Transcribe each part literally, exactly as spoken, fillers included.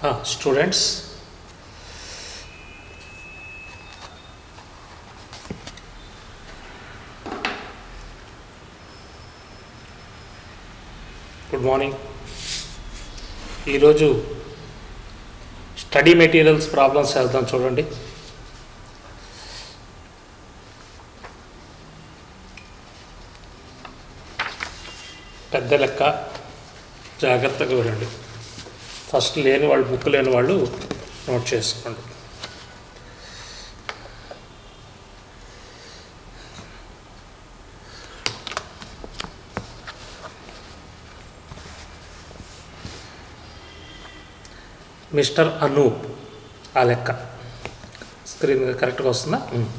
uh, students, good morning. ఈరోజు study materials problems చేద్దాం. చూడండి, పెద్ద లెక్క జాగ్రత్తగా వినండి. ఫస్ట్ లేని వాళ్ళు, బుక్ లేని వాళ్ళు నోట్ చేసుకోండి. మిస్టర్ అనూప్, ఆ లెక్క స్క్రీన్ కరెక్ట్గా వస్తుందా?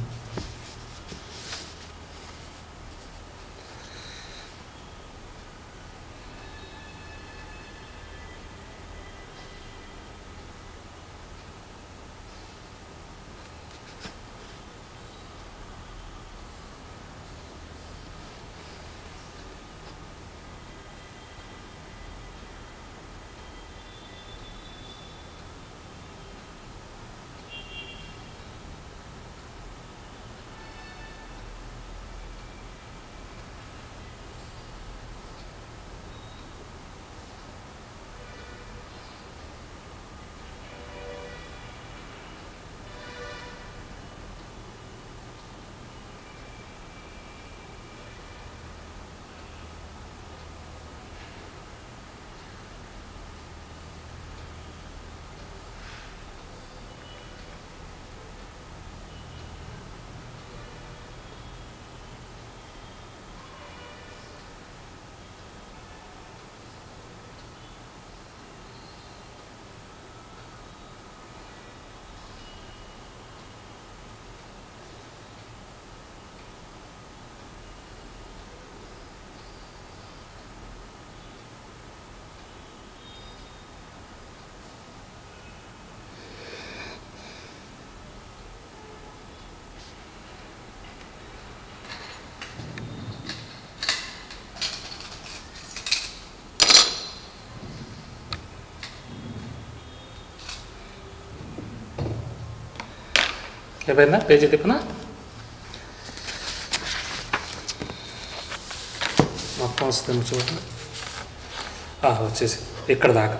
ఏమైనా పేజీ తిప్పనా? మొత్తం వస్తుంది చూడండి. వచ్చేసి ఇక్కడ దాకా.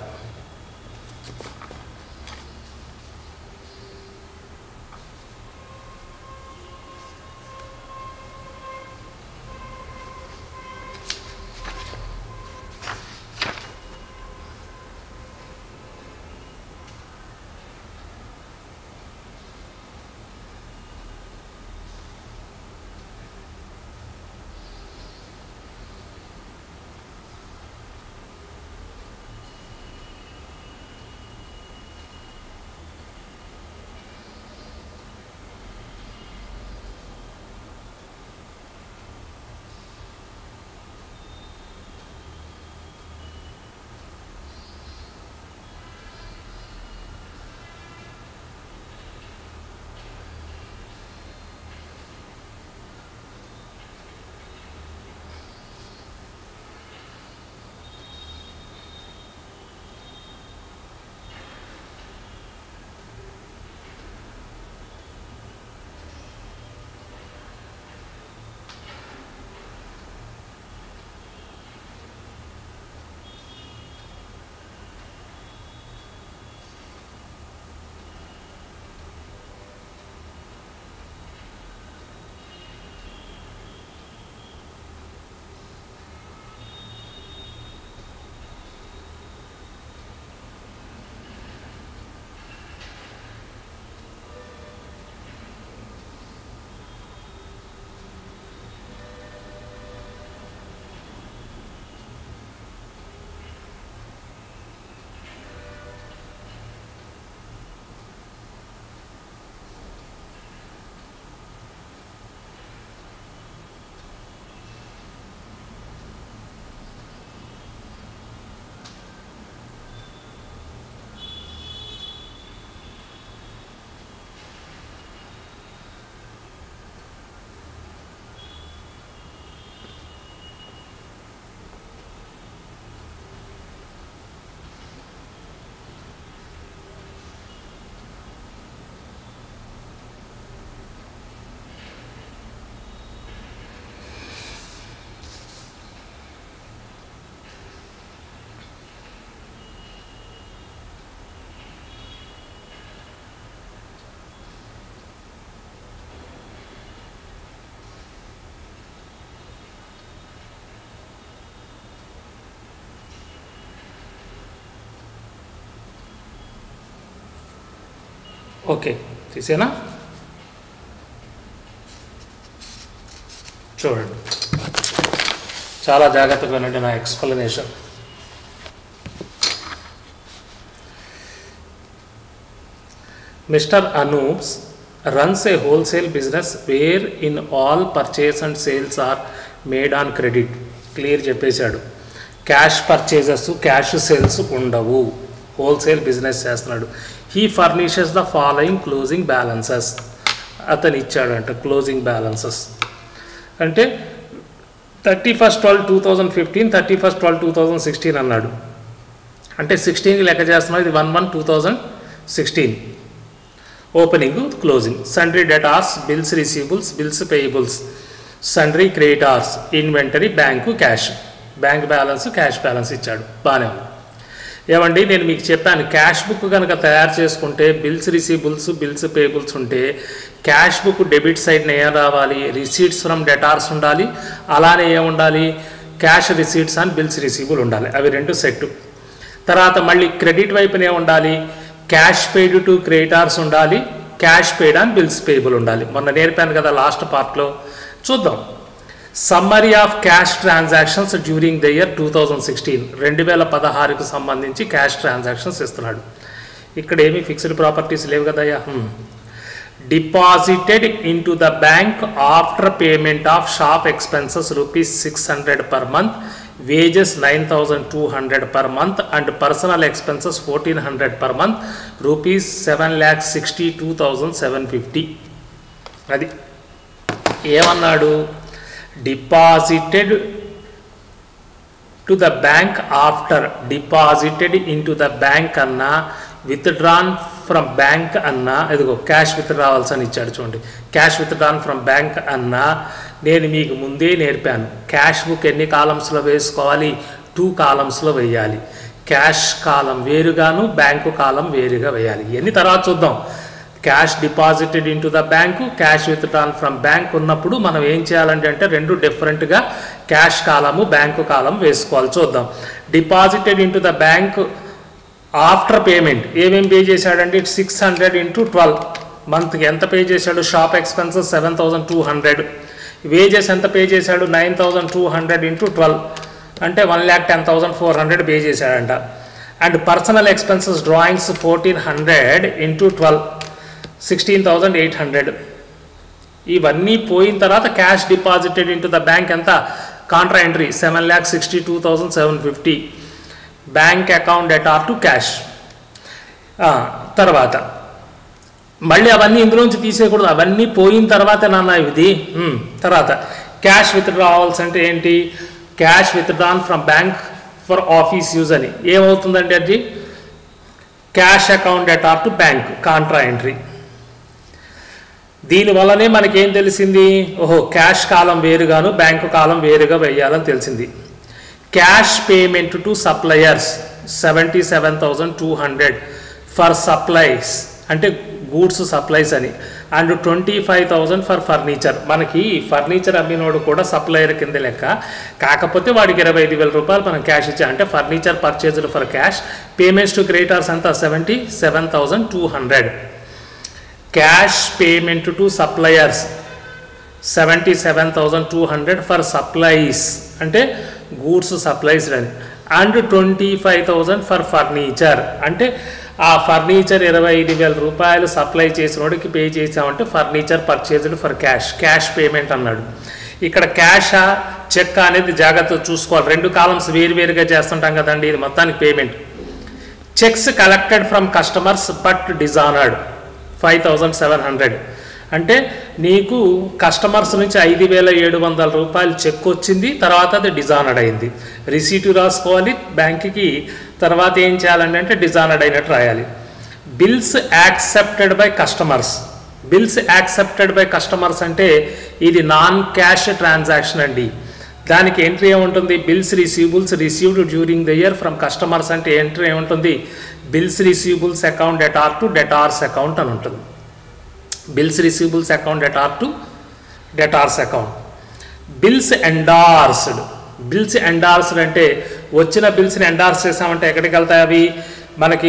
ఓకే తీసేనా చూడండి చాలా జాగ్రత్తగా వినండి నా explanation. Mister Anoops runs a wholesale business where in all purchase and sales are made on credit. Clear చెప్పేశాడు. క్యాష్ పర్చేజెస్ క్యాష్ సేల్స్ ఉండవు, హోల్సేల్ బిజినెస్ చేస్తున్నాడు. He furnishes the following closing balances. అతను ఇచ్చాడంట క్లోజింగ్ బ్యాలెన్సెస్ అంటే thirty first twelve two thousand fifteen thirty first twelve two thousand sixteen అన్నాడు. అంటే సిక్స్టీన్కి లెక్క చేస్తున్నాడు. ఇది one one two thousand sixteen opening closing. Sundry debtors, bills receivables, bills payables, sundry creditors, inventory, bank, cash. Bank balance cash balance ఇచ్చాడు, బాగానే ఉంది. ఏమండి నేను మీకు చెప్పాను క్యాష్ బుక్ కనుక తయారు చేసుకుంటే బిల్స్ రిసీవబుల్స్ బిల్స్ పేయబుల్స్ ఉంటే క్యాష్ బుక్ డెబిట్ సైడ్న ఏం రావాలి, రిసీట్స్ ఫ్రమ్ డెటార్స్ ఉండాలి, అలానే ఏముండాలి cash receipts and bills receivable ఉండాలి, అవి రెండు సెట్. తర్వాత మళ్ళీ క్రెడిట్ వైపునే ఉండాలి, క్యాష్ పెయిడ్ టు క్రెడిటార్స్ ఉండాలి, cash paid and bills payable ఉండాలి. మొన్న నేర్పాను కదా లాస్ట్ పార్ట్లో. చూద్దాం summary of cash transactions during the year two thousand sixteen రెండు వేల పదహారుకు సంబంధించి క్యాష్ ట్రాన్సాక్షన్స్ ఇస్తున్నాడు. ఇక్కడ ఏమీ ఫిక్స్డ్ ప్రాపర్టీస్ లేవు కదయ్యా. Deposited in to the bank after payment of shop expenses rupees six hundred per month, wages nine thousand two hundred per month and personal expenses fourteen hundred per month, rupees seven lakh sixty-two thousand seven hundred fifty. అది ఏమన్నాడు, deposited to the bank after, deposited in to the bank అన్నా withdrawn from bank అన్నా, ఇదిగో cash withdrawals అని ఇచ్చాడు చూడండి. Cash withdrawn from bank అన్నా నేను మీకు ముందే నేర్పాను క్యాష్ బుక్ ఎన్ని కాలమ్స్లో వేసుకోవాలి, టూ కాలమ్స్లో వేయాలి. క్యాష్ కాలం వేరుగాను బ్యాంకు కాలం వేరుగా వేయాలి. ఇవన్నీ తర్వాత చూద్దాం. Cash deposited in to the bank, cash withdrawn from bank ఉన్నప్పుడు మనం ఏం చేయాలంటే అంటే రెండు డిఫరెంట్గా క్యాష్ కాలము బ్యాంకు కాలం వేసుకోవాలి. చూద్దాం. Deposited in to the bank after payment ఏమేమి పే చేశాడంటే సిక్స్ హండ్రెడ్ ఇంటూ ట్వెల్వ్ మంత్కి ఎంత పే చేశాడు, shop expenses seven thousand two hundred, wages ఎంత పే చేశాడు nine thousand two hundred into twelve అంటే one lakh ten thousand four hundred pay చేశాడంట. And personal expenses drawings fourteen hundred into twelve sixteen thousand eight hundred. ఇవన్నీ పోయిన తర్వాత cash deposited into the bank ఎంత, contra entry seven lakh sixty two thousand seven fifty, bank account debtor to cash. తర్వాత మళ్ళీ అవన్నీ ఇందులోంచి తీసేయకూడదు, అవన్నీ పోయిన తర్వాత నాన్న ఇది. తర్వాత క్యాష్ విత్డ్రావల్స్ అంటే ఏంటి, cash withdrawn from bank for office use అని. ఏమవుతుందంటే అది cash account debtor to bank, contra entry. దీనివల్లనే మనకేం తెలిసింది, ఓహో క్యాష్ కాలం వేరుగాను బ్యాంకు కాలం వేరుగా వేయాలని తెలిసింది. Cash payment to suppliers seventy seven thousand two hundred for supplies అంటే గూడ్స్ సప్లైస్ అని, and twenty five thousand for furniture. మనకి ఫర్నిచర్ అమ్మినోడు కూడా సప్లయర్ కింద లెక్క, కాకపోతే వాడికి ఇరవై ఐదు వేల రూపాయలు మనం క్యాష్ ఇచ్చాం అంటే furniture purchased for cash. Payments to creditors అంతా seventy seven thousand two hundred. Cash payment to suppliers seventy seven thousand two hundred for supplies అంటే గూడ్స్ సప్లైస్ అని, and twenty five thousand for furniture అంటే ఆ furniture ఇరవై ఐదు వేల రూపాయలు supply చేసినోడికి పే చేసామంటే furniture purchased for cash, cash payment అన్నాడు. ఇక్కడ క్యాషా చెక్ అనేది జాగ్రత్తగా చూసుకోవాలి, రెండు కాలమ్స్ వేరువేరుగా చేస్తుంటాం కదండి. ఇది మొత్తానికి payment. Cheques collected from customers but dishonoured five thousand seven hundred అంటే నీకు కస్టమర్స్ నుంచి ఐదు వేల ఏడు వందల రూపాయలు చెక్ వచ్చింది, తర్వాత అది డిజానర్డ్ అయింది. రిసీటు రాసుకోవాలి బ్యాంక్కి, తర్వాత ఏం చేయాలండి అంటే డిజానర్డ్ అయినట్టు రాయాలి. Bills accepted by customers, bills accepted by customers అంటే ఇది నాన్ క్యాష్ ట్రాన్సాక్షన్ అండి. దానికి ఎంట్రీ ఏముంటుంది, bills receivables received during the year from customers అంటే ఎంట్రీ ఏముంటుంది, bills receivables account debtor to debtors account అని ఉంటుంది. Bills receivables account debtor to debtors account. Bills endorsed, bills endorsed అంటే వచ్చిన బిల్స్ని ఎండార్స్ చేసామంటే ఎక్కడికి వెళ్తాయి అవి, మనకి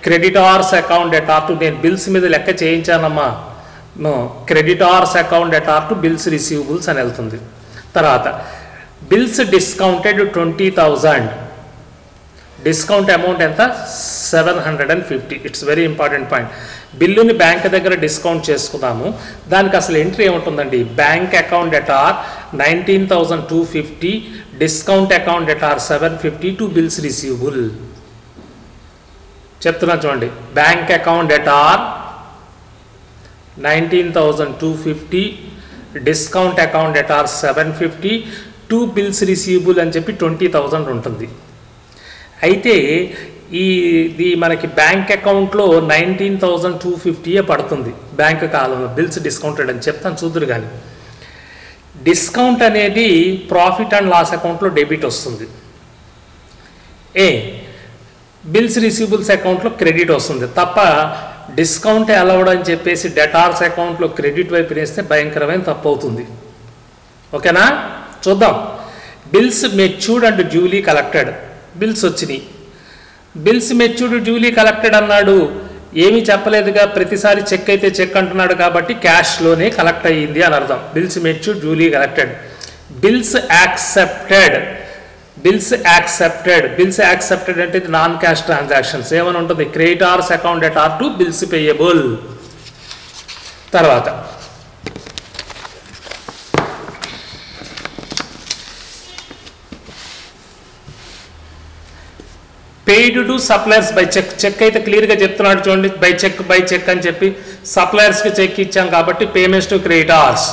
క్రెడిటార్స్ అకౌంట్ డెటార్ టు, నేను బిల్స్ మీద లెక్క చేయించానమ్మా, no, creditors account debtor to bills receivables అని వెళ్తుంది. తర్వాత bills discounted twenty thousand, discount amount ఎంత, seven hundred and fifty. It's very important point. బిల్లుని బ్యాంక్ దగ్గర డిస్కౌంట్ చేసుకున్నాము, దానికి అసలు ఎంట్రీ ఏముంటుందండి, bank account debtor nineteen thousand two fifty, discount account debtor seven fifty to bills receivable. చెప్తున్నా చూడండి, bank account debtor nineteen thousand two fifty, discount account debtor seven fifty to bills receivable అని చెప్పి twenty thousand ఉంటుంది. అయితే ఈ ఇది మనకి bank అకౌంట్లో నైన్టీన్ థౌజండ్ టూ ఫిఫ్టీయే పడుతుంది బ్యాంక్ కాలంలో, బిల్స్ డిస్కౌంటెడ్ అని చెప్తాను చూదురు. కానీ డిస్కౌంట్ అనేది ప్రాఫిట్ అండ్ లాస్ అకౌంట్లో డెబిట్ వస్తుంది, ఏ బిల్స్ రిసీవబుల్స్ అకౌంట్లో క్రెడిట్ వస్తుంది తప్ప డిస్కౌంట్ అలౌడ్ అని చెప్పేసి డెటార్స్ అకౌంట్లో క్రెడిట్ వైపు వేస్తే భయంకరమైన తప్పు అవుతుంది. ఓకేనా, చూద్దాం. Bills matured and duly collected, bills వచ్చినాయి, బిల్స్ మెచ్యూర్డ్ డ్యూలీ కలెక్టెడ్ అన్నాడు, ఏమీ చెప్పలేదుగా, ప్రతిసారి చెక్ అయితే చెక్ అంటున్నాడు కాబట్టి క్యాష్లోనే కలెక్ట్ అయ్యింది అని అర్థం. Bills matured duly collected. Bills accepted, bills accepted, bills accepted అంటే ఇది నాన్ క్యాష్ ట్రాన్సాక్షన్స్. ఏమని ఉంటుంది, creditors account debtor to bills payable. తర్వాత paid to suppliers by cheque, cheque అయితే క్లియర్గా చెప్తున్నాడు చూడండి, బై చెక్ బై చెక్ అని చెప్పి సప్లయర్స్కి చెక్ ఇచ్చాం కాబట్టి payments to creditors.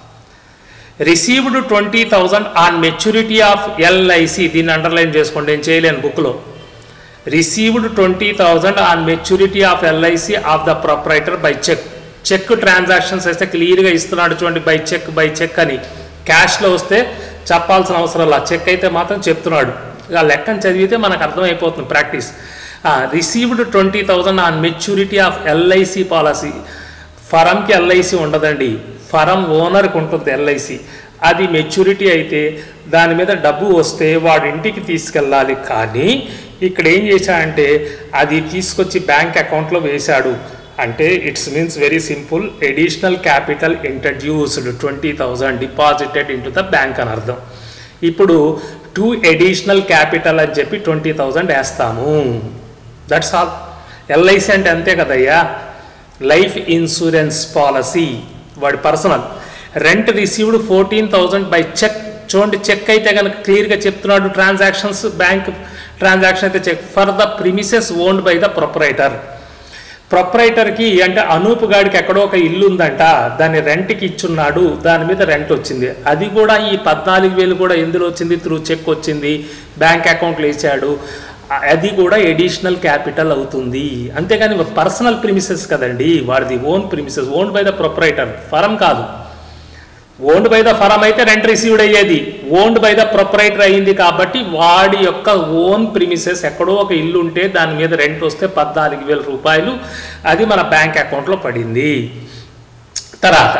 Received twenty thousand on maturity of LIC, దీన్ని అండర్లైన్ చేసుకోండి, నేను చేయలేను బుక్లో. Received twenty thousand on maturity of LIC of the proprietor by cheque. Cheque transactions అయితే క్లియర్గా ఇస్తున్నాడు చూడండి, బై చెక్ బై చెక్ అని. క్యాష్లో వస్తే చెప్పాల్సిన అవసరం లేదు, చెక్ అయితే మాత్రం చెప్తున్నాడు. ఆ లెక్కను చదివితే మనకు అర్థమైపోతుంది practice. Received twenty thousand on maturity of LIC policy. ఫరంకి ఎల్ఐసి ఉండదండి, ఫరం ఓనర్కి ఉంటుంది ఎల్ఐసి. అది మెచ్యూరిటీ అయితే దాని మీద డబ్బు వస్తే వాడు ఇంటికి తీసుకెళ్ళాలి. కానీ ఇక్కడ ఏం చేశాడంటే అది తీసుకొచ్చి బ్యాంక్ అకౌంట్లో వేశాడు. అంటే it's means very simple, additional capital introduced, twenty thousand deposited in to the bank అని అర్థం. ఇప్పుడు టూ ఎడిషనల్ క్యాపిటల్ అని చెప్పి ట్వంటీ థౌజండ్ వేస్తాము, దట్స్ ఆల్. ఎల్ఐసి అంటే అంతే కదయ్యా, లైఫ్ ఇన్సూరెన్స్ పాలసీ, వాడి personal. Rent received fourteen thousand by cheque. చూడండి, చెక్ అయితే కనుక క్లియర్గా చెప్తున్నాడు, ట్రాన్సాక్షన్స్ బ్యాంక్ ట్రాన్సాక్షన్ అయితే cheque for the premises owned by the proprietor. ప్రొపరైటర్కి అంటే అనూప్ గాడికి ఎక్కడో ఒక ఇల్లు ఉందంట, దాన్ని రెంట్కి ఇచ్చున్నాడు, దాని మీద రెంట్ వచ్చింది. అది కూడా ఈ పద్నాలుగు వేలు కూడా ఎందులో వచ్చింది, త్రూ చెక్ వచ్చింది, బ్యాంక్ అకౌంట్లో వేసాడు. అది కూడా ఎడిషనల్ క్యాపిటల్ అవుతుంది. అంతేగాని పర్సనల్ ప్రిమిసెస్ కదండి, వాడిది own premises, owned by the proprietor, firm కాదు. ఓన్డ్ బై ద ఫరం అయితే రెంట్ రిసీవ్డ్ అయ్యేది, ఓన్డ్ బై ద ప్రొపరైటర్ అయ్యింది కాబట్టి వాడి యొక్క ఓన్ ప్రిమిసెస్ ఎక్కడో ఒక ఇల్లు ఉంటే దాని మీద రెంట్ వస్తే పద్నాలుగు వేల రూపాయలు అది మన బ్యాంక్ అకౌంట్లో పడింది. తర్వాత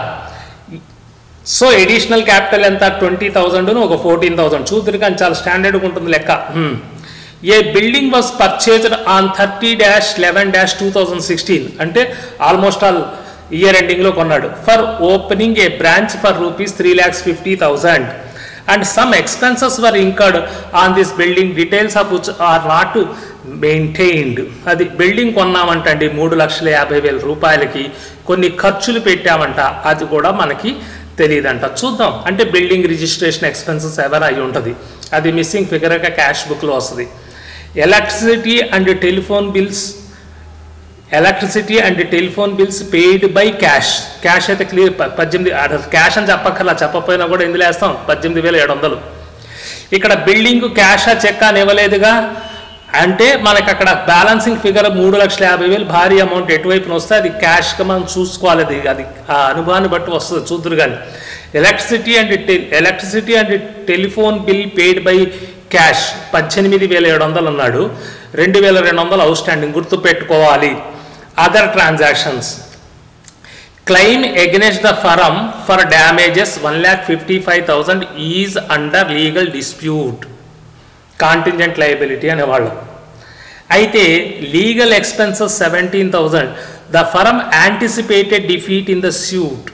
సో ఎడిషనల్ క్యాపిటల్ ఎంత, ట్వంటీ థౌజండ్ ఒక ఫోర్టీన్ థౌజండ్ చూద్దరు కానీ చాలా స్టాండర్డ్గా ఉంటుంది లెక్క. A building was purchased on thirty dash eleven dash two thousand sixteen అంటే ఆల్మోస్ట్ ఆల్ ఇయర్ ఎండింగ్లో కొన్నాడు. For opening a branch for rupees three lakhs fifty thousand and some expenses were incurred on this building, details of which are not maintained. అది building కొన్నామంటండి మూడు లక్షల యాభై వేల రూపాయలకి, కొన్ని ఖర్చులు పెట్టామంట, అది కూడా మనకి తెలియదంట. చూద్దాం, అంటే బిల్డింగ్ రిజిస్ట్రేషన్ ఎక్స్పెన్సెస్ ఎవరు అయి ఉంటుంది, అది మిస్సింగ్ ఫిగర్గా క్యాష్ బుక్లో వస్తుంది. Electricity and telephone bills, electricity and telephone bills paid by cash. Cash అయితే క్లియర్, పద్దెనిమిది క్యాష్ అని చెప్పక్కర్లా, చెప్పకపోయినా కూడా ఎందులో వేస్తాం, పద్దెనిమిది వేల ఏడు వందలు. ఇక్కడ బిల్డింగ్ క్యాషా చెక్ అని ఇవ్వలేదుగా, అంటే మనకి అక్కడ బ్యాలెన్సింగ్ ఫిగర్ మూడు లక్షల యాభై వేలు భారీ అమౌంట్ ఎటువైపున వస్తే అది క్యాష్గా మనం చూసుకోవాలి, అది అది ఆ అనుభవాన్ని బట్టి వస్తుంది, చూద్దరు కానీ. Electricity and electricity and telephone bill paid by cash పద్దెనిమిది వేల ఏడు వందలు అన్నాడు, రెండు వేల రెండు వందలు అవుట్ స్టాండింగ్ గుర్తు పెట్టుకోవాలి. Other transactions, claim against the firm for damages one lakh fifty five thousand is under legal dispute, contingent liability అనేవాళ్ళు. అయితే legal expenses seventeen thousand. The firm anticipated defeat in the suit.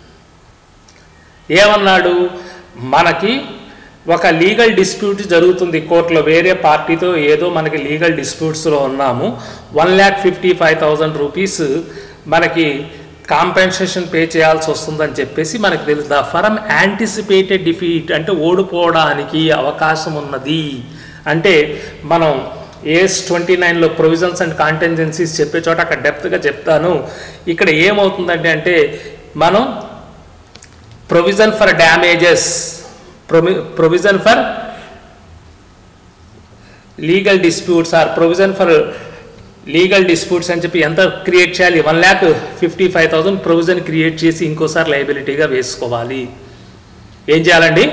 ఏమన్నాడు, మనకి ఒక legal dispute జరుగుతుంది కోర్టులో, వేరే పార్టీతో ఏదో మనకి లీగల్ డిస్ప్యూట్స్లో ఉన్నాము, one lakh fifty five thousand rupees మనకి కాంపెన్సేషన్ పే చేయాల్సి వస్తుందని చెప్పేసి మనకు తెలుసు. ద ఫర్మ్ యాంటిసిపేటెడ్ డిఫీట్ అంటే ఓడిపోవడానికి అవకాశం ఉన్నది. అంటే మనం ఏఎస్ ట్వంటీ నైన్లో ప్రొవిజన్స్ అండ్ కాంటింజెన్సీస్ చెప్పే చోట అక్కడ డెప్త్గా చెప్తాను. ఇక్కడ ఏమవుతుందంటే అంటే మనం provision for damages, provision for legal disputes or provision for legal disputes అని చెప్పి ఎంత క్రియేట్ చేయాలి, one lakh fifty five thousand provision create చేసి ఇంకోసారి లయబిలిటీగా వేసుకోవాలి. ఏం చేయాలండి,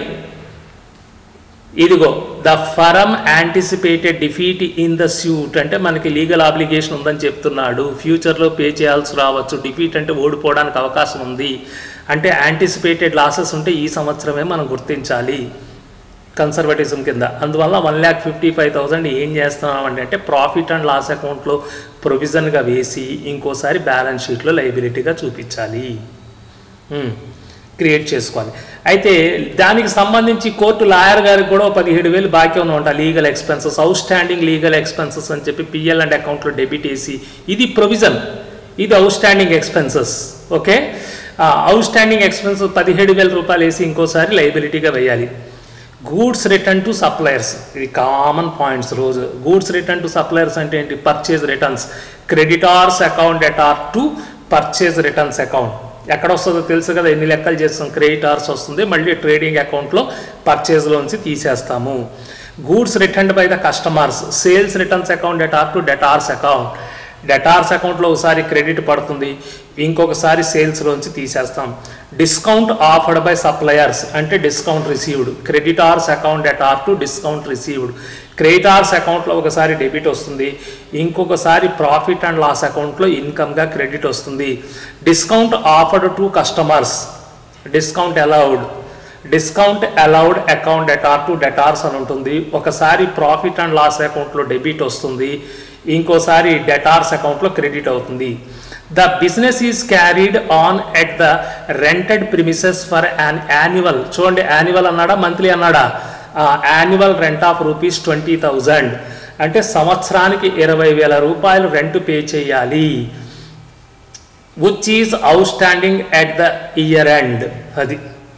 ఇదిగో the firm anticipated defeat in the suit అంటే మనకి లీగల్ ఆబ్లిగేషన్ ఉందని చెప్తున్నాడు, ఫ్యూచర్లో పే చేయాల్సి రావచ్చు. డిఫీట్ అంటే ఓడిపోవడానికి అవకాశం ఉంది అంటే యాంటిసిపేటెడ్ లాసెస్ ఉంటే ఈ సంవత్సరమే మనం గుర్తించాలి కన్సర్వేటిజం కింద. అందువల్ల one lakh fifty five thousand ఏం చేస్తున్నామండి అంటే ప్రాఫిట్ అండ్ లాస్ అకౌంట్లో ప్రొవిజన్గా వేసి ఇంకోసారి బ్యాలెన్స్ షీట్లో లయబిలిటీగా చూపించాలి, క్రియేట్ చేసుకోవాలి. అయితే దానికి సంబంధించి కోర్టు లాయర్ గారికి కూడా పదిహేడు వేలు బాకీ ఉన్నమాట legal expenses, outstanding legal expenses అని చెప్పి పిఎల్ అండ్ అకౌంట్లో డెబిట్ వేసి, ఇది ప్రొవిజన్, ఇది outstanding expenses. Okay, outstanding expenses పదిహేడు వేల రూపాయలు వేసి ఇంకోసారి లయబిలిటీగా వేయాలి. గూడ్స్ రిటర్న్ టు సప్లయర్స్, ఇది కామన్ పాయింట్స్ రోజు. గూడ్స్ రిటర్న్ టు సప్లయర్స్ అంటే ఏంటి, purchase returns, creditors account at or to purchase returns account. ఎక్కడ వస్తుందో తెలుసు కదా, ఎన్ని లెక్కలు చేస్తాం, క్రెడిటార్స్ వస్తుంది, మళ్ళీ ట్రేడింగ్ అకౌంట్లో పర్చేజ్లోంచి తీసేస్తాము. Goods returned by the customers, sales returns account at or to debtors account. Debtors అకౌంట్లో ఒకసారి క్రెడిట్ పడుతుంది, ఇంకొకసారి సేల్స్లోంచి తీసేస్తాం. డిస్కౌంట్ ఆఫర్డ్ బై సప్లయర్స్ అంటే discount received, creditors account at or to discount received. Creditors అకౌంట్లో ఒకసారి డెబిట్ వస్తుంది, ఇంకొకసారి ప్రాఫిట్ అండ్ లాస్ అకౌంట్లో ఇన్కమ్గా క్రెడిట్ వస్తుంది. Discount offered to customers, discount allowed, discount allowed account at or to debtors అని ఉంటుంది. ఒకసారి ప్రాఫిట్ అండ్ లాస్ అకౌంట్లో డెబిట్ వస్తుంది, ఇంకోసారి డెటార్స్ అకౌంట్లో క్రెడిట్ అవుతుంది. The business is carried on at the rented premises for an annual, చూడండి annual అన్నాడా మంత్లీ అన్నాడా, annual rent of rupees twenty thousand అంటే సంవత్సరానికి ఇరవై వేల రూపాయలు రెంట్ పే చేయాలి. Which is outstanding at the year end, అది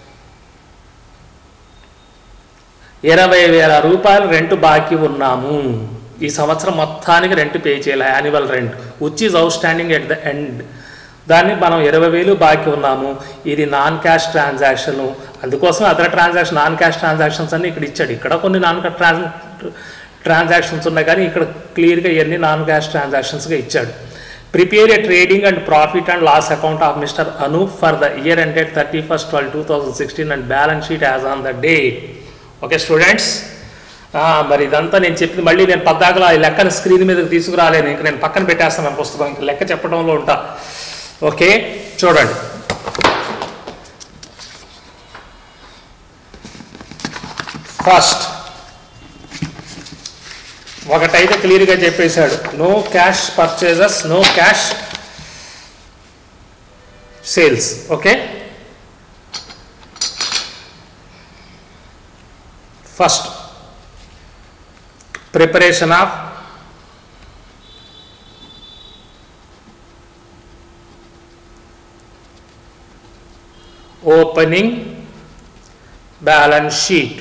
ఇరవై వేల రూపాయలు రెంట్ బాకీ ఉన్నాము, ఈ సంవత్సరం మొత్తానికి రెంట్ పే చేయాలి, annual rent. Which is outstanding at the end, దాన్ని మనం ఇరవై వేలు బాకీ ఉన్నాము, ఇది నాన్ క్యాష్ ట్రాన్సాక్షన్. అందుకోసం other transaction non cash transactions అన్ని ఇక్కడ ఇచ్చాడు. ఇక్కడ కొన్ని నాన్ ట్రాన్స్ ట్రాన్సాక్షన్స్ ఉన్నాయి కానీ ఇక్కడ క్లియర్గా ఇవన్నీ నాన్ క్యాష్ ట్రాన్సాక్షన్స్గా ఇచ్చాడు. Prepare a trading and profit and loss account of mister Anoop for the year ended thirty first twelve two thousand sixteen and balance sheet as on the date. Okay students, మరి ఇదంతా నేను చెప్పింది మళ్ళీ నేను పద్దాకలా ఈ లెక్కను స్క్రీన్ మీదకి తీసుకురాలేను, ఇంక నేను పక్కన పెట్టేస్తాను మన పుస్తకం, ఇంకా లెక్క చెప్పడంలో ఉంటా. ఓకే చూడండి, ఫస్ట్ ఒకటైతే క్లియర్గా చెప్పేశాడు, no cash purchases, no cash sales. Okay, first preparation of opening balance sheet.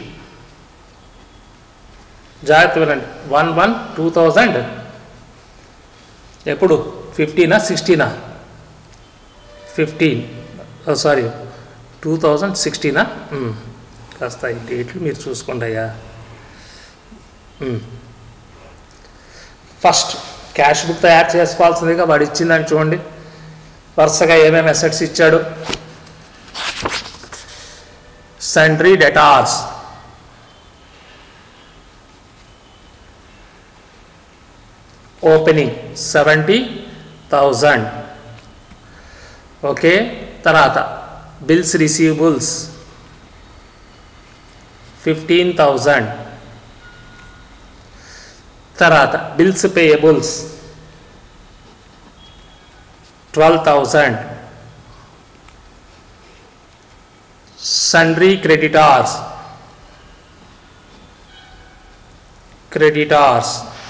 జాగ్రత్త వినండి, వన్ వన్ టూ థౌజండ్ ఎప్పుడు ఫిఫ్టీనా సిక్స్టీనా ఫిఫ్టీన్ సారీ టూ థౌజండ్ సిక్స్టీనా కాస్త ఈ డేట్లు మీరు చూసుకోండి అయ్యా. ఫస్ట్ క్యాష్ బుక్ తయారు చేసుకోవాల్సిందిగా వాడు ఇచ్చిందని చూడండి, వరుసగా ఏమేమి అసెట్స్ ఇచ్చాడు. sundry debtors, opening seventy thousand. Okay, తర్వాత బిల్స్ రిసీవబుల్స్ ఫిఫ్టీన్ థౌజండ్, తర్వాత bills payables twelve thousand, sundry creditors creditors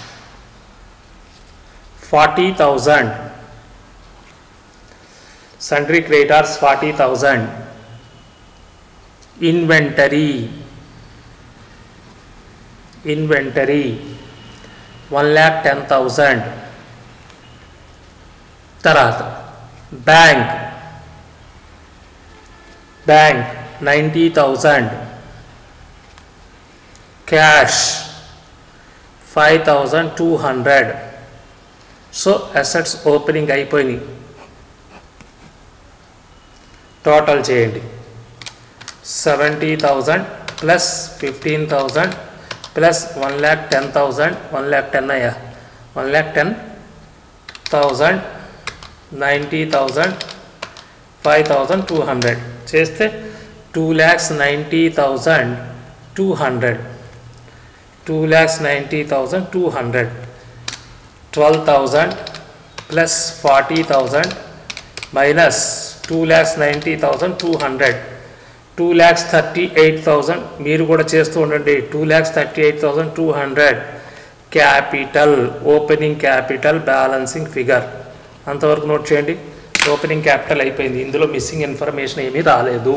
forty thousand, sundry creditors forty thousand, inventory inventory one lakh ten thousand, తర్వాత bank bank ninety thousand, cash five thousand two hundred. So assets opening అయిపోయినాయి. Total చేయండి. Seventy thousand plus fifteen thousand plus one lakh ten thousand one lakh ten అయ్యా one lakh ten thousand ninety thousand five thousand two hundred చేస్తే two lakhs ninety thousand two hundred two lakhs ninety thousand two hundred twelve thousand plus forty thousand minus two lakhs ninety thousand two hundred two lakhs thirty eight thousand మీరు కూడా చేస్తూ ఉండండి. Two lakhs thirty eight thousand two hundred capital opening capital balancing figure అంతవరకు note చేయండి. Opening capital అయిపోయింది. ఇందులో missing information ఏమీ రాలేదు.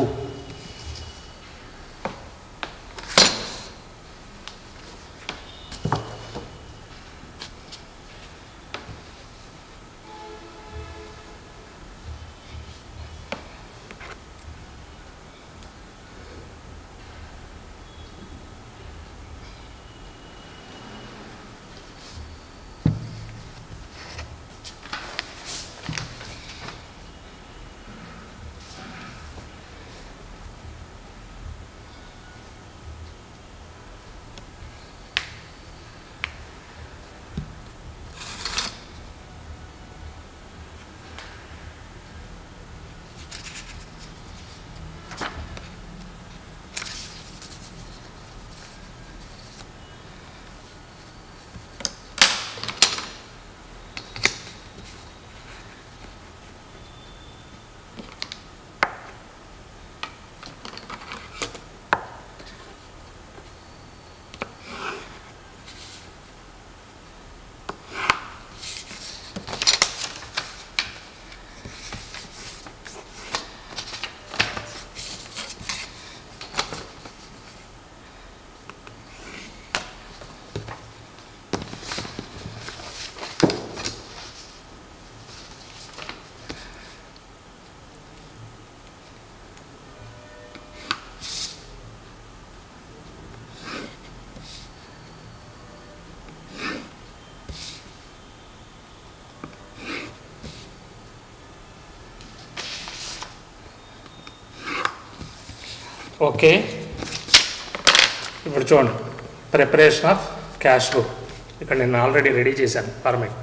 ఓకే, ఇప్పుడు చూడండి ప్రిపరేషన్ ఆఫ్ క్యాష్ బుక్. ఇక్కడ నేను ఆల్రెడీ రెడీ చేశాను format.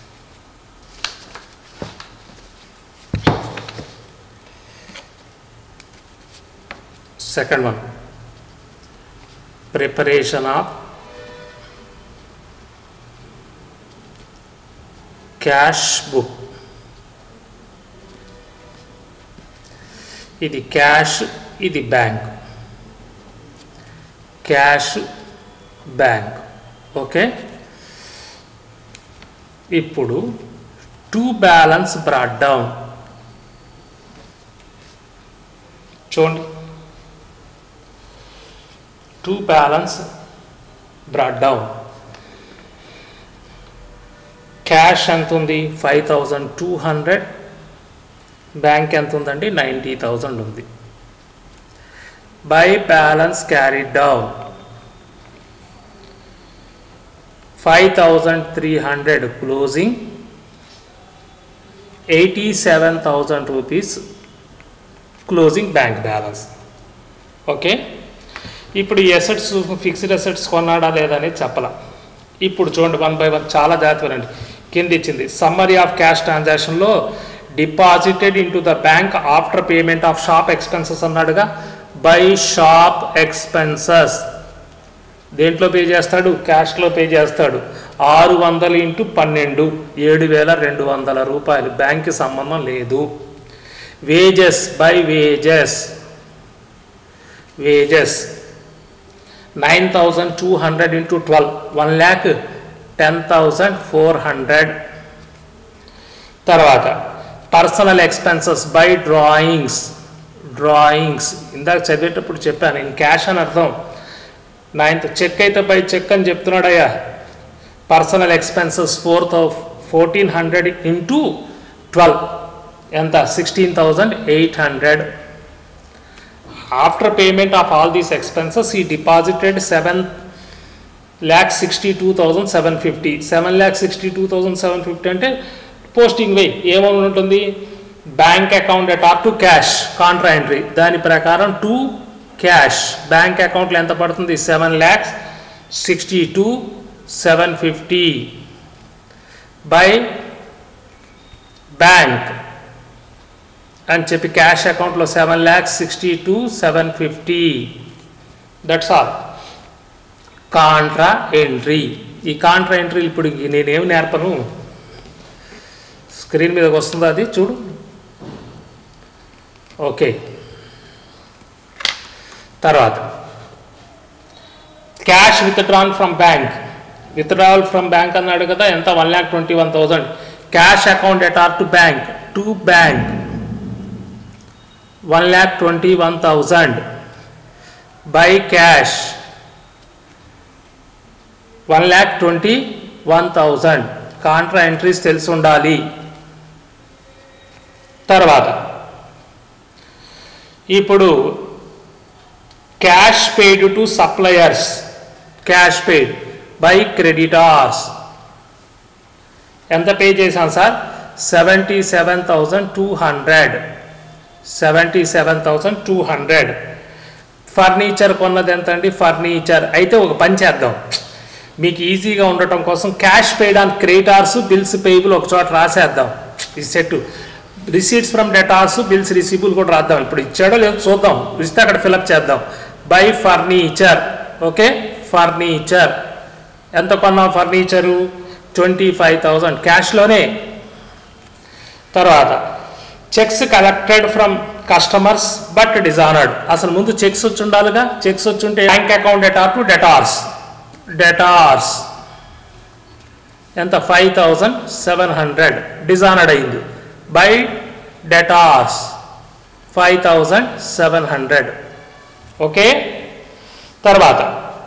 Second one preparation of cash book. ఇది క్యాష్, ఇది బ్యాంక్. Cash bank. ఓకే, ఇప్పుడు టు బ్యాలెన్స్ బ్రాట్ డౌన్. చూడండి, to balance brought down. Cash ఎంత ఉంది? Five thousand two hundred. Bank ఎంత ఉందండి? నైంటీ థౌజండ్ ఉంది. By balance carried down five thousand three hundred closing, eighty seven thousand rupees closing bank balance. Okay, ఇప్పుడు ఈ assets fixed assets కొన్నాడా లేదా అనేది చెప్పాల. ఇప్పుడు చూడండి వన్ బై వన్, చాలా జాగ్రత్తగా రండి. కింద ఇచ్చింది సమ్మరీ ఆఫ్ క్యాష్ ట్రాన్సాక్షన్లో deposited in to the bank after payment of shop expenses అన్నాడుగా. బై షాప్ ఎక్స్పెన్సెస్ దేంట్లో పే చేస్తాడు? క్యాష్లో పే చేస్తాడు. ఆరు వందలు ఇంటూ పన్నెండు ఏడు వేల రెండు వందల రూపాయలు. బ్యాంక్కి సంబంధం లేదు. Wages by wages wages nine thousand two hundred into twelve one lakh ten thousand four hundred. తర్వాత personal expenses by drawings drawings ఇందాక చదివేటప్పుడు చెప్పాను ఇన్ క్యాష్ అని అర్థం. నైన్త్ చెక్ అయితే బై చెక్ అని చెప్తున్నాడయ్యా. Personal expenses four thou fourteen hundred into twelve ఎంత? Sixteen thousand eight hundred. After payment of all these expenses ఈ deposited seven lakh sixty two thousand seven fifty. Seven lakh sixty two thousand seven fifty అంటే posting way ఏమని ఉంటుంది? Bank account at are to cash contra entry. దాని ప్రకారం to cash bank అకౌంట్లో ఎంత పడుతుంది? Seven lakhs sixty two seven fifty by bank అని చెప్పి క్యాష్ అకౌంట్లో seven lakhs sixty two seven fifty. That's all. Contra entry. ఈ కాంట్రా ఎంట్రీ ఇప్పుడు నేనేమి నేర్పను, స్క్రీన్ మీదకి వస్తుందా అది చూడు. ఓకే. తర్వాత cash withdrawn from bank. Withdrawal from bank అన్నాడు కదా, ఎంత? One lakh twenty one thousand. Cash account at are to bank to bank one lakh twenty one thousand by cash one lakh twenty one thousand. Contra entries తెలిసి ఉండాలి. తర్వాత ఇప్పుడు cash paid to suppliers. Cash paid by creditors ఎంత pay చేశాం sir? Seventy seven thousand two hundred seventy seven thousand two hundred. Furniture కొన్నది ఎంత అండి? Furniture అయితే ఒక పని చేద్దాం, మీకు ఈజీగా ఉండటం కోసం cash paid on creditors bills payable ఒక చోట రాసేద్దాం. ఈ set receipts from debtors bills receivable కూడా రాద్దాం. ఇప్పుడు ఇచ్చాడో లేదో చూద్దాం, ఇస్తే అక్కడ ఫిలప్ చేద్దాం. By furniture. ఓకే. ఫర్నిచర్ ఎంత కొన్నాం? ఫర్నిచరు ట్వంటీ ఫైవ్ థౌజండ్ క్యాష్లోనే. తర్వాత cheques collected from customers but dishonoured. అసలు ముందు చెక్స్ వచ్చి ఉండాలిగా. చెక్స్ వచ్చి ఉంటే bank account debtor to debtors debtors ఎంత? Five thousand seven hundred dishonoured అయింది. By debtors five thousand seven hundred. Okay. తర్వాత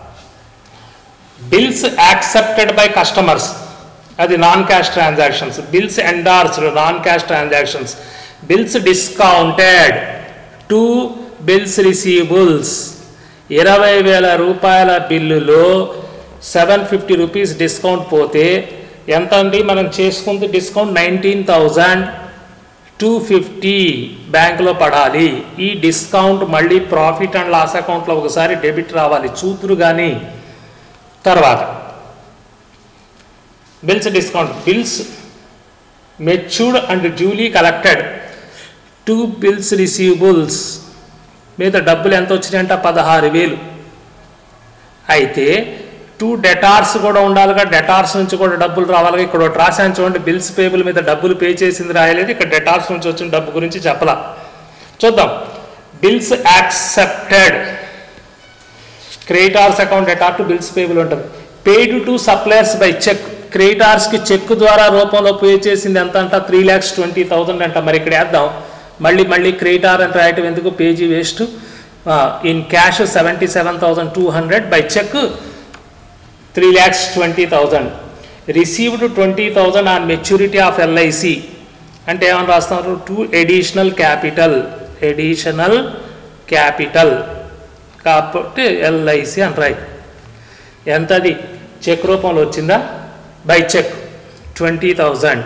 బిల్స్ యాక్సెప్టెడ్ బై కస్టమర్స్, అది non cash transactions. Bills endorsed non cash transactions. Bills discounted to bills receivables. ఇరవై వేల రూపాయల బిల్లులో seven fifty rupees discount పోతే ఎంత అండి మనం చేసుకుంది? Discount nineteen thousand two fifty బ్యాంకులో పడాలి. ఈ డిస్కౌంట్ మళ్ళీ ప్రాఫిట్ అండ్ లాస్ అకౌంట్లో ఒకసారి డెబిట్ రావాలి, చూతురు కానీ. తర్వాత bills discount. Bills matured and duly collected to bills receivables మీద డబ్బులు ఎంత వచ్చినాయంట? పదహారు వేలు. అయితే టూ డెటార్స్ కూడా ఉండాలిగా, డెటార్స్ నుంచి కూడా డబ్బులు రావాలిగా. ఇక్కడ ఒకటి రాశాను చూడండి, బిల్స్ పేబుల్ మీద డబ్బులు పే చేసింది రాయలేదు, ఇక్కడ డెటార్స్ నుంచి వచ్చిన డబ్బు గురించి చెప్పలా. చూద్దాం. Bills accepted creditors account debtor to bills payable ఉంటుంది. Paid to suppliers by cheque. క్రెడిటార్స్కి చెక్ ద్వారా రూపంలో పే చేసింది ఎంత అంట? త్రీ ల్యాక్స్ ట్వంటీ థౌజండ్ అంట. మరి ఇక్కడ వేద్దాం, మళ్ళీ మళ్ళీ క్రెడిటార్ అని రాయటం ఎందుకు? Page waste. In cash seventy seven thousand two hundred by cheque three lakhs twenty thousand. Received twenty thousand on maturity of LIC అంటే ఏమని రాస్తున్నారు? To additional capital. Additional capital కాబట్టి ఎల్ఐసి అని రాయి. ఎంతది? చెక్ రూపంలో వచ్చిందా? By cheque twenty thousand.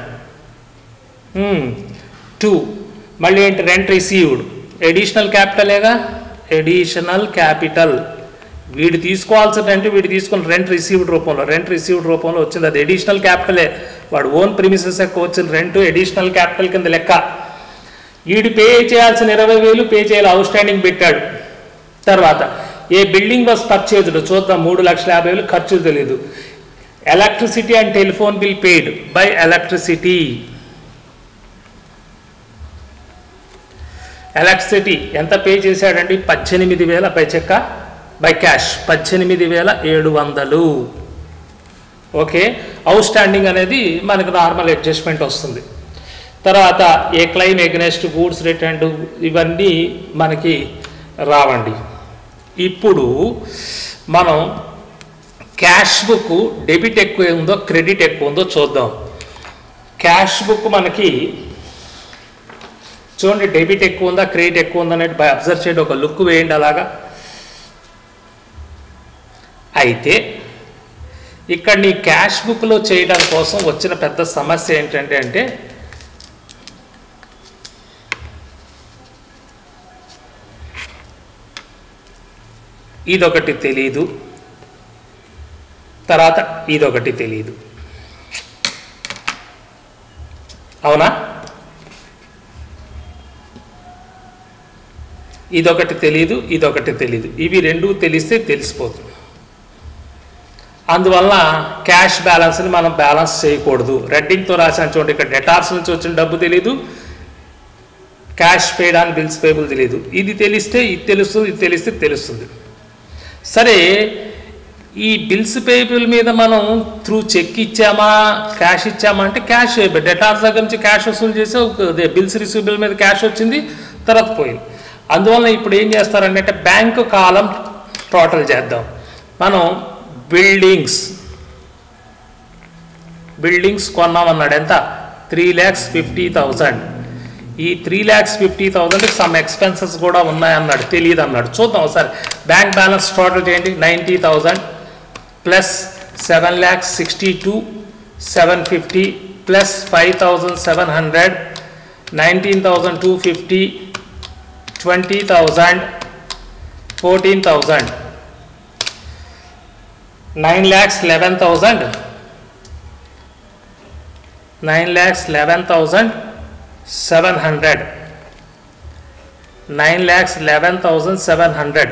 To మళ్ళీ ఏంటి? Rent received. ఎడిషనల్ క్యాపిటలేగా, ఎడిషనల్ క్యాపిటల్. వీడు తీసుకోవాల్సింది అంటే వీడు తీసుకున్న రెంట్ రిసీవ్డ్ రూపంలో, రెంట్ రిసీవ్డ్ రూపంలో వచ్చింది, అది ఎడిషనల్ క్యాపిటలే. వాడు ఓన్ ప్రిమిసెస్ ఎక్కువ వచ్చిన రెంట్ ఎడిషనల్ క్యాపిటల్ కింద లెక్క. వీడు పే చేయాల్సిన ఇరవై వేలు పే చేయాలి, అవుట్ స్టాండింగ్ పెట్టాడు. తర్వాత ఏ బిల్డింగ్ వాజ్ పర్చేజ్డ్ చూద్దాం, మూడు లక్షల యాభై వేలు ఖర్చులు తెలియదు. Electricity and telephone bill paid by electricity. Electricity ఎంత పే చేశాడండి? పద్దెనిమిది వేల బై చెక్క బై క్యాష్ పద్దెనిమిది వేల ఏడు వందలు. ఓకే, అవుట్ స్టాండింగ్ అనేది మనకు నార్మల్ అడ్జస్ట్మెంట్ వస్తుంది. తర్వాత a claim against goods return ఇవన్నీ మనకి రావండి. ఇప్పుడు మనం క్యాష్ బుక్ డెబిట్ ఎక్కువ ఉందో క్రెడిట్ ఎక్కువ ఉందో చూద్దాం. క్యాష్ బుక్ మనకి చూడండి, డెబిట్ ఎక్కువ ఉందా క్రెడిట్ ఎక్కువ ఉందా అనేది బై అబ్జర్వ్ చేయండి, ఒక లుక్ వేయండి అలాగా. అయితే ఇక్కడ నీ క్యాష్ బుక్లో చేయడం కోసం వచ్చిన పెద్ద సమస్య ఏంటంటే అంటే ఇదొకటి తెలీదు, తర్వాత ఇదొకటి తెలీదు. అవునా? ఇదొకటి తెలీదు, ఇదొకటి తెలీదు. ఇవి రెండు తెలిస్తే తెలిసిపోతుంది. అందువల్ల క్యాష్ బ్యాలెన్స్ని మనం బ్యాలెన్స్ చేయకూడదు. రెడ్డింగ్తో రాసాను చూడండి, ఇక్కడ డెటార్స్ నుంచి వచ్చిన డబ్బు తెలీదు, cash paid on bills payable తెలీదు. ఇది తెలిస్తే ఇది తెలుస్తుంది, ఇది తెలిస్తే తెలుస్తుంది. సరే, ఈ బిల్స్ పేబుల్ మీద మనం త్రూ చెక్ ఇచ్చామా క్యాష్ ఇచ్చామా అంటే క్యాష్, డెటార్స్ దగ్గర నుంచి క్యాష్ వసూలు చేసి బిల్స్ రిసీవబుల్ మీద క్యాష్ వచ్చింది, తర్వాత పోయింది. అందువల్ల ఇప్పుడు ఏం చేస్తారంటే బ్యాంకు కాలం టోటల్ చేద్దాం. మనం బిల్డింగ్స్ బిల్డింగ్స్ కొన్నామన్నాడు, ఎంత? Three lakhs fifty thousand. ఈ త్రీ ల్యాక్స్ ఫిఫ్టీ థౌజండ్కి సమ్ ఎక్స్పెన్సెస్ కూడా ఉన్నాయన్నాడు, తెలియదు అన్నాడు. చూద్దాం ఒకసారి. బ్యాంక్ బ్యాలెన్స్ టోటల్ చేయండి. Ninety thousand plus seven lakhs sixty two seven fifty plus five thousand seven hundred nineteen thousand two fifty twenty thousand fourteen thousand nine lakhs eleven thousand nine lakhs eleven thousand seven hundred nine lakhs eleven thousand seven hundred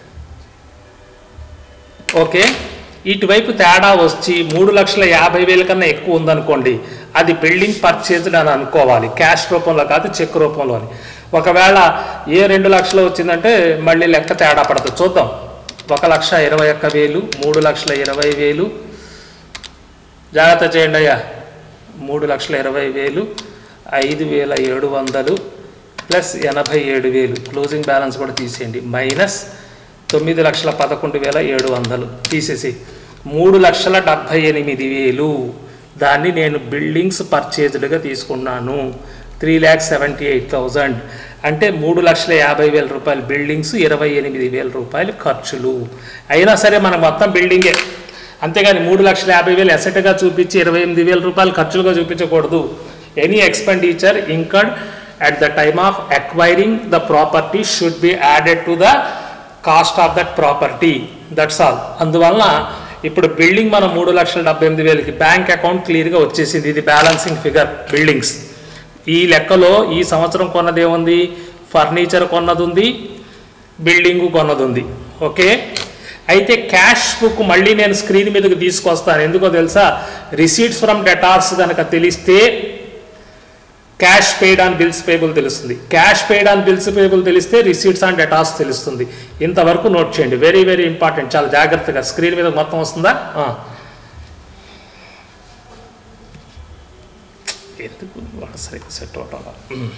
okay. ఇటువైపు తేడా వచ్చి మూడు లక్షల యాభై వేల కన్నా ఎక్కువ ఉందనుకోండి, అది బిల్డింగ్ పర్చేజ్డ్ అని అనుకోవాలి, క్యాష్ రూపంలో కాదు చెక్ రూపంలో అని. ఒకవేళ ఏ రెండు లక్షలు వచ్చిందంటే మళ్ళీ లెక్క తేడా పడుతుంది. చూద్దాం. ఒక లక్ష ఇరవై ఒక్క వేలు మూడు లక్షల ఇరవై వేలు జాగ్రత్త చేయండి అయ్యా. మూడు లక్షల ఇరవై వేలు ఐదు వేల ఏడు వందలు ప్లస్ ఎనభై ఏడు వేలు క్లోజింగ్ బ్యాలెన్స్ కూడా తీసేయండి, మైనస్ తొమ్మిది లక్షల పదకొండు వేల ఏడు వందలు తీసేసి మూడు లక్షల డెబ్భై ఎనిమిది వేలు దాన్ని నేను బిల్డింగ్స్ పర్చేజ్డ్గా తీసుకున్నాను. Three lakhs seventy eight thousand అంటే మూడు లక్షల యాభై వేల రూపాయలు బిల్డింగ్స్, ఇరవై ఎనిమిది వేల రూపాయలు ఖర్చులు. అయినా సరే మనం మొత్తం బిల్డింగే, అంతేగాని మూడు లక్షల యాభై వేలు ఎసెట్గా చూపించి ఇరవై ఎనిమిది వేల రూపాయలు ఖర్చులుగా చూపించకూడదు. Any expenditure incurred at the time of acquiring the property should be added to the cost of that property, that's all. అందువలన ఇప్పుడు బిల్డింగ్ మనం మూడు లక్షల డెబ్బై ఎనిమిది వేలకి బ్యాంక్ అకౌంట్ క్లియర్గా వచ్చేసింది. ఇది బ్యాలెన్సింగ్ ఫిగర్ బిల్డింగ్స్. ఈ లెక్కలో ఈ సంవత్సరం కొన్నది ఏముంది? ఫర్నిచర్ కొన్నది ఉంది, బిల్డింగు కొన్నది ఉంది. ఓకే. అయితే క్యాష్ బుక్ మళ్ళీ నేను స్క్రీన్ మీదకి తీసుకొస్తాను. ఎందుకో తెలుసా? రిసీట్స్ ఫ్రమ్ డెటార్స్ కనుక తెలిస్తే cash paid on bills payable తెలుస్తుంది, cash paid on bills payable తెలిస్తే రిసీట్స్ ఆన్ డెటార్స్ తెలుస్తుంది. ఇంతవరకు నోట్ చేయండి, వెరీ వెరీ ఇంపార్టెంట్. చాలా జాగ్రత్తగా స్క్రీన్ మీద మొత్తం వస్తుందా? ఎందుకు సరిగ్గా సెట్ అవుతా?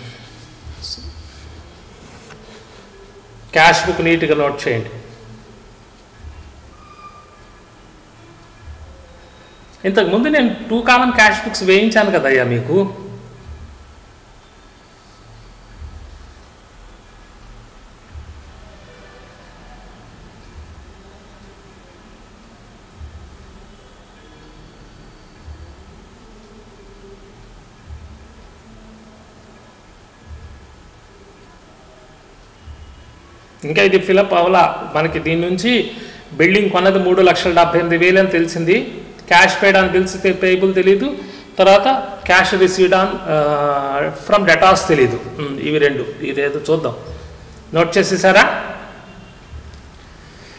క్యాష్ బుక్ నీట్గా నోట్ చేయండి. ఇంతకుముందు నేను టూ కాలం క్యాష్ బుక్స్ వేయించాను కదయ్యా మీకు. ఇంకా ఇది ఫిలప్ అవలా. మనకి దీని నుంచి బిల్డింగ్ కొన్నది మూడు లక్షల డెబ్బై ఎనిమిది వేలు అని తెలిసింది, cash paid on bills payable తెలీదు, తర్వాత cash received on from debtors తెలీదు. ఇవి రెండు, ఇదేదో చూద్దాం. నోట్ చేసేసారా?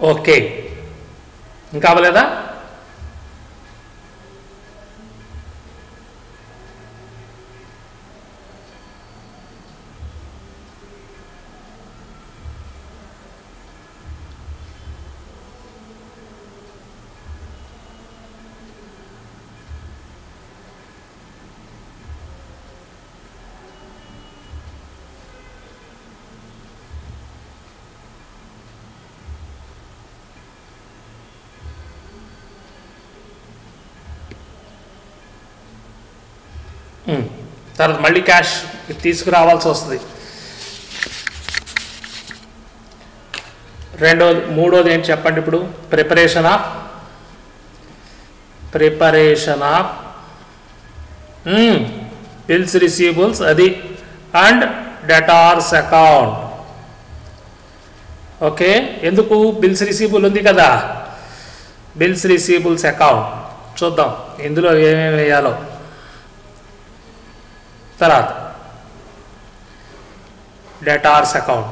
ఓకే, ఇంకా అవ్వలేదా? తర్వాత మళ్ళీ క్యాష్ తీసుకురావాల్సి వస్తుంది. రెండోది మూడోది ఏంటి చెప్పండి ఇప్పుడు? Preparation of preparation of bills receivables అది అండ్ డెటార్స్ అకౌంట్. ఓకే, ఎందుకు? బిల్స్ రిసీవబుల్ ఉంది కదా, బిల్స్ రిసీవబుల్స్ అకౌంట్ చూద్దాం ఇందులో ఏమేమి వేయాలో. తర్వాత debtors account,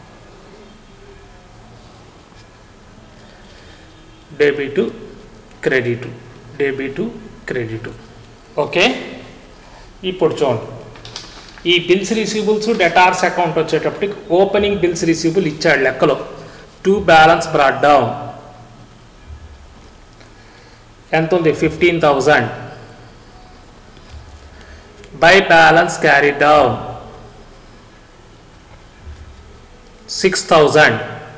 debit credit, debit credit. Okay, ఇప్పుడు చూడండి ఈ బిల్స్ రిసీవబుల్స్ డెటార్స్ అకౌంట్ వచ్చేటప్పటికి ఓపెనింగ్ బిల్స్ రిసీవబుల్ ఇచ్చాడు లెక్కలో. టు బ్యాలెన్స్ బ్రాట్ డౌన్ ఎంత ఉంది? Fifteen thousand. By balance carry down six thousand.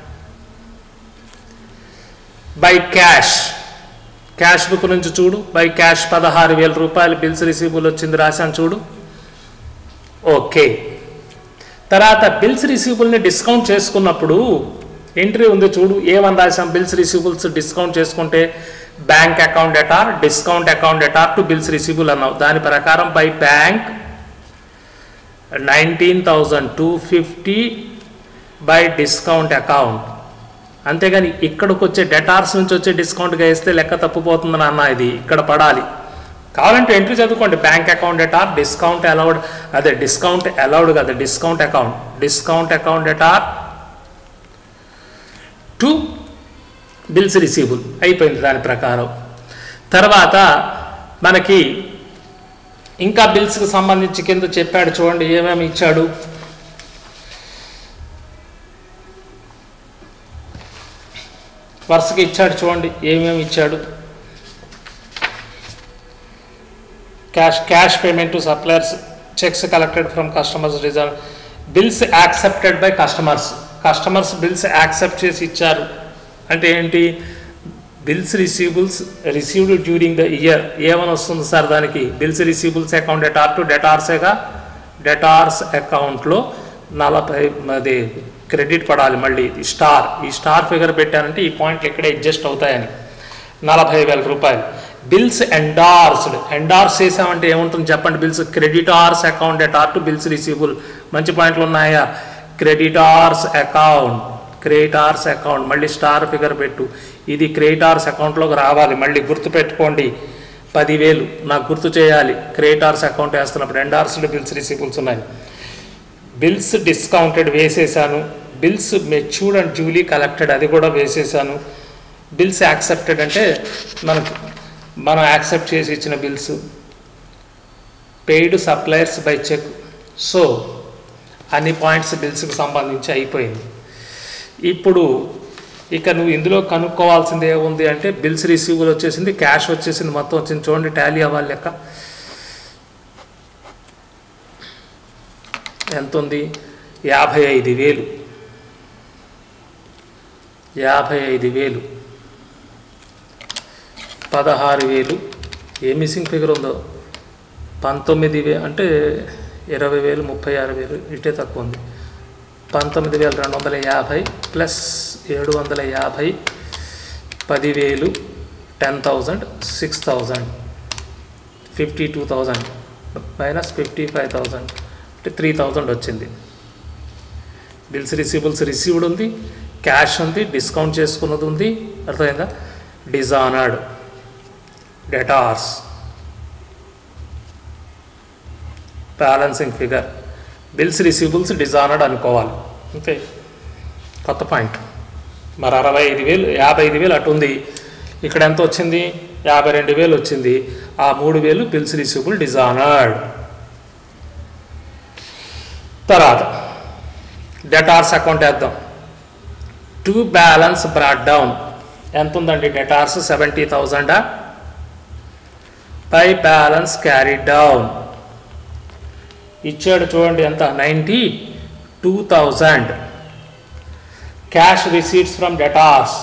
By cash, cash book నుంచి చూడు, బై క్యాష్ పదహారు వేల రూపాయలు బిల్స్ రిసీవబుల్ వచ్చింది, రాశాను చూడు. ఓకే, తర్వాత బిల్స్ రిసీవబుల్ని డిస్కౌంట్ చేసుకున్నప్పుడు ఎంట్రీ ఉంది చూడు, ఏమని రాసాం? బిల్స్ రిసీవబుల్స్ డిస్కౌంట్ చేసుకుంటే bank account debtor, discount account debtor to bills receivable అన్నావు. దాని ప్రకారం by bank nineteen thousand two fifty by discount account. అంతేగాని ఇక్కడికి వచ్చే డెటార్స్ నుంచి వచ్చే డిస్కౌంట్గా వేస్తే లెక్క తప్పిపోతుంది నాన్న, ఇది ఇక్కడ పడాలి. కావాలంటే ఎంట్రీ చదువుకోండి, bank account debtor, discount allowed, అదే డిస్కౌంట్ అలౌడ్ కదా, discount account, discount account debtor to bills receivable అయిపోయింది దాని ప్రకారం. తర్వాత మనకి ఇంకా బిల్స్కి సంబంధించి కింద చెప్పాడు చూడండి ఏమేమి ఇచ్చాడు. వరుసగా ఇచ్చాడు చూడండి ఏమేమి ఇచ్చాడు. Cash cash payment to suppliers, cheques collected from customers, reserve bills accepted by customers. Customers bills accept చేసి ఇచ్చారు అంటే ఏంటి? Bills receivables received during the year ఏమని వస్తుంది సార్ దానికి? Bills receivables account debtor to డెటార్సేగా, డెటార్స్ అకౌంట్లో నలభై అది క్రెడిట్ పడాలి. మళ్ళీ స్టార్, ఈ స్టార్ ఫిగర్ పెట్టానంటే ఈ పాయింట్లు ఇక్కడే అడ్జస్ట్ అవుతాయని. నలభై వేల రూపాయలు. బిల్స్ ఎండార్స్డ్, ఎండార్స్ చేసామంటే ఏముంటుంది చెప్పండి? Bills creditors account debtor to bills receivable. మంచి పాయింట్లు ఉన్నాయా? క్రెడిటార్స్ అకౌంట్, క్రెడిటార్స్ అకౌంట్ మళ్ళీ స్టార్ ఫిగర్ పెట్టు. ఇది క్రెడిటార్స్ అకౌంట్లోకి రావాలి, మళ్ళీ గుర్తుపెట్టుకోండి. పదివేలు నాకు గుర్తు చేయాలి. క్రెడిటార్స్ అకౌంట్ వేస్తున్నప్పుడు ఎండార్స్డ్ బిల్స్ రిసీవబుల్స్ ఉన్నాయి. బిల్స్ డిస్కౌంటెడ్ వేసేసాను. Bills matured and duly collected అది కూడా వేసేసాను. బిల్స్ యాక్సెప్టెడ్ అంటే మనకు మనం యాక్సెప్ట్ చేసి ఇచ్చిన bills. Paid suppliers by cheque. So అన్ని పాయింట్స్ బిల్స్కి సంబంధించి అయిపోయింది. ఇప్పుడు ఇక నువ్వు ఇందులో కనుక్కోవాల్సింది ఏముంది అంటే బిల్స్ రిసీవబుల్ వచ్చేసింది, క్యాష్ వచ్చేసింది, మొత్తం వచ్చింది. చూడండి టాలీ అవ్వాలి లెక్క. ఎంత ఉంది? యాభై ఐదు వేలు యాభై ఐదు వేలు పదహారు వేలు ఏ మిస్సింగ్ ఫిగర్ ఉందో పంతొమ్మిది వే అంటే ఇరవై వేలు ముప్పై ఆరు వేలు ఇటే తక్కువ ఉంది. పంతొమ్మిది వేల రెండు వందల యాభై ప్లస్ ఏడు వందల యాభై పదివేలు ten thousand six thousand fifty two thousand minus fifty five thousand అంటే త్రీ థౌజండ్ వచ్చింది. బిల్స్ రిసీవబుల్స్ రిసీవ్డ్ ఉంది, క్యాష్ ఉంది, డిస్కౌంట్ చేసుకున్నది ఉంది. అర్థమైందా? Dishonoured debtors balancing figure bills receivables dishonoured అనుకోవాలి. అంతే, కొత్త పాయింట్. మరి అరవై ఐదు వేలు యాభై ఐదు వేలు అటు ఉంది, ఇక్కడ ఎంత వచ్చింది, యాభై రెండు వేలు వచ్చింది. ఆ మూడు వేలు బిల్స్ రిసీవబుల్ డిజానర్డ్. తర్వాత డెటార్స్ అకౌంట్ వేద్దాం. టు బ్యాలెన్స్ బ్రాడ్ డౌన్ ఎంత ఉందండి, డెటార్స్ సెవెంటీ థౌజండా, బై బ్యాలెన్స్ క్యారీ డౌన్ ఇచ్చాడు చూడండి ఎంత, ninety two thousand. Cash receipts from debtors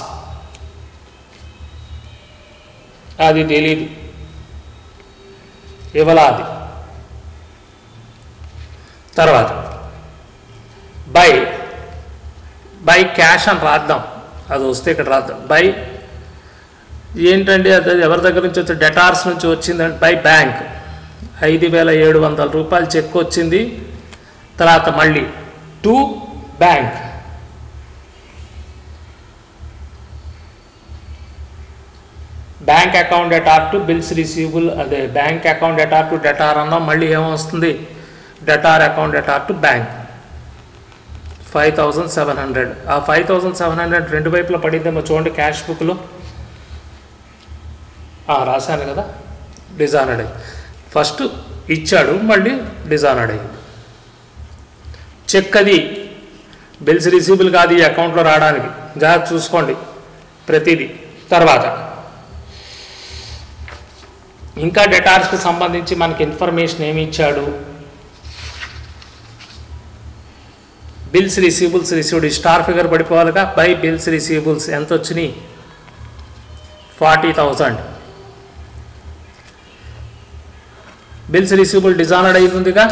అది తెలీదు, ఇవ్వలాది. తర్వాత బై బై క్యాష్ అని రాద్దాం, అది వస్తే ఇక్కడ రాద్దాం. బై ఏంటండి అది ఎవరి దగ్గర నుంచి వచ్చి, డెటార్స్ నుంచి వచ్చిందండి. బై బ్యాంక్ ఐదు వేల ఏడు వందల రూపాయలు చెక్ వచ్చింది. తర్వాత మళ్ళీ to bank, bank account debtor to bills receivable, అదే bank account debtor to debtor అన్నాం. మళ్ళీ ఏమొస్తుంది, debtor account debtor to bank five thousand seven hundred. ఆ ఫైవ్ థౌజండ్ సెవెన్ హండ్రెడ్ రెండు వైపులో పడిందేమో చూడండి క్యాష్ బుక్లో, రాశాను కదా, డిజానర్డ్ అయ్యి ఫస్ట్ ఇచ్చాడు, మళ్ళీ డిజానర్డ్ అయ్యింది. చెక్ అది బిల్స్ రిసీవబుల్ కాదు ఈ అకౌంట్లో రావడానికి, జాగ్రత్త చూసుకోండి ప్రతిదీ. తర్వాత ఇంకా డెటార్స్కి సంబంధించి మనకి ఇన్ఫర్మేషన్ ఏమి ఇచ్చాడు, bills receivables received star figure పడిపోవాలిగా. బై బిల్స్ రిసీవబుల్స్ ఎంత వచ్చినాయి, forty thousand. Bills receivable dishonoured అయిందిగా.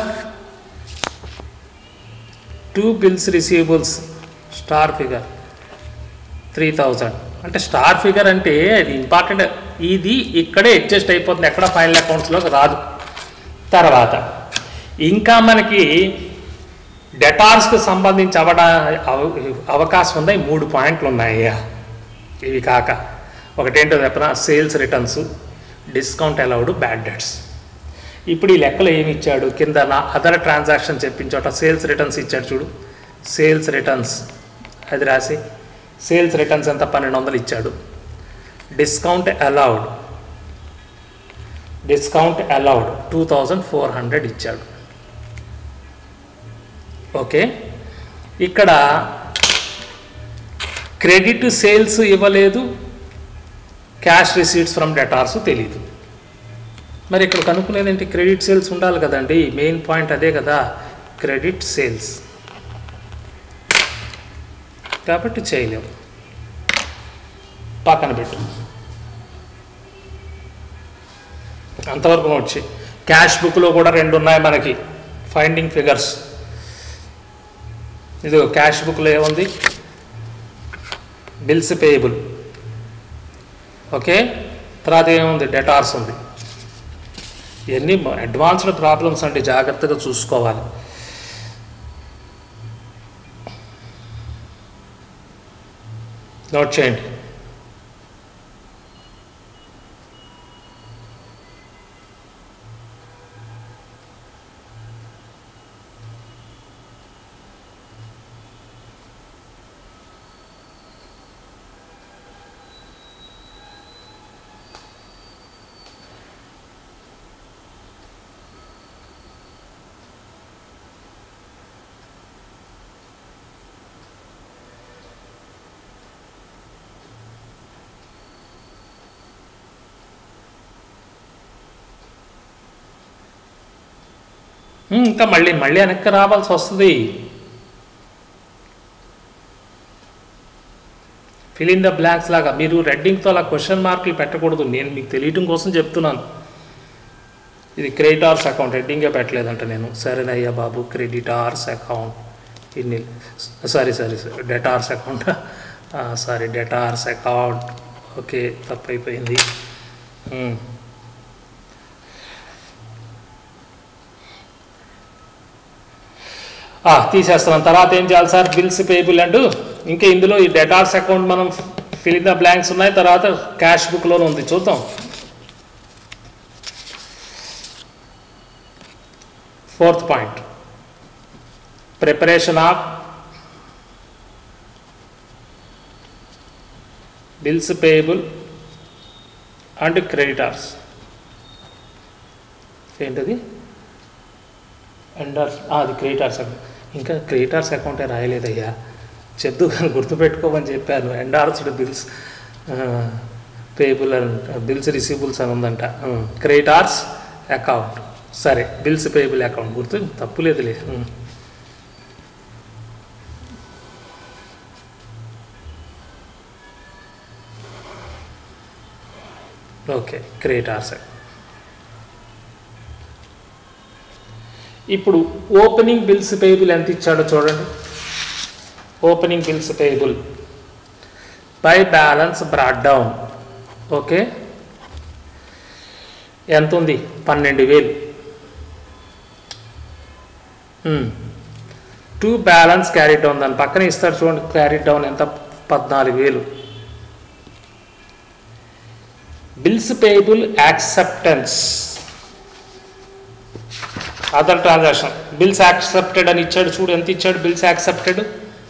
To bills receivables star figure three thousand. అంటే స్టార్ ఫిగర్ అంటే అది ఇంపార్టెంట్, ఇది ఇక్కడే అడ్జస్ట్ అయిపోతుంది, ఎక్కడ ఫైనల్ అకౌంట్స్లోకి రాదు. తర్వాత ఇంకా మనకి డెటార్స్కి సంబంధించి అవడా అవకాశం ఉన్నాయి, మూడు పాయింట్లు ఉన్నాయి. ఇవి కాక ఒకటేంటో చెప్పిన, sales returns, discount allowed, bad debts. ఇప్పుడు ఈ లెక్కలు ఏమి ఇచ్చాడు, కింద నా అదర్ ట్రాన్సాక్షన్ చెప్పించోట సేల్స్ రిటర్న్స్ ఇచ్చాడు చూడు, సేల్స్ రిటర్న్స్ అది రాసి, సేల్స్ రిటర్న్స్ ఎంత పన్నెండు వందలు ఇచ్చాడు. Discount allowed discount allowed two thousand four hundred ఇచ్చాడు. ఓకే, ఇక్కడ క్రెడిట్ సేల్స్ ఇవ్వలేదు, క్యాష్ రిసీట్స్ ఫ్రమ్ డెటార్స్ తెలీదు. మరి ఇక్కడ కనుక్కునేది ఏంటి, క్రెడిట్ సేల్స్ ఉండాలి కదండి, మెయిన్ పాయింట్ అదే కదా, క్రెడిట్ సేల్స్. కాబట్టి చేయలేము, పక్కన పెట్టు. అంతవరకు నోట్ చేయి. క్యాష్ బుక్లో కూడా రెండు ఉన్నాయి మనకి ఫైండింగ్ ఫిగర్స్. ఇది క్యాష్ బుక్లో ఏముంది, బిల్స్ పేయబుల్, ఓకే. తర్వాత ఏముంది, డెటార్స్ ఉంది. ఇవన్నీ అడ్వాన్స్డ్ ప్రాబ్లమ్స్ అంటే జాగ్రత్తగా చూసుకోవాలి. నోట్ చేయండి. ఇంకా మళ్ళీ మళ్ళీ వెనక్కి రావాల్సి వస్తుంది. ఫిల్ ఇన్ ద బ్లాంక్స్ లాగా మీరు రెడ్డింగ్తో అలా క్వశ్చన్ మార్కులు పెట్టకూడదు, నేను మీకు తెలియటం కోసం చెప్తున్నాను. ఇది క్రెడిటార్స్ అకౌంట్ రెడ్డింగే పెట్టలేదంట నేను. సరేనయ్యా బాబు, క్రెడిటార్స్ అకౌంట్ ఇన్ని sorry sorry sorry debtors account sorry debtors account okay, తప్పైపోయింది. తీసేస్తున్నాం. తర్వాత ఏం చేయాలి సార్, బిల్స్ పేయబుల్ అండ్ ఇంకా ఇందులో ఈ డెటార్స్ అకౌంట్ మనం ఫిల్ ఇన్ ద బ్లాంక్స్ ఉన్నాయి. తర్వాత క్యాష్ బుక్లోనే ఉంది, చూద్దాం. Fourth point, preparation of bills payable and creditors ఏంటది ఎండర్స్ అది క్రెడిటార్స్ అకౌంట్. ఇంకా క్రెడిటార్స్ అకౌంటే రాయలేదయ్యా, చెప్దు కానీ గుర్తుపెట్టుకోమని చెప్పాను. Endorsed bills payable and bills receivables అని ఉందంట. క్రెడిటార్స్ అకౌంట్ సరే, బిల్స్ పేయబుల్ అకౌంట్ గుర్తు తప్పులేదులే. Okay creditors. ఇప్పుడు ఓపెనింగ్ బిల్స్ పేయబుల్ ఎంత ఇచ్చాడో చూడండి. Opening bills payable by balance brought down. Okay ఎంత ఉంది? పన్నెండు వేలు. టూ బ్యాలెన్స్ క్యారీ డౌన్, దాని పక్కన ఇస్తాడు చూడండి క్యారీ డౌన్ ఎంత? పద్నాలుగు వేలు. Bills payable acceptance other transaction bills accepted అని ఇచ్చాడు చూడు, ఎంత ఇచ్చాడు? బిల్స్ యాక్సెప్టెడ్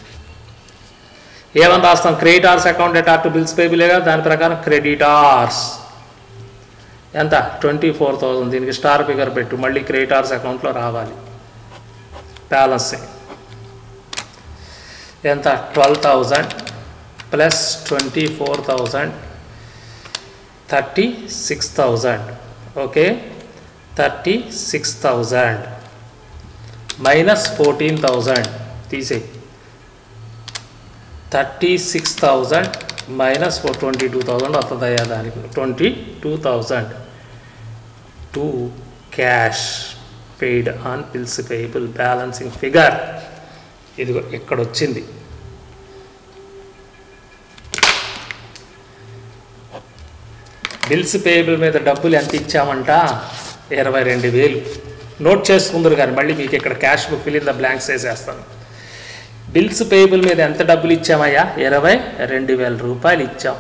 ఏమని రాస్తాం? Creditors account debtor to bills పేయబులేగా, దాని ప్రకారం క్రెడిటార్స్ ఎంత? Twenty four thousand. దీనికి స్టార్ ఫిగర్ పెట్టు, మళ్ళీ క్రెడిటార్స్ అకౌంట్లో రావాలి. బ్యాలెన్స్ ఎంత? Twelve thousand plus twenty four thousand thirty six thousand. Okay thirty six thousand minus fourteen thousand తీసేయి. Thirty six thousand minus four twenty two thousand వస్తుందయ్యా దానికి. Twenty two thousand to cash paid on bills payable balancing figure. ఇదిగో ఇక్కడ వచ్చింది. Bills payable మీద డబ్బులు ఎంత ఇచ్చామంట? ఇరవై రెండు వేలు. నోట్ చేసుకుందరు కానీ మళ్ళీ మీకు ఇక్కడ cash book fill in the blanks వేసేస్తాను. బిల్స్ పేయబుల్ మీద ఎంత డబ్బులు ఇచ్చామయ్యా? ఇరవై రెండు వేల రూపాయలు ఇచ్చాం.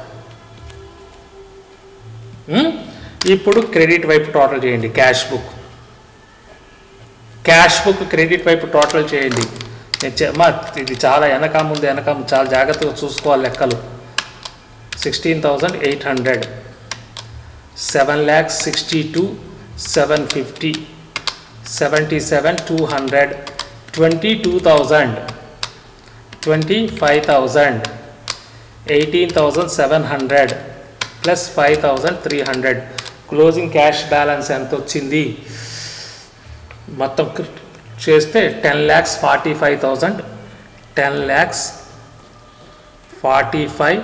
ఇప్పుడు క్రెడిట్ వైపు టోటల్ చేయండి. Cash book cash book credit వైపు టోటల్ చేయండి. మా ఇది చాలా వెనక ముందు వెనక చాలా జాగ్రత్తగా చూసుకోవాలి లెక్కలు. Sixteen thousand eight hundred, seven lakhs sixty two seven fifty, seventy seven two hundred, twenty two thousand, twenty five thousand, eighteen thousand seven hundred plus five thousand three hundred. Closing cash balance ఎంత వచ్చింది? మొత్తం చేస్తే ten lakhs forty five thousand, ten lakhs forty five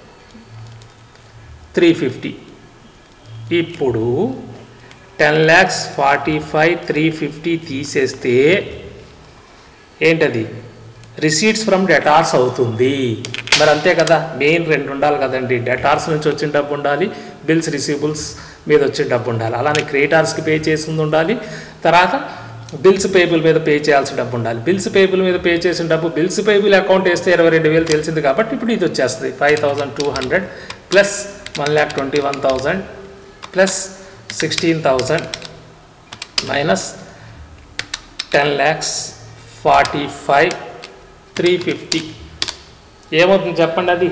three fifty. ఇప్పుడు ten lakhs forty five three fifty తీసేస్తే ఏంటది? Receipts from debtors అవుతుంది. మరి అంతే కదా, మెయిన్ రెండు ఉండాలి కదండి. డెటార్స్ నుంచి వచ్చిన డబ్బు ఉండాలి, బిల్స్ రిసీబుల్స్ మీద వచ్చిన డబ్బు ఉండాలి. అలానే క్రెడిటార్స్కి పే చేసింది ఉండాలి, తర్వాత బిల్స్ పేయబుల్ మీద పే చేయాల్సిన డబ్బు ఉండాలి. బిల్స్ పేయబుల్ మీద పే చేసిన డబ్బు బిల్స్ పేయబుల్ అకౌంట్ వేస్తే ఇరవై రెండు వేలు తెలిసింది కాబట్టి ఇప్పుడు ఇది వచ్చేస్తుంది. Five thousand two hundred plus one lakh twenty one thousand plus sixteen thousand minus ten lakhs forty five three fifty ఏమవుతుంది చెప్పండి? అది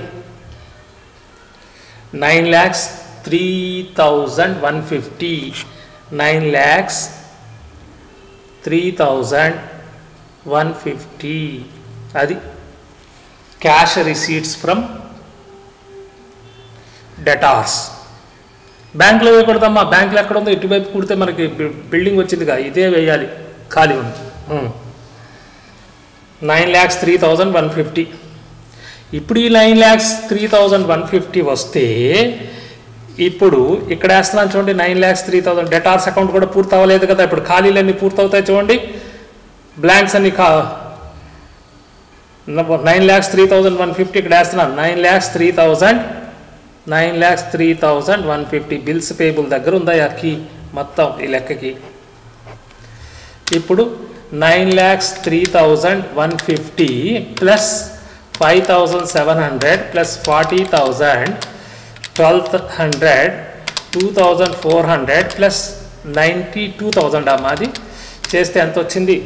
nine lakhs three thousand one fifty, nine lakhs three thousand one fifty. అది క్యాష్ రిసీట్స్ ఫ్రమ్ డెటార్స్. బ్యాంకులో వేయకూడదమ్మా, బ్యాంకులో ఎక్కడ ఉందో ఇటువైపు కుడితే మనకి బిల్డింగ్ వచ్చిందిగా, ఇదే వేయాలి, ఖాళీ ఉంది. Nine lakhs three thousand one fifty. ఇప్పుడు ఈ nine lakhs three thousand one fifty వస్తే ఇప్పుడు ఇక్కడ వేస్తున్నాను చూడండి, nine lakhs three thousand debtors account కూడా పూర్తి అవ్వలేదు కదా. ఇప్పుడు ఖాళీలన్నీ పూర్తవుతాయి చూడండి, బ్లాంక్స్ అన్ని కా nine lakhs three thousand one fifty ఇక్కడ వేస్తున్నాను. Nine lakhs three thousand nine lakhs three thousand one fifty bills payable దగ్గర ఉందా కీ మొత్తం ఈ లెక్కకి. ఇప్పుడు nine lakhs three thousand one fifty plus five thousand seven hundred plus forty thousand twelve hundred two thousand four hundred plus ninety two thousand అమ్మాది చేస్తే ఎంత వచ్చింది?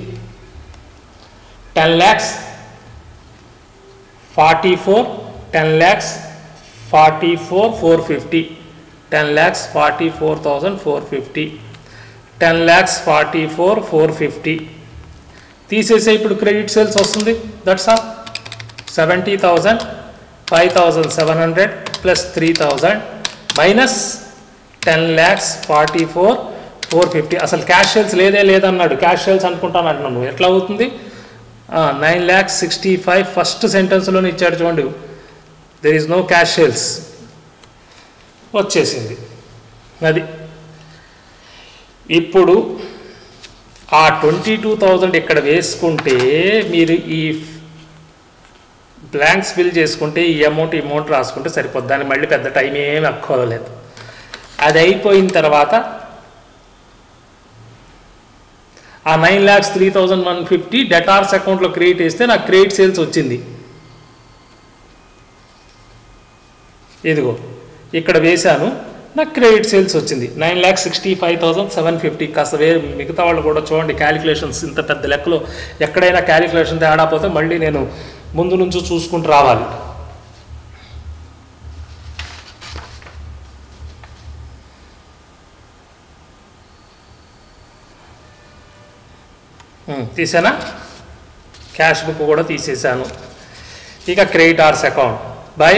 Ten lakhs forty four ten lakhs forty four four fifty ten lakhs forty four thousand four fifty ten lakhs forty four four fifty తీసేసే ఇప్పుడు credit sales వస్తుంది. That's all. Seventy thousand five thousand seven hundred plus three thousand minus ten lakhs forty four four fifty అసలు cash sales లేదే లేదన్నాడు. Cash sales అనుకుంటాను అంటున్నాను. నువ్వు ఎట్లా అవుతుంది? Nine lakhs sixty five first సెంటెన్స్లోనే ఇచ్చాడు చూడండి. There is no cash sales వచ్చేసింది. అది ఇప్పుడు ఆ ట్వంటీ టూ థౌజండ్ ఇక్కడ వేసుకుంటే మీరు ఈ బ్లాంక్స్ ఫిల్ చేసుకుంటే ఈ అమౌంట్ ఈ అమౌంట్ రాసుకుంటే సరిపోద్ది. దాన్ని మళ్ళీ పెద్ద టైం ఏమి అక్కర్లేదు. అది అయిపోయిన తర్వాత ఆ nine lakhs three thousand one fifty debtors అకౌంట్లో క్రెడిట్ వేస్తే నాకు క్రెడిట్ సేల్స్ వచ్చింది. ఇదిగో ఇక్కడ వేశాను, నాకు క్రెడిట్ సేల్స్ వచ్చింది nine lakhs sixty five thousand seven fifty. కాస్త వే మిగతా వాళ్ళు కూడా చూడండి క్యాలిక్యులేషన్స్. ఇంత పెద్ద లెక్కలో ఎక్కడైనా క్యాలిక్యులేషన్ తేడా పోతే మళ్ళీ నేను ముందు నుంచి చూసుకుంటూ రావాలి. తీసానా? క్యాష్ బుక్ కూడా తీసేసాను. ఇక క్రెడిటార్స్ అకౌంట్ బై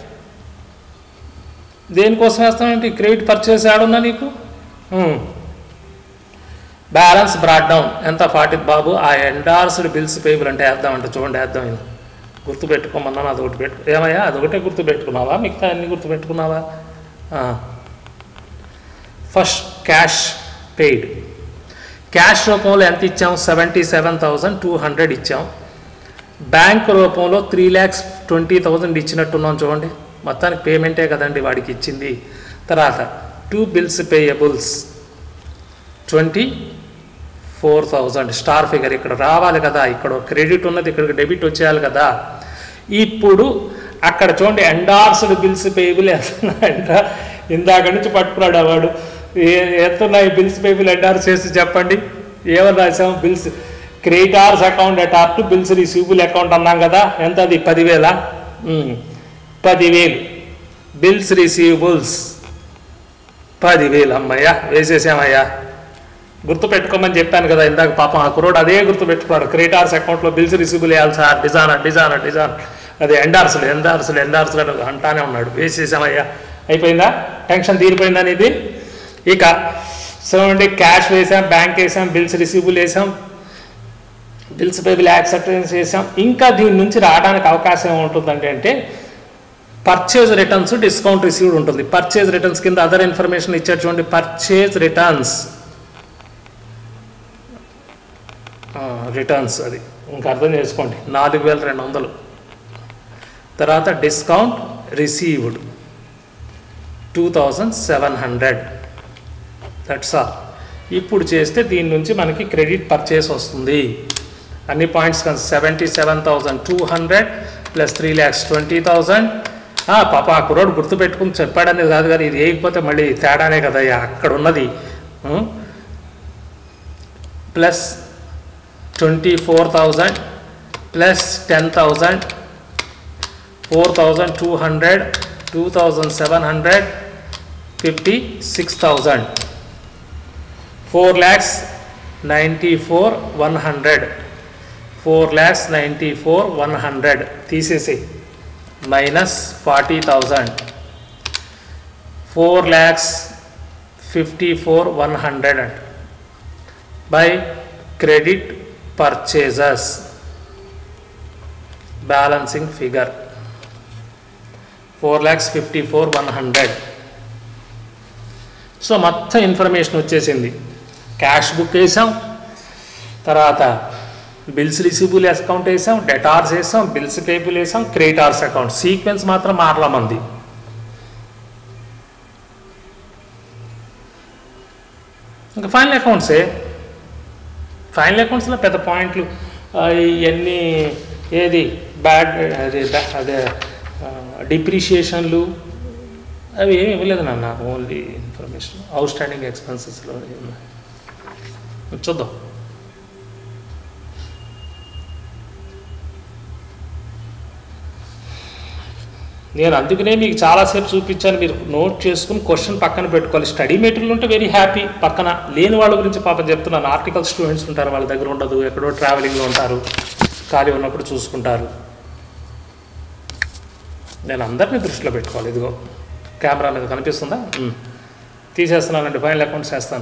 దేనికోసం వేస్తానంటే క్రెడిట్ పర్చేస్ ఆడున్నా నీకు. బ్యాలెన్స్ బ్రాడ్ డౌన్ ఎంత ఫార్టీ. బాబు ఆ ఎండార్స్డ్ బిల్స్ పేబుల్ అంటే వేద్దామంటే చూడండి వేద్దాం. ఇది గుర్తుపెట్టుకోమన్నాను, అదొకటి పెట్టు. ఏమయ్యా అదొకటే గుర్తుపెట్టుకున్నావా? మిగతా అన్ని గుర్తుపెట్టుకున్నావా? First cash paid. క్యాష్ రూపంలో ఎంత ఇచ్చాం? Seventy seven thousand two hundred ఇచ్చాం. బ్యాంక్ రూపంలో త్రీ ల్యాక్స్ ట్వంటీ థౌజండ్ ఇచ్చినట్టున్నాం చూడండి. మొత్తానికి పేమెంటే కదండి వాడికి ఇచ్చింది. తర్వాత to bills payables twenty four thousand star figure ఇక్కడ రావాలి కదా. ఇక్కడ క్రెడిట్ ఉన్నది, ఇక్కడికి డెబిట్ వచ్చేయాలి కదా. ఇప్పుడు అక్కడ చూడండి ఎండార్స్డ్ బిల్స్ పేయబుల్ ఎంత, ఇందాక నుంచి పట్టుకున్నాడు వాడు. ఎంతున్నాయి బిల్స్ పేబుల్ ఎండార్స్ చేసి చెప్పండి. ఏమని రాసాం? Bills creditors account at up to bills receivable account అన్నాం కదా. ఎంత అది? పదివేల పదివేలు బిల్స్ రిసీవబుల్స్ పదివేలు. అమ్మయ్యా వేసేసామయ్యా. గుర్తుపెట్టుకోమని చెప్పాను కదా ఇందాక. పాపం ఆ కురోడు అదే గుర్తుపెట్టుకున్నాడు. క్రెడిటార్స్ అకౌంట్లో బిల్స్ రిసీవబుల్ వేయాలి సార్. డిజాన్ డిజాన్ డిజాన్ అదే ఎండార్సులు ఎండార్సులు ఎండార్సులు అంటానే ఉన్నాడు. వేసేసామయ్యా. అయిపోయిందా? టెన్షన్ తీరిపోయిందా ఇది? ఇక చూడండి క్యాష్ వేసాం, బ్యాంక్ వేసాం, బిల్స్ రిసీవబుల్ వేసాం, బిల్స్ పేబుల్ యాక్సెప్టెన్స్ చేసాం. ఇంకా దీని నుంచి రావడానికి అవకాశం ఏముంటుందంటే అంటే పర్చేజ్ రిటర్న్స్ డిస్కౌంట్ రిసీవ్డ్ ఉంటుంది. పర్చేజ్ రిటర్న్స్ కింద అదర్ ఇన్ఫర్మేషన్ ఇచ్చారు చూడండి. పర్చేజ్ రిటర్న్స్ రిటర్న్స్ అది ఇంకా అర్థం చేసుకోండి. నాలుగు వేల రెండు వందలు. తర్వాత discount received two thousand seven hundred. That's all. ఇప్పుడు చేస్తే దీని నుంచి మనకి క్రెడిట్ పర్చేస్ వస్తుంది. అన్ని పాయింట్స్ కలిసి seventy seven thousand two hundred plus three lakhs twenty thousand. పాప ఆ కుర్రోడు గుర్తుపెట్టుకుని చెప్పాడనేది కాదు కానీ ఇది వేయకపోతే మళ్ళీ తేడానే కదా అక్కడ ఉన్నది. Plus twenty four thousand plus ten thousand four thousand two hundred two thousand seven hundred fifty six thousand four lakhs ninety four one hundred four lakhs ninety four one hundred తీసేసి minus forty thousand four lakhs fifty four one hundred and by credit purchases balancing figure four lakhs fifty four one hundred. So మొత్తం information వచ్చేసింది. Cash book వేసాం, తర్వాత bills receivable account వేసాం, debtors వేసాం, bills payable వేసాం, creditors account. Sequence మాత్రం మారలా మంది. ఇంకా ఫైనల్ అకౌంట్సే. ఫైనల్ అకౌంట్స్లో పెద్ద పాయింట్లు ఇవన్నీ ఏది బ్యాడ్ అదే అదే డిప్రిషియేషన్లు అవి ఏమి ఇవ్వలేదు నాన్న. ఓన్లీ ఇన్ఫర్మేషన్ అవుట్ స్టాండింగ్ ఎక్స్పెన్సెస్లో చూద్దాం. నేను అందుకనే మీకు చాలాసేపు చూపించాను, మీరు నోట్ చేసుకుని క్వశ్చన్ పక్కన పెట్టుకోవాలి. స్టడీ మెటీరియల్ ఉంటే వెరీ హ్యాపీ, పక్కన లేని వాళ్ళ గురించి పాపం చెప్తున్నాను. ఆర్టికల్ స్టూడెంట్స్ ఉంటారు, వాళ్ళ దగ్గర ఉండదు, ఎక్కడో ట్రావెలింగ్లో ఉంటారు, ఖాళీ ఉన్నప్పుడు చూసుకుంటారు. నేను అందరినీ దృష్టిలో పెట్టుకోవాలి. ఇదిగో కెమెరా మీద కనిపిస్తుందా? తీసేస్తున్నానండి, ఫైనల్ అకౌంట్స్ వేస్తాను.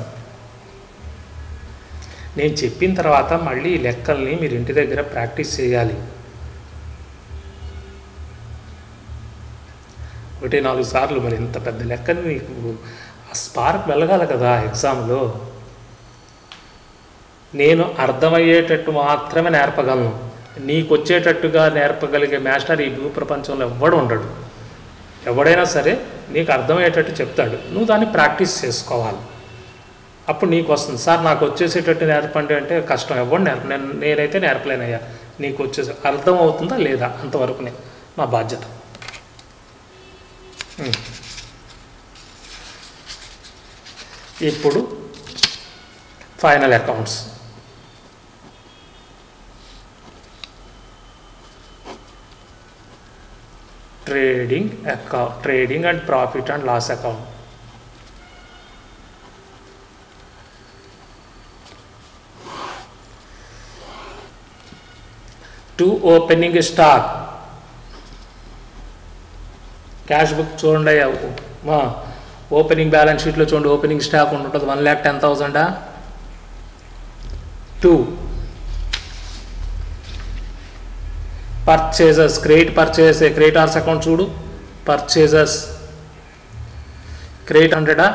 నేను చెప్పిన తర్వాత మళ్ళీ ఈ లెక్కల్ని మీరు ఇంటి దగ్గర ప్రాక్టీస్ చేయాలి. ఒకటి నాలుగు సార్లు. మరి ఇంత పెద్ద లెక్కని మీకు ఆ స్పార్క్ వెళ్ళగాలి కదా ఎగ్జామ్లో. నేను అర్థమయ్యేటట్టు మాత్రమే నేర్పగలను. నీకు వచ్చేటట్టుగా నేర్పగలిగే మాస్టర్ ఈ భూ ప్రపంచంలో ఎవ్వడు ఉండడు. ఎవడైనా సరే నీకు అర్థమయ్యేటట్టు చెప్తాడు, నువ్వు దాన్ని ప్రాక్టీస్ చేసుకోవాలి. అప్పుడు నీకు వస్తుంది. సార్ నాకు వచ్చేసేటట్టు నేర్పండి అంటే కష్టం, ఎవడు నేర్ప నేను నేనైతే నేర్పలేనయ్యా. నీకు వచ్చేసి అర్థం అవుతుందా లేదా అంతవరకునే మా బాధ్యత. ఇప్పుడు final accounts. Trading account, trading and profit and loss account. To opening stock. Cash book చూడండి అయ్యా, మా ఓపెనింగ్ బ్యాలెన్స్ షీట్లో చూడండి, ఓపెనింగ్ స్టాక్ ఉంటుంది వన్ ల్యాక్ టెన్ థౌజండా. To purchases, credit purchase, creditors account చూడు, పర్చేజెస్ క్రెడిట్ హండ్రెడా,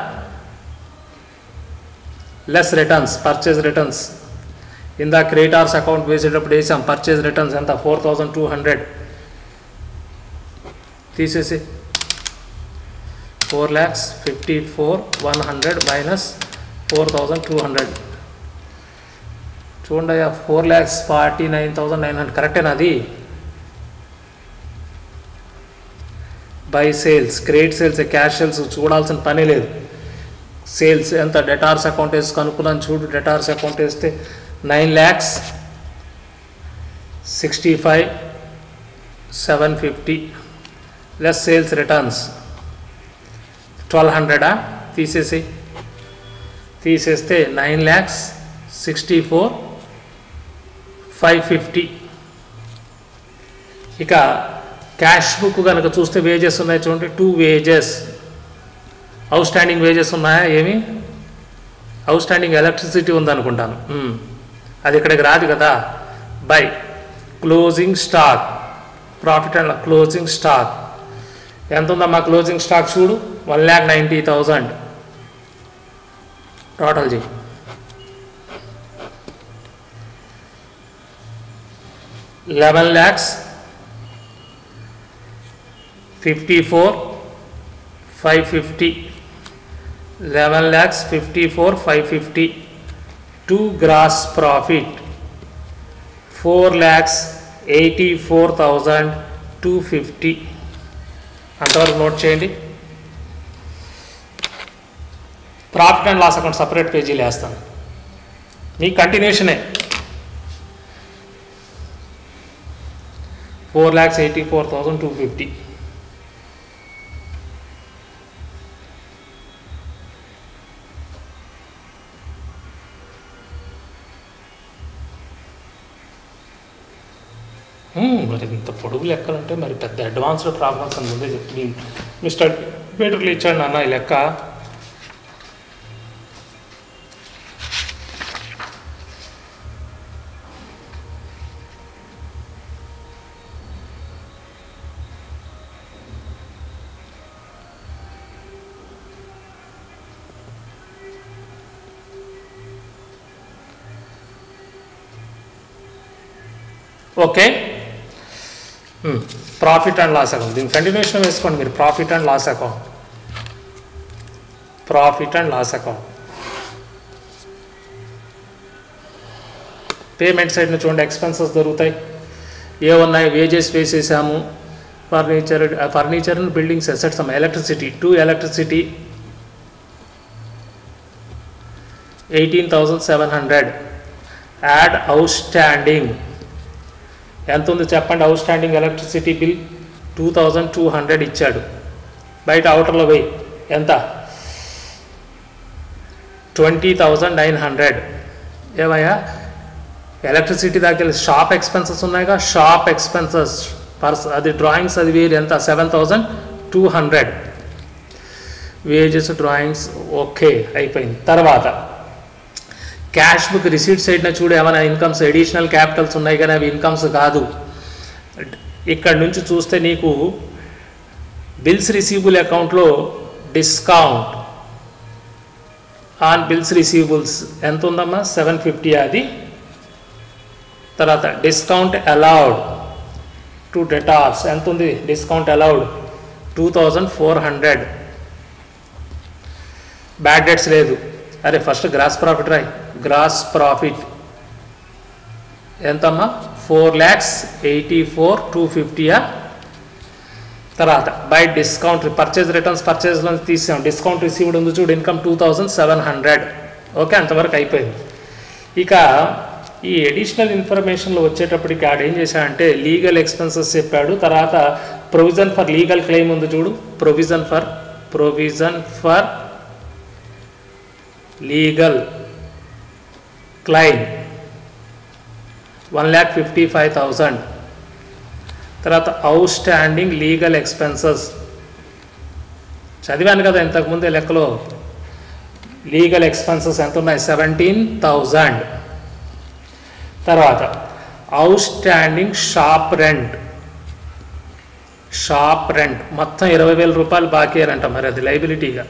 లెస్ రిటర్న్స్, పర్చేజ్ రిటర్న్స్. ఇందా క్రెడిటార్స్ అకౌంట్ వేసేటప్పుడు వేసాం, పర్చేజ్ రిటర్న్స్ ఎంత ఫోర్ థౌజండ్ టూ హండ్రెడ్ తీసేసి four lakhs fifty four one hundred minus four thousand two hundred. చూడండి అయ్యా, four lakhs forty nine thousand nine hundred కరెక్టేనా అది? By sales, credit sales, cash sales చూడాల్సిన పని లేదు. సేల్స్ ఎంత, డెటార్స్ అకౌంట్ వేసి కనుక్కున్నాను చూడు. డెటార్స్ అకౌంట్ వేస్తే nine lakhs sixty five seven fifty less sales returns twelve హండ్రెడా తీసేసి తీసేస్తే nine lakhs sixty four five fifty. ఇక క్యాష్ బుక్ కనుక చూస్తే వేజెస్ ఉన్నాయి చూడండి, to wages. Outstanding wages ఉన్నాయా? ఏమి అవుట్ స్టాండింగ్ ఎలక్ట్రిసిటీ ఉందనుకుంటాను, అది ఇక్కడికి రాదు కదా. By closing stock, profit and closing stock ఎంత ఉందమ్మా? క్లోజింగ్ స్టాక్ చూడు, one lakh ninety thousand total చేయి. Eleven lakhs fifty four five fifty eleven lakhs fifty four five fifty. To gross profit four lakhs eighty four thousand two fifty. అంతవరకు note చేయండి. Profit and loss account separate పేజీలు వేస్తాను, మీ కంటిన్యూషనే. Four lakhs eighty four thousand two fifty. మరి ఇంత పొడుగు లెక్కలంటే మరి పెద్ద అడ్వాన్స్డ్ ప్రాబ్లమ్స్ అని ముందే చెప్పి మిస్టర్ పేటర్లు ఇచ్చాడు నాన్న ఈ లెక్క. Okay, profit and loss account దీని కంటిన్యూషన్ వేసుకోండి మీరు. Profit and loss account, profit and loss account. Payment సైడ్ని చూడండి, ఎక్స్పెన్సెస్ దొరుకుతాయి. ఏమున్నాయి? వేజెస్ వేసేసాము, furniture furniture and buildings assets అమ్మ. Electricity, to electricity eighteen thousand seven hundred. Add outstanding ఎంత ఉంది చెప్పండి? Outstanding electricity bill two thousand two hundred ఇచ్చాడు. బయట అవుటర్లో పోయి ఎంత ట్వంటీ థౌజండ్ నైన్ హండ్రెడ్. ఏమయ్యా ఎలక్ట్రిసిటీ దగ్గర షాప్ ఎక్స్పెన్సెస్ ఉన్నాయిగా, షాప్ ఎక్స్పెన్సెస్ పర్స్ అది డ్రాయింగ్స్ అది వేరు ఎంత seven thousand two hundred. Wages drawings okay అయిపోయింది. తర్వాత క్యాష్ బుక్ రిసీట్ సైడ్న చూడు ఏమైనా ఇన్కమ్స్ అడిషనల్ క్యాపిటల్స్ ఉన్నాయి కానీ అవి ఇన్కమ్స్ కాదు. ఇక్కడ నుంచి చూస్తే నీకు బిల్స్ రిసీవబుల్ అకౌంట్లో డిస్కౌంట్ ఆన్ బిల్స్ రిసీవబుల్స్ ఎంత ఉందమ్మా సెవెన్ ఫిఫ్టీ అది. తర్వాత డిస్కౌంట్ అలౌడ్ టు డెటార్స్ ఎంత ఉంది discount allowed two thousand four hundred. Bad debts లేదు. అరే ఫస్ట్ గ్రాస్ ప్రాఫిట్ రాయి. గ్రాస్ ప్రాఫిట్ ఎంతమ్మా four lakhs eighty four two ఫిఫ్టీయా. తర్వాత బై డిస్కౌంట్ పర్చేజ్ రిటర్న్స్ పర్చేజ్లో తీసాం. డిస్కౌంట్ రిసీవ్డ్ ఉంది చూడు income two thousand seven hundred. Okay అంతవరకు అయిపోయింది. ఇక ఈ అడిషనల్ ఇన్ఫర్మేషన్లో వచ్చేటప్పటికి ఆడ ఏం చేశాడంటే లీగల్ ఎక్స్పెన్సెస్ చెప్పాడు. తర్వాత ప్రొవిజన్ ఫర్ లీగల్ క్లెయిమ్ ఉంది చూడు. Provision for provision for legal claim one lakh fifty five thousand. తర్వాత అవుట్ స్టాండింగ్ లీగల్ ఎక్స్పెన్సెస్ చదివాను కదా ఇంతకుముందే లెక్కలో. లీగల్ ఎక్స్పెన్సెస్ ఎంత ఉన్నాయి సెవెంటీన్ థౌజండ్. తర్వాత outstanding shop rent shop rent మొత్తం ఇరవై వేల రూపాయలు బాకీయారంట. మరి అది లైబిలిటీగా.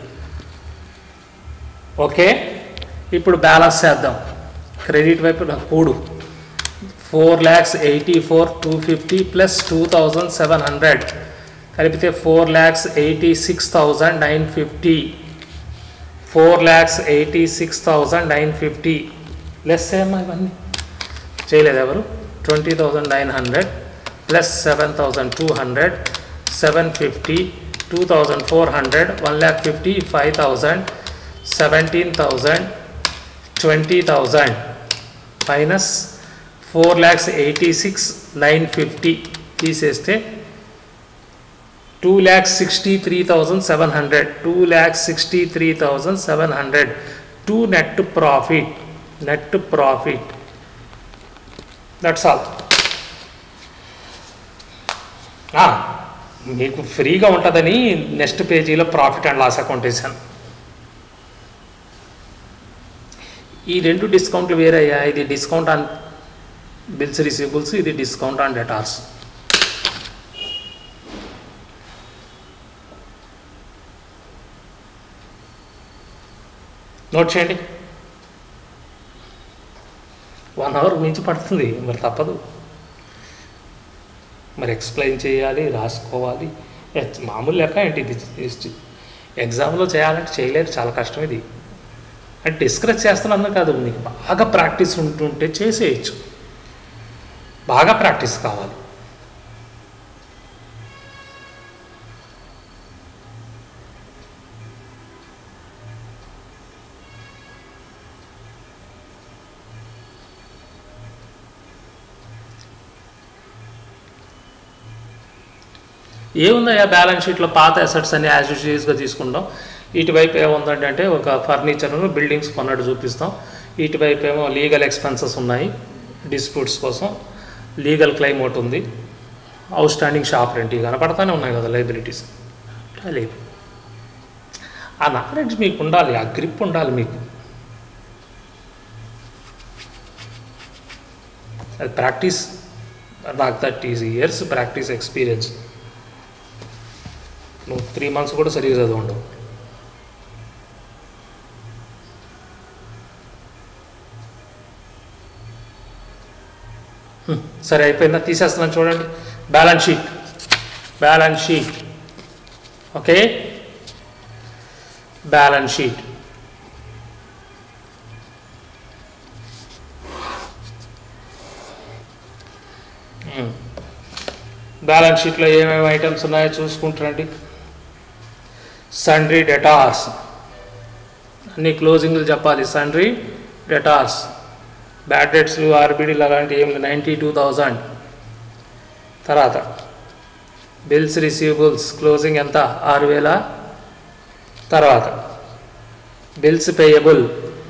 ఓకే ఇప్పుడు బ్యాలెన్స్ చేద్దాం. క్రెడిట్ వైపు నాకు కూడు four lakhs eighty four two fifty plus two thousand seven hundred కలిపితే four lakhs eighty six thousand nine fifty. Four lakhs eighty six thousand nine fifty less ఏమో ఇవన్నీ చేయలేదు ఎవరు. Twenty thousand nine hundred plus seven thousand two hundred seven fifty two thousand four hundred one lakh fifty five thousand seventeen thousand twenty thousand minus four lakhs eighty six nine fifty తీసేస్తే two lakhs sixty three thousand seven hundred two lakhs sixty three thousand seven hundred to net profit net profit. That's all. మీకు ఫ్రీగా ఉంటుందని next పేజీలో profit and loss account వేసాను. ఈ రెండు డిస్కౌంట్లు వేరయ్యా. ఇది డిస్కౌంట్ ఆన్ బిల్స్ రిసీవబుల్స్, ఇది డిస్కౌంట్ ఆన్ డెటార్స్. నోట్ చేయండి. వన్ అవర్ మించి పడుతుంది మరి తప్పదు. మరి ఎక్స్ప్లెయిన్ చేయాలి, రాసుకోవాలి. మామూలు లెక్క ఏంటి ఇది. ఎగ్జామ్లో చేయాలంటే చేయలేరు, చాలా కష్టం ఇది. అంటే డిస్కరేజ్ చేస్తున్నందుకు కాదు, మీకు బాగా ప్రాక్టీస్ ఉంటుంటే చేసేయచ్చు. బాగా ప్రాక్టీస్ కావాలి. ఏముందయ్యా బ్యాలెన్స్ షీట్లో పాత అసెట్స్ అన్ని యాజ్ యూజువల్గా తీసుకుంటాం. ఇటువైపు ఏముందంటే ఒక ఫర్నిచర్ను బిల్డింగ్స్ కొన్నట్టు చూపిస్తాం. ఇటువైపు ఏమో లీగల్ ఎక్స్పెన్సెస్ ఉన్నాయి డిస్ప్యూట్స్ కోసం. లీగల్ క్లెయిమ్ ఒకటి ఉంది. అవుట్ స్టాండింగ్ షాప్ రెంట్ ఇవి కనపడతానే ఉన్నాయి కదా లైబిలిటీస్. లేదు ఆ నాలెడ్జ్ మీకు ఉండాలి, ఆ గ్రిప్ ఉండాలి మీకు. అది ప్రాక్టీస్. నాకు థర్టీ ఇయర్స్ ప్రాక్టీస్ ఎక్స్పీరియన్స్. నువ్వు త్రీ మంత్స్ కూడా సరిగ్గా చదువు ఉండవు. సరే అయిపోయిందా, తీసేస్తున్నాను చూడండి. Balance sheet balance sheet okay. Balance sheet balance షీట్లో ఏమేమి ఐటమ్స్ ఉన్నాయో చూసుకుంటారండి. సండ్రీ డెటార్స్ అన్ని క్లోజింగ్లు చెప్పాలి. సండ్రీ డెటార్స్ బ్యాడ్ డెట్స్లు ఆర్బిడీలు అలాంటివి ఏమి నైంటీ టూ థౌజండ్. తర్వాత బిల్స్ రిసీవబుల్స్ క్లోజింగ్ ఎంత ఆరు వేల. తర్వాత బిల్స్ పేయబుల్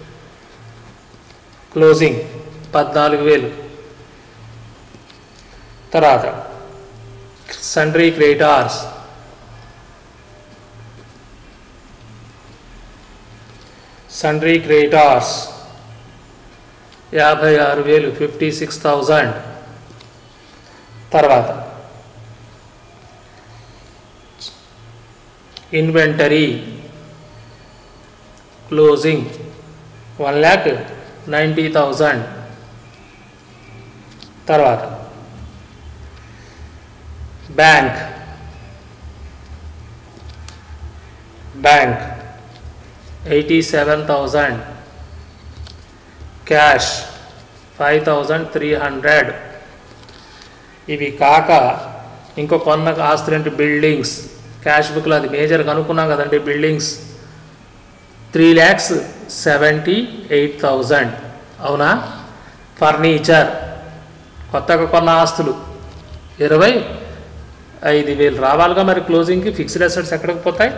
క్లోజింగ్ పద్నాలుగు వేలు. తర్వాత సండ్రీ క్రెడిటార్స్ సండ్రీ క్రెడిటార్స్ యాభై ఆరు వేలు ఫిఫ్టీ సిక్స్ థౌజండ్. తర్వాత inventory closing one lakh ninety thousand. తర్వాత bank bank eighty seven thousand. Cash five thousand three hundred. ఇవి కాక ఇంకో కొన్న ఆస్తులు బిల్డింగ్స్ క్యాష్ బుక్లో అది మేజర్ కనుక్కున్నాం కదండి. Buildings three lakhs seventy eight thousand అవునా. ఫర్నిచర్ కొత్తగా కొన్న ఆస్తులు ఇరవై ఐదు వేలు రావాలిగా మరి క్లోజింగ్కి. ఫిక్స్డ్ అసెట్స్ ఎక్కడికి పోతాయి.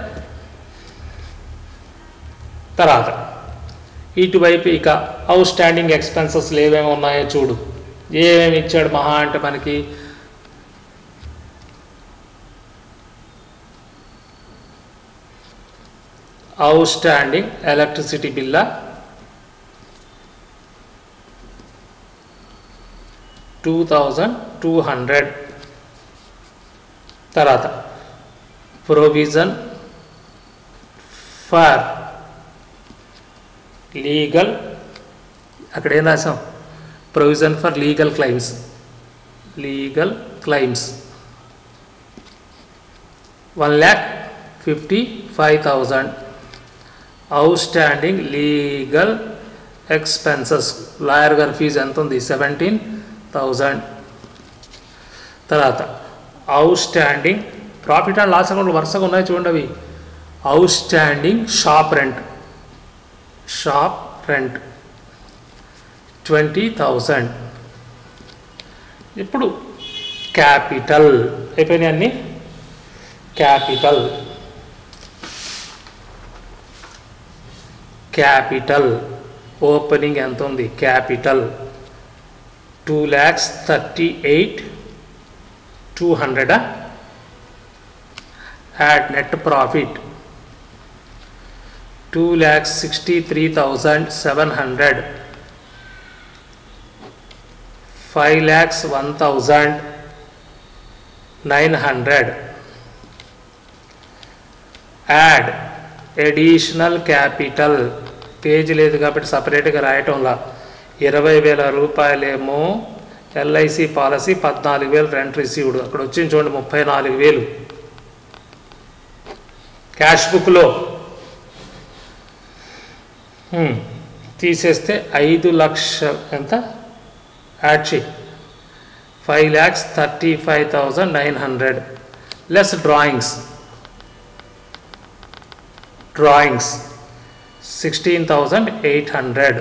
తర్వాత ఇటువైపు ఇక అవుట్ స్టాండింగ్ ఎక్స్పెన్సెస్ ఏమేమి ఉన్నాయో చూడు. ఏమేమి ఇచ్చాడు మహా అంటే మనకి అవుట్ స్టాండింగ్ ఎలక్ట్రిసిటీ బిల్ల టూ థౌజండ్ టూ హండ్రెడ్. తర్వాత ప్రొవిజన్ ఫర్ లీగల్ అక్కడ ఏం రాసాం provision for legal claims legal claims one lakh fifty five thousand. Outstanding legal expenses lawyer గారి ఫీజు ఎంత ఉంది సెవెంటీన్ థౌజండ్. తర్వాత outstanding profit and loss అకౌంట్లు వరుసగా ఉన్నాయి చూడండి. అవి outstanding shop rent shop rent twenty thousand. ఇప్పుడు క్యాపిటల్ అయిపోయినాయి అన్నీ. క్యాపిటల్ క్యాపిటల్ ఓపెనింగ్ ఎంత ఉంది capital two lakhs thirty eight two హండ్రెడా. Add net profit two lakhs sixty three thousand seven hundred. Five lakhs one thousand nine hundred. Add additional capital page లేదు కాబట్టి సపరేట్గా రాయటంలా. ఇరవై వేల రూపాయలేమో ఎల్ఐసి పాలసీ, పద్నాలుగు వేలు రెంట్ రిసీవ్డ్. అక్కడ వచ్చింది చూడండి ముప్పై నాలుగు వేలు క్యాష్ బుక్లో. తీసేస్తే ఐదు లక్ష ఎంత యాడ్ చేయి five lakhs thirty five thousand nine hundred less drawings drawings sixteen thousand eight hundred.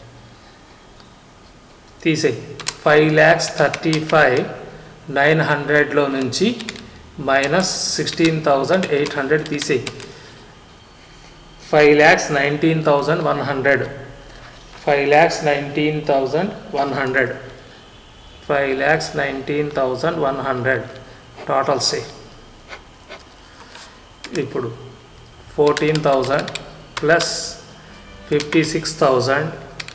తీసే five lakhs thirty five nine హండ్రెడ్లో నుంచి minus sixteen thousand eight hundred తీసేయి. Five lakhs nineteen thousand one hundred five lakhs nineteen thousand one hundred five lakhs nineteen thousand one hundred total సే. ఇప్పుడు fourteen thousand plus fifty six thousand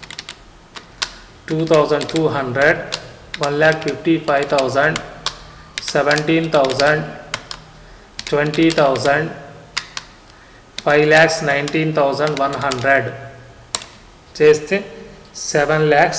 two thousand two hundred one lakh fifty five thousand seventeen thousand twenty thousand five lakhs nineteen thousand one hundred చేస్తే seven lakhs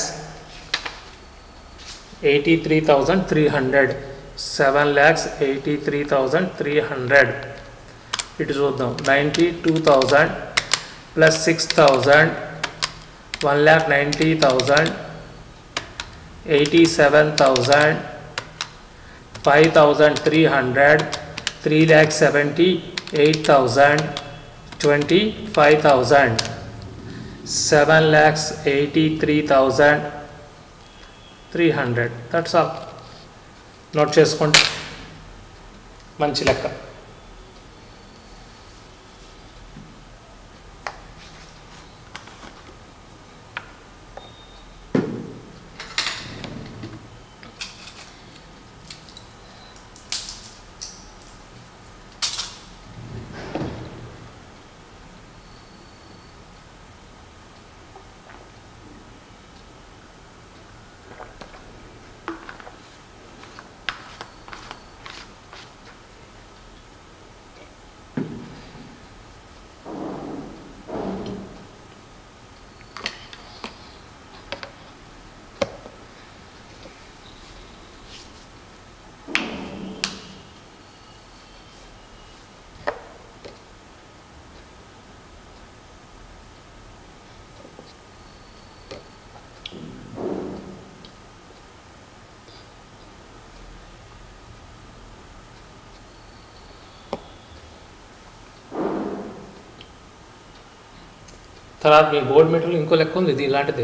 eighty three thousand three hundred seven lakhs eighty three thousand three hundred. ఇటు చూద్దాం ninety two thousand plus six thousand one lakh ninety thousand eighty seven thousand five thousand three hundred three lakh seventy eight thousand twenty five thousand seven lakhs eighty three thousand three hundred. That's all. Note చేసుకోండి. మంచి లెక్క. తర్వాత మీ board మీటర్లు ఇంకో లెక్క ఉంది, ఇది ఇలాంటిదే.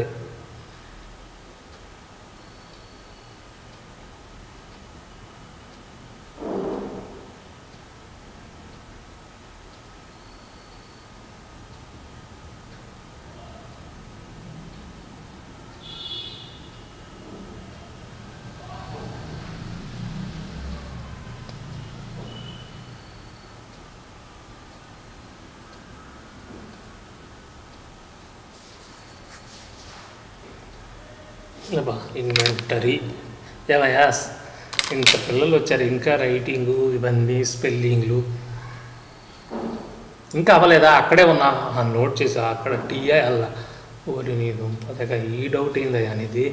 బా ఇన్వెంటరీ ఏమయ్యా, ఇంత పిల్లలు వచ్చారు, ఇంకా రైటింగు ఇవన్నీ స్పెల్లింగ్లు ఇంకా అవ్వలేదా? అక్కడే ఉన్నా నోట్ చేసా, అక్కడ టీఏ అల్లా ఓరి నీదు అదే ఈ డౌట్ ఏందయ్యా అనేది.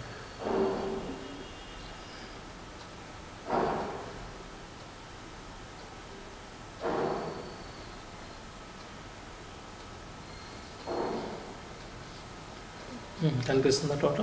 కనిపిస్తుందా టోటల్?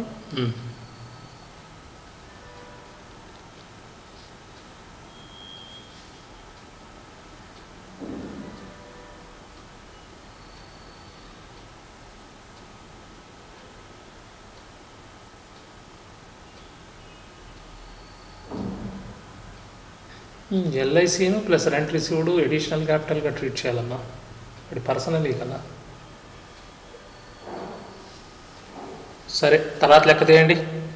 ఎల్ఐసీను ప్లస్ రెంట్ రిసీవ్డ్ ఎడిషనల్ క్యాపిటల్గా ట్రీట్ చేయాలమ్మా, అది పర్సనలీ కదా. సరే తర్వాత లెక్క తీయండి.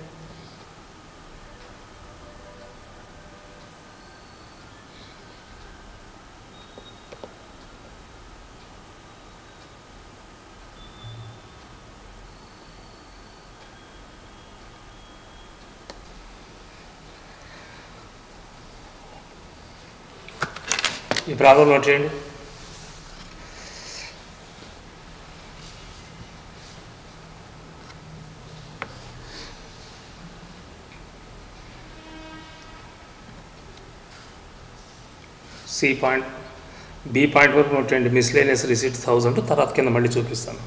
ఈ ప్రాబ్లం నోట్ చేయండి. సి పాయింట్ బి పాయింట్ వరకు నోట్ చేయండి. మిస్లేనియస్ రిసీట్ థౌజండ్, తర్వాత కింద మళ్ళీ చూపిస్తాను.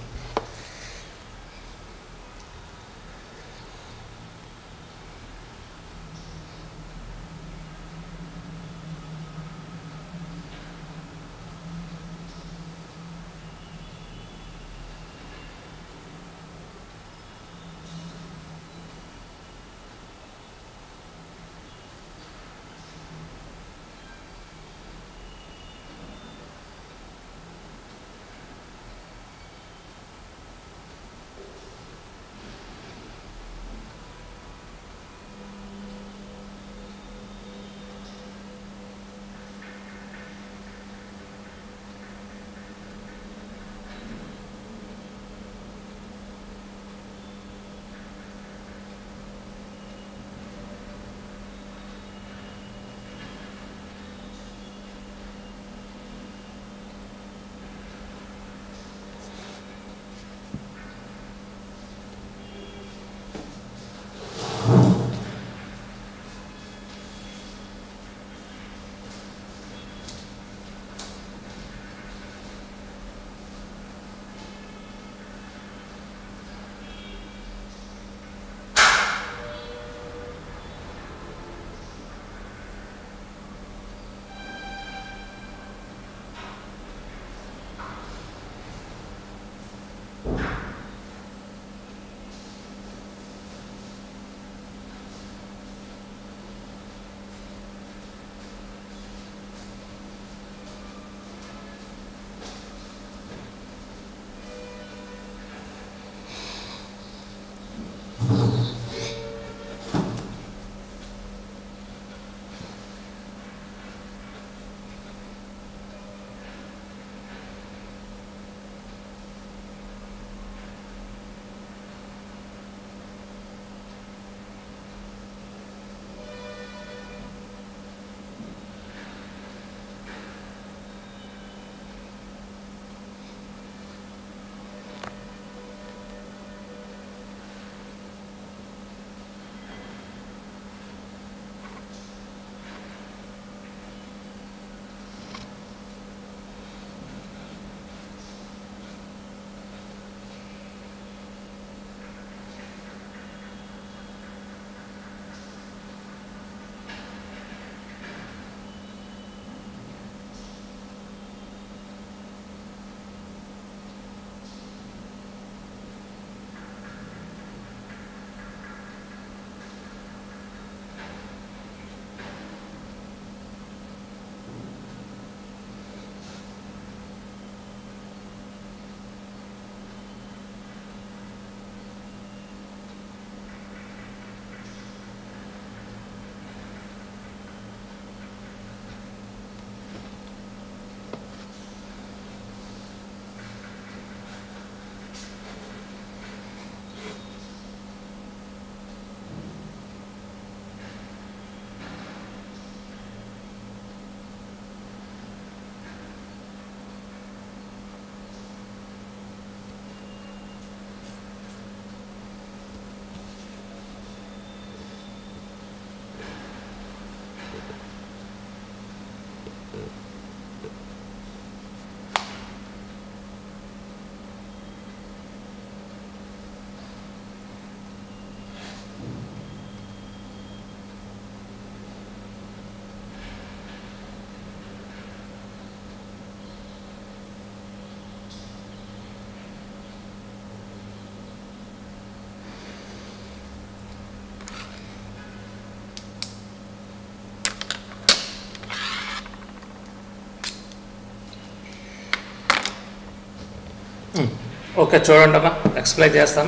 ఓకే చూడండి అమ్మా, ఎక్స్ప్లెయిన్ చేస్తాను.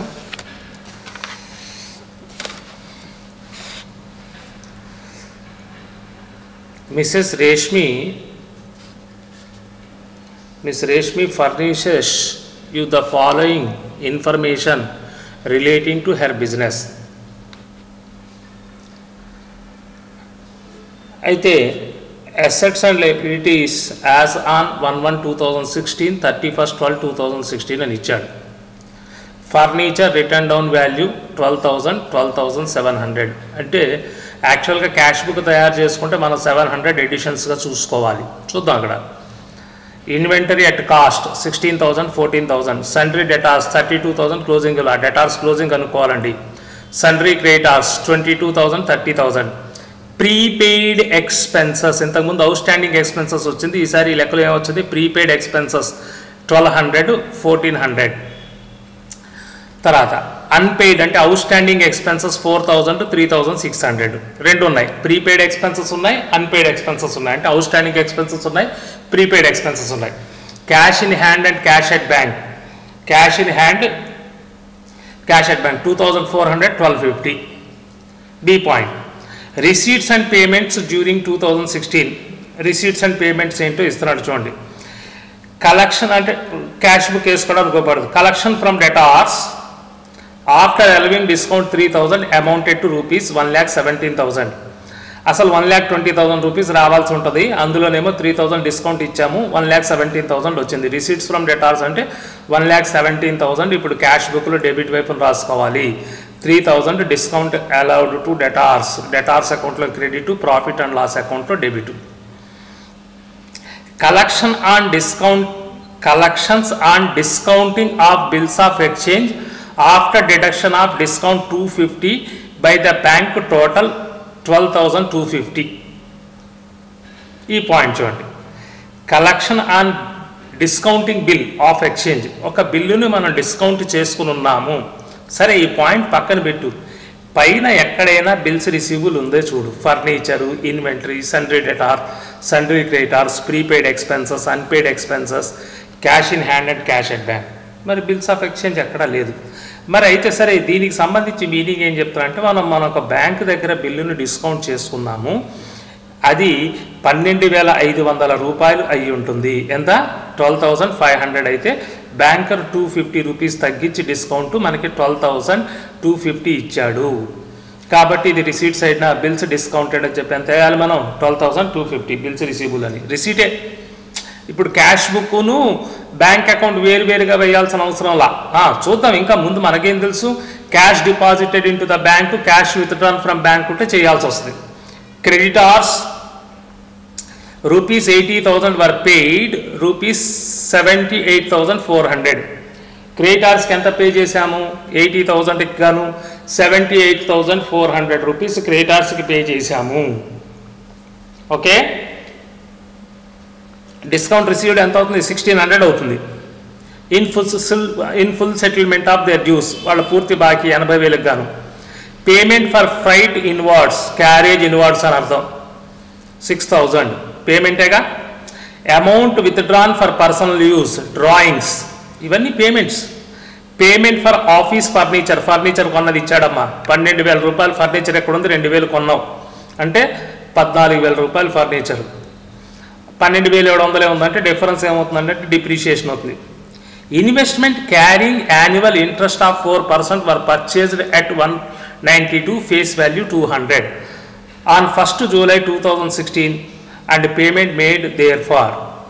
Mrs Reshmi Miss Reshmi furnishes you the following information relating to her business. అయితే assets and liabilities as on one one twenty sixteen, thirty-first twelve twenty sixteen అని ఇచ్చాడు. Furniture written down value twelve thousand twelve thousand seven hundred అంటే యాక్చువల్గా cash book తయారు చేసుకుంటే మనం seven hundred ఎడిషన్స్గా చూసుకోవాలి. చూద్దాం అక్కడ. Inventory at cost sixteen thousand fourteen thousand sundry debtors thirty two thousand closing ఇలా డెటార్స్ క్లోజింగ్ అనుకోవాలండి. Sundry creditors twenty two thousand thirty thousand prepaid expenses ఇంతకుముందు అవుట్ స్టాండింగ్ ఎక్స్పెన్సెస్ వచ్చింది, ఈసారి ఈ లెక్కలో ఏమొచ్చింది prepaid expenses twelve hundred fourteen hundred. తర్వాత unpaid అంటే outstanding expenses four thousand three thousand six hundred రెండు ఉన్నాయి. ప్రీపెయిడ్ ఎక్స్పెన్సెస్ ఉన్నాయి, అన్పెయిడ్ ఎక్స్పెన్సెస్ ఉన్నాయి. అంటే అవుట్ స్టాండింగ్ ఎక్స్పెన్సెస్ ఉన్నాయి, ప్రీపెయిడ్ ఎక్స్పెన్సెస్ ఉన్నాయి. Cash in hand and cash at bank. Cash in hand cash at bank two thousand four hundred twelve fifty. B point receipts and payments during two thousand sixteen. Receipts and payments ఏంటో ఇస్తున్నాడు చూడండి. Collection అంటే cash book వేసుకోవడం అనుకోబడదు. Collection from debtors after allowing discount three thousand amounted to rupees one lakh seventeen thousand. అసలు one lakh twenty thousand rupees రావాల్సి ఉంటుంది, అందులోనేమో త్రీ థౌసండ్ డిస్కౌంట్ ఇచ్చాము, వన్ ల్యాక్ సెవెంటీన్ థౌసండ్ వచ్చింది. రిసీట్స్ ఫ్రమ్ డెటార్స్ అంటే వన్ ల్యాక్ సెవెంటీన్ థౌసండ్ ఇప్పుడు క్యాష్ బుక్లో debit వైపును రాసుకోవాలి. Three thousand discount allowed to debtors, debtors అకౌంట్లో క్రెడిట్, ప్రాఫిట్ అండ్ లాస్ అకౌంట్లో debit. Collection on discount collections on discounting of bills of exchange after deduction of discount two fifty by the bank total twelve thousand two fifty. ఈ point చూడండి. Collection on discounting bill of exchange, ఒక బిల్లుని మనం discount చేసుకుని ఉన్నాము. సరే ఈ point పక్కన పెట్టు, పైన ఎక్కడైనా బిల్స్ రిసీవబుల్ ఉందే చూడు. Furniture, inventory, sundry debtor, sundry creditors, prepaid expenses, unpaid expenses, cash in hand and cash at bank. మరి బిల్స్ ఆఫ్ ఎక్స్చేంజ్ ఎక్కడా లేదు. మరి అయితే సరే దీనికి సంబంధించి మీనింగ్ ఏం చెప్తారంటే మనం మన ఒక బ్యాంక్ దగ్గర బిల్లును డిస్కౌంట్ చేసుకున్నాము, అది పన్నెండు వేల ఐదు వందల రూపాయలు అయ్యి ఉంటుంది. ఎంత? ట్వెల్వ్ థౌజండ్ ఫైవ్ హండ్రెడ్ అయితే బ్యాంకర్ టూ ఫిఫ్టీ రూపీస్ తగ్గించి డిస్కౌంట్ మనకి ట్వెల్వ్ థౌజండ్ టూ ఫిఫ్టీ ఇచ్చాడు. కాబట్టి ఇది రిసీట్ సైడ్న బిల్స్ డిస్కౌంటెడ్ అని చెప్పి ఎంత వేయాలి మనం? Twelve thousand two fifty bills receivable అని రిసీటే. ఇప్పుడు క్యాష్ బుక్ను బ్యాంక్ అకౌంట్ వేరువేరుగా వేయాల్సిన అవసరంలా. చూద్దాం, ఇంకా ముందు మనకేం తెలుసు. Cash deposited in to the bank, cash withdrawn from bank ఉంటే చేయాల్సి వస్తుంది. Creditors rupees eighty thousand were paid, rupees seventy eight thousand four hundred. క్రెడిటార్స్కి ఎంత పే చేశాము? ఎయిటీ థౌజండ్కి గాను seventy eight thousand four hundred rupees క్రెడిటార్స్కి పే చేశాము. ఓకే, డిస్కౌంట్ రిసీవ్డ్ ఎంత అవుతుంది? సిక్స్టీన్ హండ్రెడ్ అవుతుంది. In full in full settlement of their dues, వాళ్ళ పూర్తి బాకీ ఎనభై వేలకు గాను. Payment for freight ఇన్వార్డ్స్, carriage inwards అని అర్థం, సిక్స్ థౌజండ్ పేమెంటేగా. Amount withdrawn for personal use, drawings, ఇవన్నీ payments. Payment for office furniture, furniture కొన్నది ఇచ్చాడమ్మా, పన్నెండు వేల రూపాయలు ఫర్నిచర్ ఎక్కడ ఉంది? రెండు వేలు కొన్నాం అంటే పద్నాలుగు వేల రూపాయలు ఫర్నిచర్. పన్నెండు వేలు ఏడు వందలే ఉందంటే డిఫరెన్స్ ఏమవుతుందంటే డిప్రిషియేషన్ అవుతుంది. Investment carrying annual interest of four percent were purchased at one ninety two face value two hundred on first July two thousand sixteen and payment made therefor.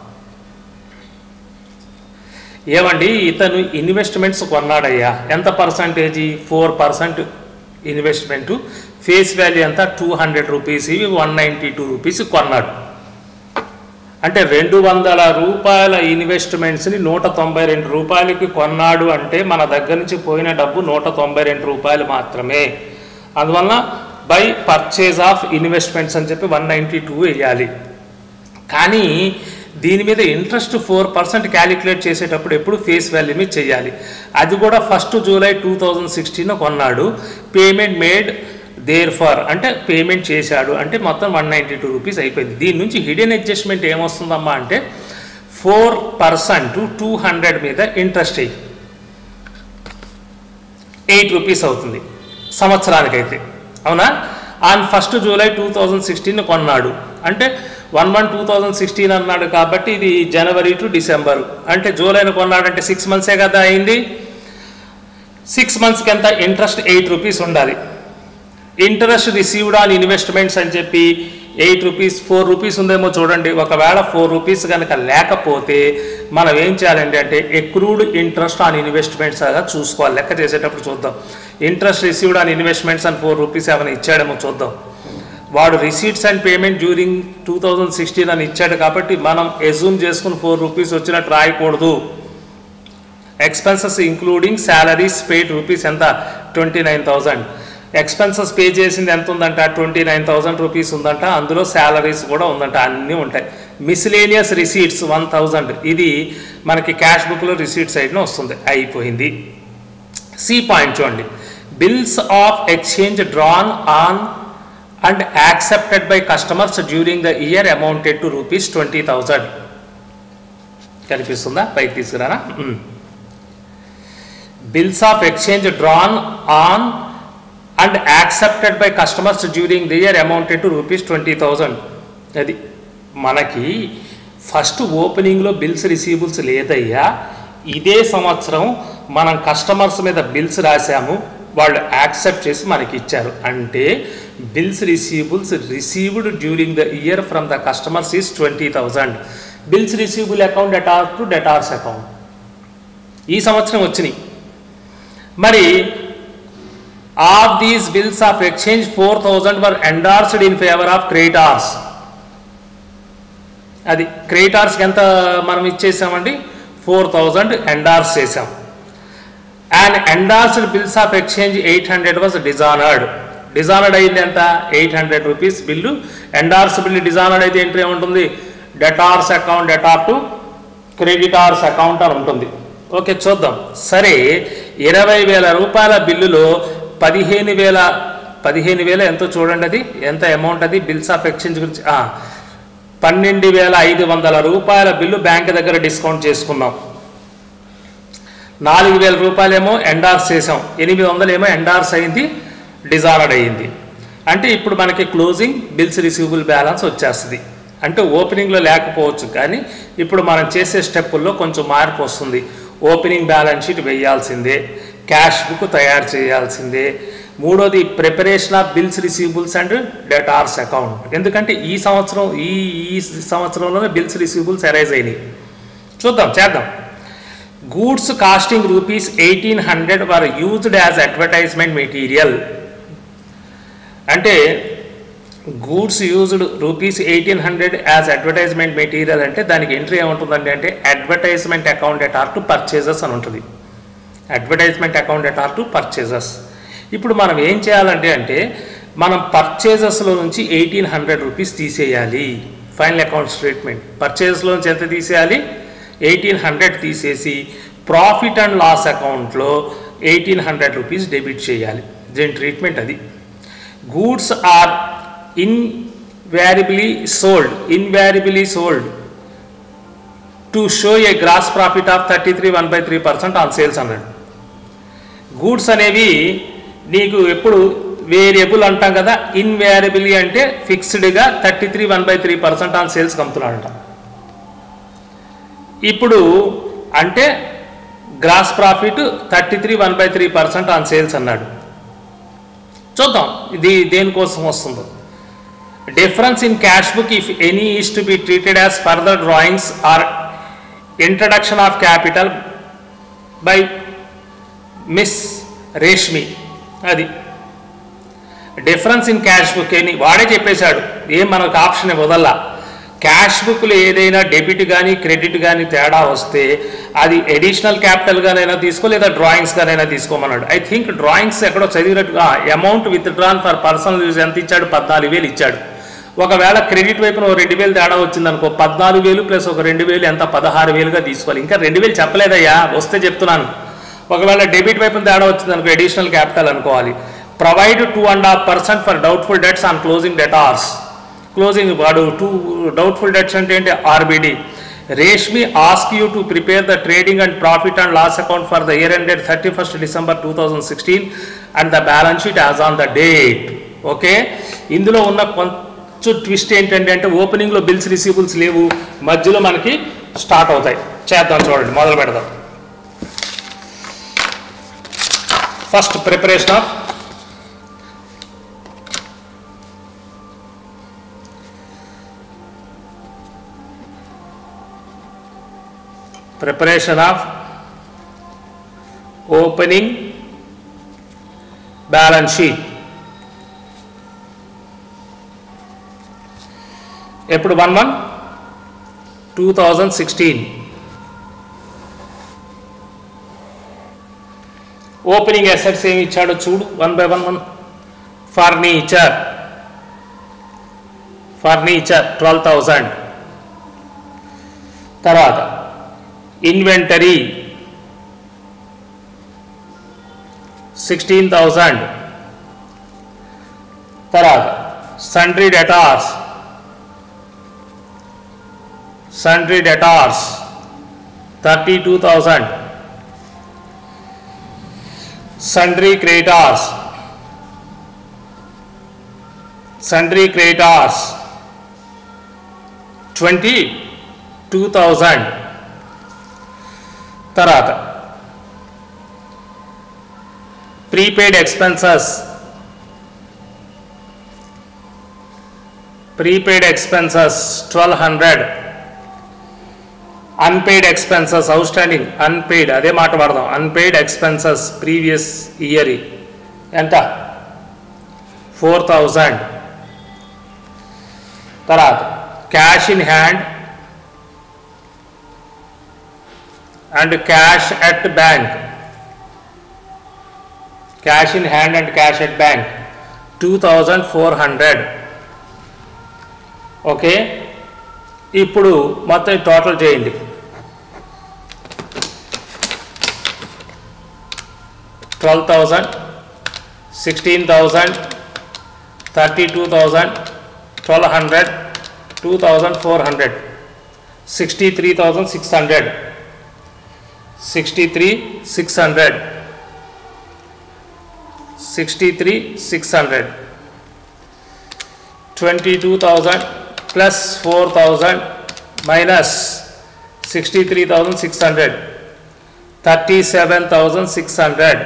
ఏమండి, ఇతను investments కొన్నాడయ్యా, ఎంత percentage? Four percent investment, face value ఎంత? Two hundred rupees, ఇవి one ninety two rupees కొన్నాడు. అంటే రెండు వందల రూపాయల ఇన్వెస్ట్మెంట్స్ని నూట తొంభై రెండు రూపాయలకి కొన్నాడు అంటే మన దగ్గర నుంచి పోయిన డబ్బు నూట తొంభై రెండు రూపాయలు మాత్రమే. అందువల్ల బై పర్చేజ్ ఆఫ్ ఇన్వెస్ట్మెంట్స్ అని చెప్పి వన్ నైంటీ టూ వేయాలి. కానీ దీని మీద ఇంట్రెస్ట్ ఫోర్ పర్సెంట్ క్యాలిక్యులేట్ చేసేటప్పుడు ఎప్పుడు ఫేస్ వాల్యూ మీద చేయాలి. అది కూడా first July two thousand sixteen కొన్నాడు, పేమెంట్ మేడ్ దేర్ ఫార్ అంటే పేమెంట్ చేశాడు అంటే మొత్తం వన్ నైంటీ టూ రూపీస్ అయిపోయింది. దీని నుంచి హిడెన్ అడ్జస్ట్మెంట్ ఏమొస్తుందమ్మా అంటే ఫోర్ పర్సెంట్ టూ హండ్రెడ్ మీద ఇంట్రెస్ట్ అయ్యి ఎయిట్ రూపీస్ అవుతుంది సంవత్సరానికైతే, అవునా? On first July two thousand sixteen కొన్నాడు అంటే one one two thousand sixteen అన్నాడు కాబట్టి ఇది జనవరి టు డిసెంబర్ అంటే జూలైని కొన్నాడంటే సిక్స్ మంత్సే కదా అయింది. సిక్స్ మంత్స్కి ఎంత ఇంట్రెస్ట్ ఎయిట్ రూపీస్ ఉండాలి. ఇంట్రెస్ట్ రిసీవ్డ్ ఆన్ ఇన్వెస్ట్మెంట్స్ అని చెప్పి ఎయిట్ రూపీస్ ఫోర్ రూపీస్ ఉందేమో చూడండి. ఒకవేళ ఫోర్ రూపీస్ కనుక లేకపోతే మనం ఏం చేయాలండి అంటే ఎక్రూడ్ ఇంట్రెస్ట్ ఆన్ ఇన్వెస్ట్మెంట్స్ అలా చూసుకోవాలి. లెక్క చేసేటప్పుడు చూద్దాం. ఇంట్రెస్ట్ రిసీవ్డ్ ఆన్ ఇన్వెస్ట్మెంట్స్ అని ఫోర్ రూపీస్ ఏమైనా ఇచ్చాడేమో చూద్దాం. వాడు receipts and payment during two thousand sixteen అని ఇచ్చాడు కాబట్టి మనం ఎజ్యూమ్ చేసుకుని ఫోర్ రూపీస్ వచ్చినట్టు రాయకూడదు. Expenses including salaries paid rupees ఎంత twenty nine thousand expenses pay చేసింది ఎంత ఉందంట ట్వంటీ నైన్ థౌజండ్ రూపీస్ ఉందంట. అందులో శాలరీస్ కూడా ఉందంట, అన్నీ ఉంటాయి. మిస్లేనియస్ రిసీట్స్ వన్ థౌజండ్ ఇది మనకి క్యాష్ బుక్లో రిసీట్ సైడ్న వస్తుంది. అయిపోయింది. సి పాయింట్ చూడండి. Bills of exchange drawn on and accepted by customers during the year amounted to rupees twenty thousand కనిపిస్తుందా? పైకి తీసుకురానా? Bills of exchange drawn on and accepted by customers during the year amounted to rupees twenty thousand అది మనకి first ఓపెనింగ్లో bills receivables లేదయ్యా. ఇదే సంవత్సరం మనం customers మీద బిల్స్ రాసాము, వాళ్ళు యాక్సెప్ట్ చేసి మనకి ఇచ్చారు. అంటే bills receivables received during the year from the customers is twenty thousand. Bills receivable account debtor to debtors account ఈ సంవత్సరం వచ్చినాయి. మరి of these bills of exchange four thousand were endorsed in favour of creditors. అది క్రెడిటార్స్కి ఎంత మనం ఇచ్చేసామండి? Four thousand endorse చేసాం. And endorsed bills of exchange eight hundred was dishonoured. Dishonoured అయింది ఎంత? Eight hundred rupees bill. Endorse bill dishonoured అయితే entry ఏముంటుంది? Debtors account debtor to creditors account అని ఉంటుంది. ఓకే, చూద్దాం. సరే, ఇరవై వేల రూపాయల బిల్లులో పదిహేను వేల పదిహేను వేల ఎంతో చూడండి, అది ఎంత అమౌంట్? అది బిల్స్ ఆఫ్ ఎక్స్చేంజ్ గురించి పన్నెండు వేల ఐదు వందల రూపాయల బిల్లు బ్యాంక్ దగ్గర డిస్కౌంట్ చేసుకున్నాం. నాలుగు వేల రూపాయలేమో ఎండార్స్ చేసాం, ఎనిమిది వందలేమో ఎండార్స్ అయింది, డిజానర్డ్ అయ్యింది. అంటే ఇప్పుడు మనకి క్లోజింగ్ బిల్స్ రిసీవబుల్ బ్యాలెన్స్ వచ్చేస్తుంది. అంటే ఓపెనింగ్లో లేకపోవచ్చు, కానీ ఇప్పుడు మనం చేసే స్టెప్పుల్లో కొంచెం మార్పు వస్తుంది. ఓపెనింగ్ బ్యాలెన్స్ షీట్ వేయాల్సిందే, క్యాష్ బుక్ తయారు చేయాల్సిందే. మూడోది preparation of bills receivables and debtors account. ఎందుకంటే ఈ సంవత్సరం ఈ ఈ సంవత్సరంలోనే బిల్స్ రిసీవబుల్స్ అరైజ్ అయినాయి. చూద్దాం, చేద్దాం. Goods costing rupees eighteen hundred were used as advertisement material. అంటే goods used rupees eighteen hundred as advertisement material అంటే దానికి ఎంట్రీ ఏముంటుందండి అంటే advertisement account debtor to purchases అని ఉంటుంది. Advertisement account debtor to purchases. ఇప్పుడు మనం ఏం చేయాలంటే అంటే మనం పర్చేజెస్లో నుంచి ఎయిటీన్ హండ్రెడ్ రూపీస్ తీసేయాలి. ఫైనల్ అకౌంట్ స్టేట్మెంట్ పర్చేజెస్లో నుంచి ఎంత తీసేయాలి? ఎయిటీన్ హండ్రెడ్ తీసేసి ప్రాఫిట్ అండ్ లాస్ అకౌంట్లో ఎయిటీన్ హండ్రెడ్ రూపీస్ డెబిట్ చేయాలి. దీని ట్రీట్మెంట్ అది. Goods are invariably sold invariably sold to show a gross profit of thirty three one by three percent on sales అన్నాడు. గూడ్స్ అనేవి నీకు ఎప్పుడు variable అంటాం కదా, ఇన్వారిబిలీ అంటే ఫిక్స్డ్గా thirty three one by three percent on sales అమ్ముతున్నాడంట. ఇప్పుడు అంటే gross profit thirty three one by three percent on sales అన్నాడు. చూద్దాం ఇది దేనికోసం వస్తుందో. Difference in cash book if any is to be treated as further drawings or introduction of capital by miss Reshmi. అది difference in cash book అని వాడే చెప్పేశాడు, ఏం మనకు ఆప్షన్ వదల్లా. క్యాష్ బుక్లో ఏదైనా డెబిట్ కానీ క్రెడిట్ కానీ తేడా వస్తే అది ఎడిషనల్ క్యాపిటల్గానైనా తీసుకో లేదా డ్రాయింగ్స్గానైనా తీసుకోమన్నాడు. ఐ థింక్ డ్రాయింగ్స్ ఎక్కడో చదివినట్టుగా amount withdrawn for personal use ఎంత ఇచ్చాడు? పద్నాలుగు వేలు ఇచ్చాడు. ఒకవేళ క్రెడిట్ వైపున ఓ రెండు వేలు తేడా వచ్చిందనుకో, పద్నాలుగు వేలు ప్లస్ ఒక రెండు వేలు ఎంత పదహారు వేలుగా తీసుకోవాలి. ఇంకా రెండు వేలు చెప్పలేదయ్యా, వస్తే చెప్తున్నాను. ఒకవేళ డెబిట్ వైపున తేడా వచ్చిందనుకో ఎడిషనల్ క్యాపిటల్ అనుకోవాలి. Provide two and half percent for doubtful debts on closing debtors. Closing వాడు టూ డౌట్ఫుల్ డెట్స్ అంటే ఏంటి? RBD. Reshmi ask you to prepare the trading and profit and loss account for the year ended thirty-first December two thousand sixteen and the balance sheet as on the date. Okay, ఇందులో ఉన్న కొంచెం twist ఏంటంటే అంటే ఓపెనింగ్లో bills receivables లేవు, మధ్యలో మనకి start అవుతాయి. చేద్దాం, చూడండి, మొదలు పెడదాం. First preparation of preparation of opening balance sheet. ఎప్పుడు one one two thousand sixteen. Opening assets ఏమి ఇచ్చాడో చూడు, one by one one. Furniture furniture twelve thousand. తర్వాత ఇన్వెంటరీ సిక్స్టీన్ థౌజండ్. తర్వాత sundry debtors sundry debtors thirty two thousand. Sundry creditors sundry creditors twenty two thousand. తర్వాత prepaid expenses prepaid expenses twelve hundred. Unpaid expenses outstanding unpaid, అదే మాట వాడదాం, unpaid expenses previous year ఎంత, four thousand. తర్వాత cash in hand and cash at bank, cash in hand and cash at bank two thousand four hundred. Okay, ఇప్పుడు మొత్తం total చేయండి. Twelve thousand, sixteen thousand, thirty two thousand, twelve hundred, two thousand four hundred, sixty three thousand six hundred, sixty-three six hundred, sixty-three six hundred, twenty-two thousand plus four thousand minus sixty-three thousand six hundred, thirty-seven thousand six hundred.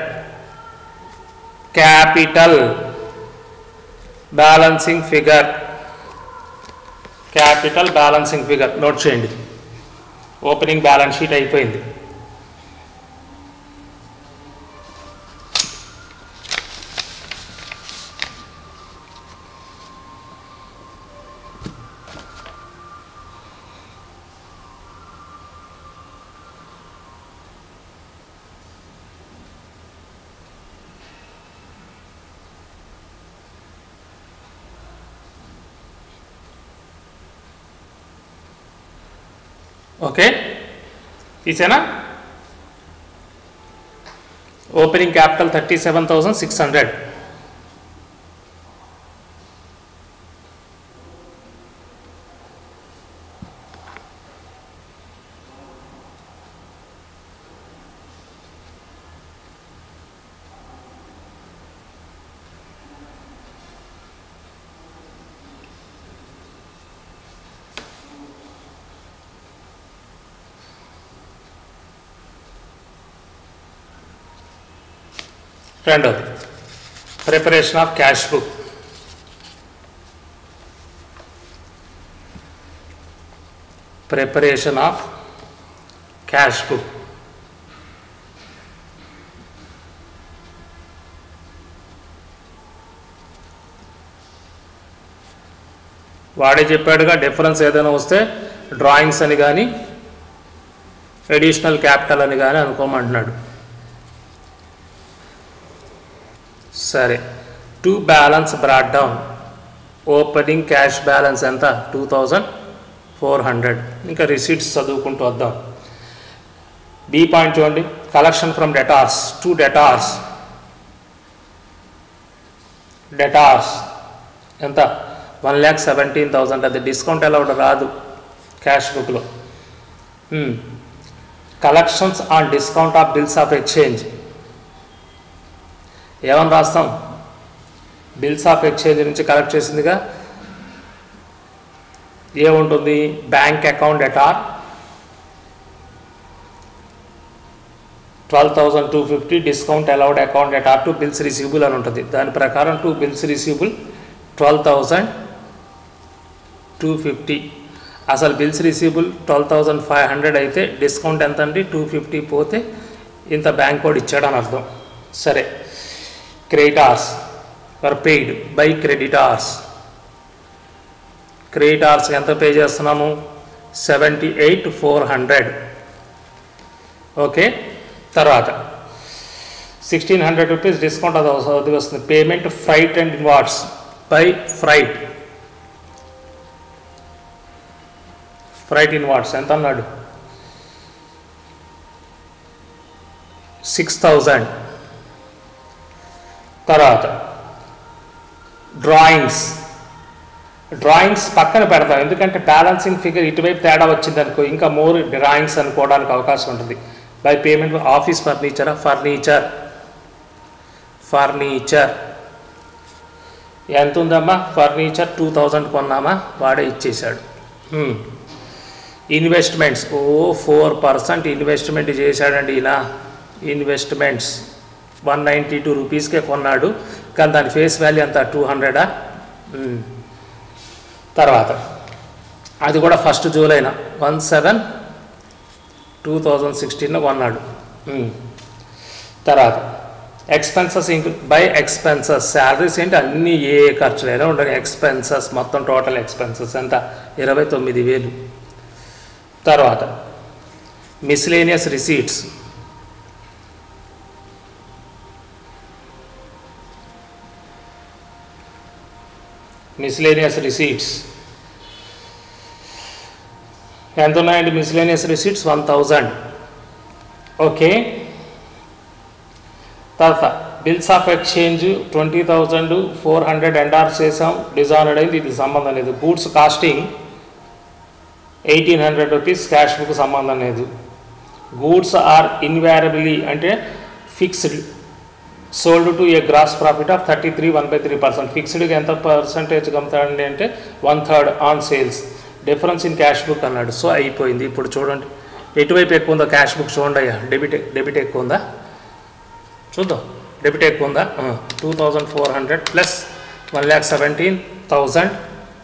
Capital balancing figure, capital balancing figure note చేయండి. Opening balance sheet అయిపోయింది. Okay, తీసేనా? Opening capital thirty seven thousand six hundred. రెండోది preparation of cash book. Preparation of cash book. వాడే చెప్పాడుగా, difference ఏదైనా వస్తే drawings అని కానీ అడిషనల్ క్యాపిటల్ అని కానీ అనుకోమంటున్నాడు. సరే, to balance brought down. Opening cash balance ఎంత, టూ థౌజండ్ ఫోర్ హండ్రెడ్. ఇంకా రిసీట్స్ చదువుకుంటూ వద్దాం. బి పాయింట్ చూడండి, collection from debtors to debtors. Debtors ఎంత, వన్ ల్యాక్ సెవెంటీన్ థౌజండ్. అది డిస్కౌంట్ అలౌడ్ రాదు క్యాష్ బుక్లో. Collections on discount of bills of exchange ఏమని రాస్తాం? బిల్స్ ఆఫ్ ఎక్స్చేంజ్ నుంచి కలెక్ట్ చేసిందిగా ఏముంటుంది? Bank account at R twelve thousand two fifty discount allowed account at are to bills receivable అని ఉంటుంది. దాని ప్రకారం to bills receivable twelve thousand two fifty. అసలు bills receivable twelve thousand five hundred అయితే discount ఎంత అండి? టూ ఫిఫ్టీ పోతే ఇంత బ్యాంక్ కోడ్ ఇచ్చాడని అర్థం. సరే, creditors are paid by creditors. Creditors ఎంత పే చేస్తున్నాము? Seventy eight four hundred. Okay, తర్వాత సిక్స్టీన్ హండ్రెడ్ రూపీస్ డిస్కౌంట్ అది అది వస్తుంది. Payment freight and inwards by freight. Freight inwards ఎంత అన్నాడు? Six thousand. తర్వాత డ్రాయింగ్స్. డ్రాయింగ్స్ పక్కన పెడతాం, ఎందుకంటే బ్యాలెన్సింగ్ ఫిగర్ ఇటువైపు తేడా వచ్చింది అనుకో ఇంకా మోర్ డ్రాయింగ్స్ అనుకోవడానికి అవకాశం ఉంటుంది. బై పేమెంట్ ఆఫీస్ ఫర్నిచరా? ఫర్నిచర్. ఫర్నిచర్ ఎంత ఉందమ్మా? ఫర్నిచర్ టూ థౌజండ్ కొన్నామా? వాడే ఇచ్చేసాడు. ఇన్వెస్ట్మెంట్స్, ఓ ఫోర్ పర్సెంట్ ఇన్వెస్ట్మెంట్ చేశాడండి ఈయన. ఇన్వెస్ట్మెంట్స్ వన్ నైంటీ టూ రూపీస్కే కొన్నాడు, కానీ దాని ఫేస్ వాల్యూ అంత టూ హండ్రెడా? తర్వాత అది కూడా ఫస్ట్ జూలైన వన్ సెవెన్ టూ థౌజండ్ సిక్స్టీన్లో కొన్నాడు. తర్వాత expenses include by expenses. Salaries ఏంటి? అన్నీ ఏ ఖర్చులైనా ఉండవు. ఎక్స్పెన్సెస్ మొత్తం టోటల్ ఎక్స్పెన్సెస్ ఎంత? ఇరవై తొమ్మిది వేలు. తర్వాత మిస్లేనియస్ రిసీట్స్. మిస్లేనియస్ రిసీట్స్ ఎంత ఉన్నాయండి? Miscellaneous receipts one thousand. Okay, తర్వాత bills of exchange twenty thousand four hundred endorse చేసాం, డిజానర్డ్ అయింది, ఇది సంబంధం లేదు. Goods costing eighteen hundred rupees, cash book సంబంధం లేదు. గూడ్స్ ఆర్ ఇన్వారబిలీ అంటే fixed, sold to a gross profit of thirty three one by three percent. ఫిక్స్డ్గా ఎంత పర్సంటేజ్ అమ్ముతాడండి అంటే one third on sales. Difference in cash book అన్నాడు. So అయిపోయింది. ఇప్పుడు చూడండి ఎటువైపు ఎక్కువ ఉందో క్యాష్ బుక్ చూడండి అయ్యా. డెబిట్ డెబిట్ ఎక్కువ ఉందా? చూద్దాం. డెబిట్ ఎక్కువ ఉందా? Two thousand four hundred plus one lakh seventeen thousand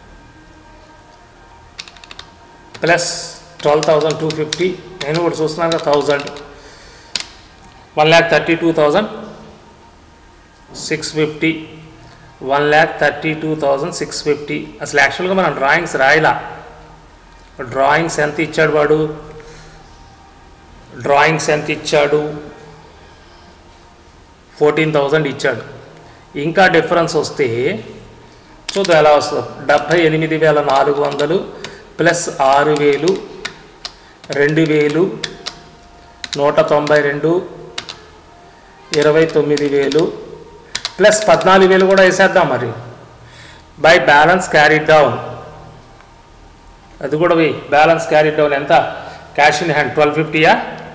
plus twelve thousand two fifty. నేను కూడా చూస్తున్నాను కదా, thousand one lakh thirty two thousand six fifty one lakh thirty two thousand six fifty. అసలు యాక్చువల్గా మనం డ్రాయింగ్స్ రాయలా. డ్రాయింగ్స్ ఎంత ఇచ్చాడు వాడు? డ్రాయింగ్స్ ఎంత ఇచ్చాడు? ఫోర్టీన్ థౌజండ్ ఇచ్చాడు. ఇంకా డిఫరెన్స్ వస్తే చూద్దాం ఎలా వస్తుందో. డెబ్భై ఎనిమిది వేల నాలుగు వందలు ప్లస్ ఆరు వేలు రెండు వేలు నూట తొంభై రెండు ఇరవై తొమ్మిది వేలు ప్లస్ పద్నాలుగు వేలు కూడా వేసేద్దాం మరి. బై బ్యాలెన్స్ క్యారీడ్ డౌన్, అది కూడా పోయి బ్యాలెన్స్ క్యారీడ్ డౌన్ ఎంత? క్యాష్ ఇన్ హ్యాండ్ ట్వెల్వ్ ఫిఫ్టీయా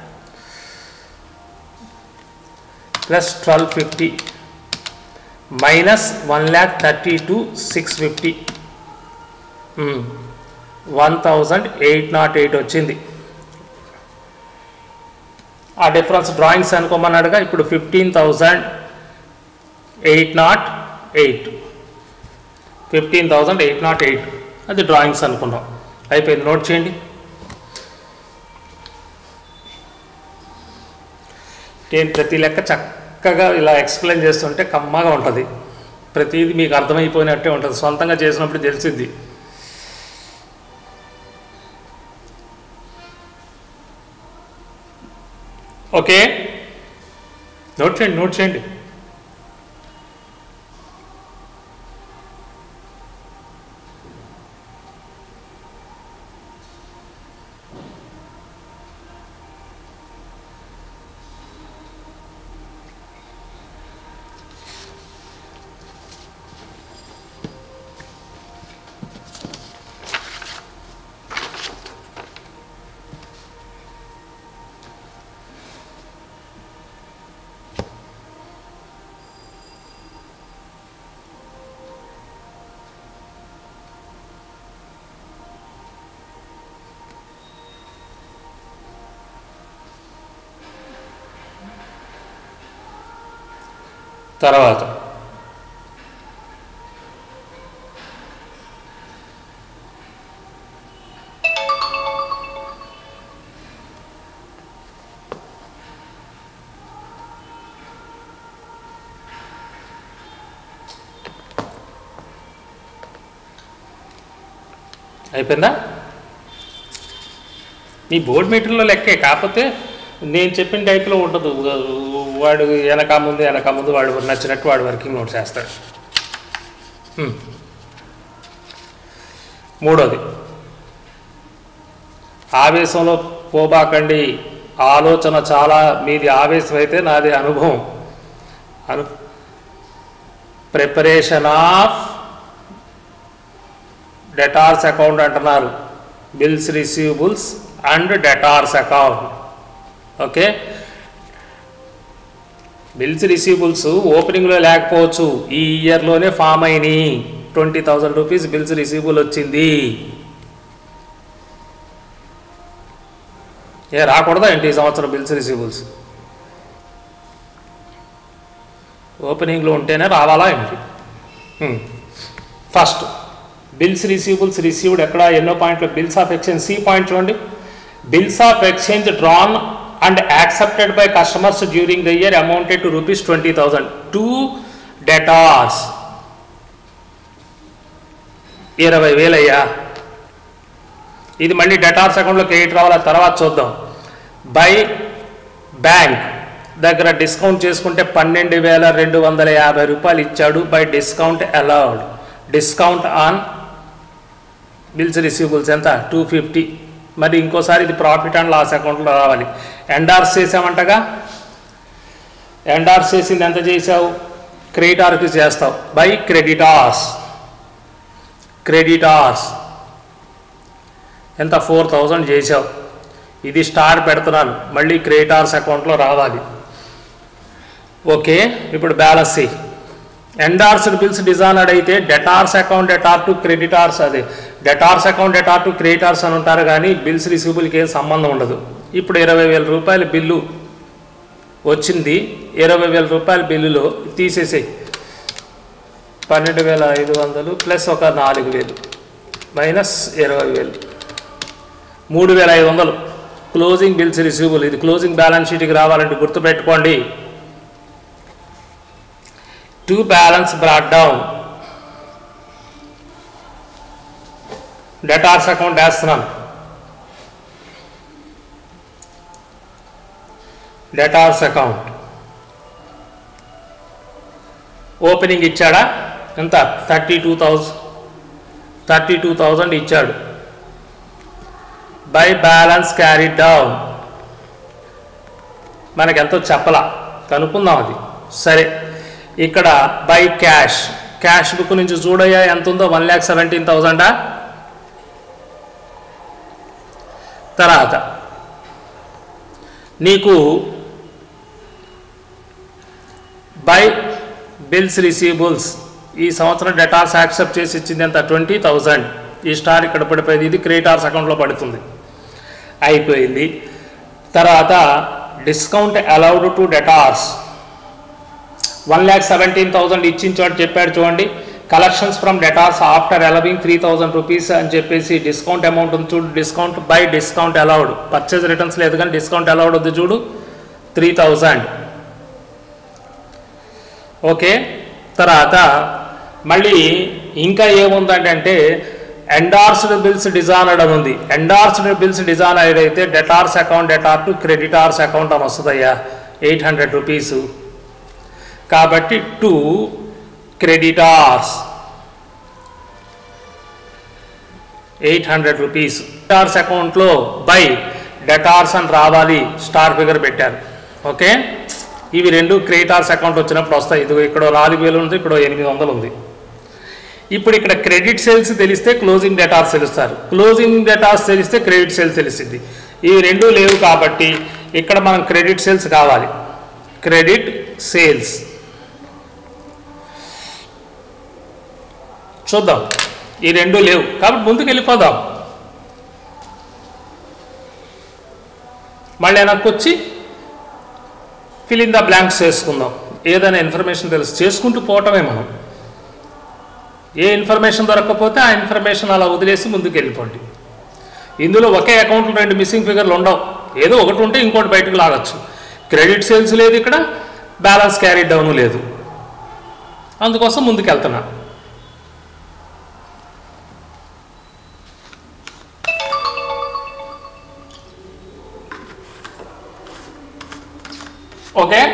plus twelve fifty minus one lakh thirty two six fifty one thousand eight not eight వచ్చింది. ఆ డిఫరెన్స్ డ్రాయింగ్స్ అనుకోమన్నాడుగా. ఇప్పుడు fifteen thousand eight not eight fifteen thousand eight not eight అది drawings అనుకున్నాం. అయిపోయింది. Note చేయండి. నేను ప్రతి లెక్క చక్కగా ఇలా ఎక్స్ప్లెయిన్ చేస్తుంటే కమ్మగా ఉంటుంది. ప్రతిదీ మీకు అర్థమైపోయినట్టే ఉంటుంది. సొంతంగా చేసినప్పుడు తెలిసింది. ఓకే, నోట్ చేయండి నోట్ చేయండి తర్వాత అయిపోయిందా? ఈ బోర్డ్ మీటర్లో లెక్కే, కాకపోతే నేను చెప్పిన టైప్లో ఉండదు. వాడు వెనక ముందు వెనక ముందు వాడు నచ్చినట్టు వాడు వర్కింగ్ నోట్ చేస్తాడు. మూడోది, ఆవేశంలో పోబాకండి. ఆలోచన చాలా మీది ఆవేశం అయితే నాది అనుభవం. అను ప్రిపరేషన్ ఆఫ్ డెటార్స్ అకౌంట్ అంటున్నారు. Bills receivables and debtors account. Okay, bills receivables ఓపెనింగ్లో లేకపోవచ్చు, ఈ ఇయర్లోనే ఫామ్ అయినాయి. Twenty thousand rupees bills receivable వచ్చింది. ఏ రాకూడదా ఏంటి ఈ సంవత్సరం బిల్స్ రిసీవబుల్స్? ఓపెనింగ్లో ఉంటేనే రావాలా ఏంటి? ఫస్ట్ బిల్స్ రిసీవబుల్స్ రిసీవ్డ్ ఎక్కడ ఎన్నో పాయింట్లో? Bills of exchange C point చూడండి. Bills of exchange drawn and accepted by customers during the year amounted to rupees twenty thousand to debtors. ఇరవై వేలయ్యా. ఇది మళ్ళీ డెటార్స్ అకౌంట్లో క్రెడిట్ రావాల, తర్వాత చూద్దాం. బై బ్యాంక్ దగ్గర డిస్కౌంట్ చేసుకుంటే పన్నెండు వేల రెండు వందల యాభై రూపాయలు ఇచ్చాడు. By discount allowed. Discount on bills receivables ఎంత? Two fifty. మరి ఇంకోసారి ఇది ప్రాఫిట్ అండ్ లాస్ అకౌంట్లో రావాలి. ఎండార్స్ చేసామంటగా, ఎండార్స్ చేసింది ఎంత చేసావు? క్రెడిటార్కి చేస్తావు. By creditors. క్రెడిటార్స్ ఎంత? ఫోర్ థౌజండ్ చేసావు. ఇది స్టార్ పెడుతున్నాను, మళ్ళీ క్రెడిటార్స్ అకౌంట్లో రావాలి. ఓకే, ఇప్పుడు balance C. Endorsed bills dishonoured అయితే debtors account debtor to creditors, అదే debtors account debtor to creditors అని ఉంటారు, కానీ బిల్స్ రిసీవబుల్కి ఏం సంబంధం ఉండదు. ఇప్పుడు ఇరవై వేల రూపాయల బిల్లు వచ్చింది. ఇరవై వేల రూపాయల బిల్లులో తీసేసేయి. పన్నెండు వేల ఐదు వందలు ప్లస్ ఒక నాలుగు వేలు మైనస్ ఇరవై వేలు మూడు వేల ఐదు వందలు క్లోజింగ్ బిల్స్ రిసీవబుల్. ఇది క్లోజింగ్ బ్యాలెన్స్ షీట్కి రావాలంటే గుర్తుపెట్టుకోండి. To balance brought down. Debtors account వేస్తున్నాను. డెటార్స్ అకౌంట్ ఓపెనింగ్ ఇచ్చాడా? ఎంత? Thirty two thousand thirty two thousand ఇచ్చాడు. బై బ్యాలెన్స్ క్యారీ డౌన్ మనకెంతో చెప్పలా, కనుక్కుందాం అది. సరే, ఇక్కడ బై క్యాష్. క్యాష్ బుక్ నుంచి చూడయ్యా ఎంత ఉందో? వన్ ల్యాక్ సెవెంటీన్ థౌజండా. తర్వాత నీకు బై బిల్స్ రిసీవబుల్స్ ఈ సంవత్సరం డెటార్స్ యాక్సెప్ట్ చేసి ఇచ్చింది ఎంత? Twenty thousand. ఈ స్టార్ ఇక్కడ పడిపోయింది, ఇది క్రెడిటార్స్ అకౌంట్లో పడుతుంది. అయిపోయింది. తర్వాత discount allowed to debtors. One lakh seventeen thousand ఇచ్చించాడు చెప్పాడు చూడండి. Collections from debtors after allowing three thousand rupees అని చెప్పేసి డిస్కౌంట్ అమౌంట్ ఉంది చూడు. Discount by discount allowed. Purchase returns లేదు కానీ డిస్కౌంట్ అలౌడ్ ఉంది చూడు, త్రీ థౌజండ్. ఓకే, తర్వాత మళ్ళీ ఇంకా ఏముందంటే ఎండార్స్డ్ బిల్స్ డిజానర్డ్ అని ఉంది. ఎండార్స్డ్ బిల్స్ డిజానర్డ్ అయితే debtors account debtor to creditors account అని వస్తుందయ్యా. ఎయిట్ హండ్రెడ్ రూపీసు కాబట్టి to creditors eight hundred rupees. Debtors అకౌంట్లో బై డెటార్స్ అని రావాలి, స్టార్ ఫిగర్ పెట్టారు. ఓకే, ఇవి రెండు క్రెడిటార్స్ అకౌంట్ వచ్చినప్పుడు వస్తాయి. ఇది ఇక్కడ నాలుగు వేలు ఉంది, ఇక్కడ ఎనిమిది వందలు ఉంది. ఇప్పుడు ఇక్కడ క్రెడిట్ సేల్స్ తెలిస్తే క్లోజింగ్ డెటార్స్ తెలుస్తారు, క్లోజింగ్ డెటార్స్ తెలిస్తే క్రెడిట్ సేల్స్ తెలిసింది. ఇవి రెండు లేవు కాబట్టి ఇక్కడ మనం క్రెడిట్ సేల్స్ కావాలి. క్రెడిట్ సేల్స్ చూద్దాం. ఈ రెండు లేవు కాబట్టి ముందుకు వెళ్ళిపోదాం. మళ్ళీ వెనక్కి వచ్చి ఫిల్ ఇన్ ద బ్లాంక్స్ చేసుకుందాం. ఏదైనా ఇన్ఫర్మేషన్ తెలుసు చేసుకుంటూ పోవటమే మనం. ఏ ఇన్ఫర్మేషన్ దొరకకపోతే ఆ ఇన్ఫర్మేషన్ అలా వదిలేసి ముందుకు వెళ్ళిపోండి. ఇందులో ఒకే అకౌంట్లో రెండు మిస్సింగ్ ఫిగర్లు ఉండవు, ఏదో ఒకటి ఉంటే ఇంకోటి బయటకు లాగచ్చు. క్రెడిట్ సేల్స్ లేదు, ఇక్కడ బ్యాలెన్స్ క్యారీ డౌన్ లేదు, అందుకోసం ముందుకు వెళ్తున్నా. ఓకే,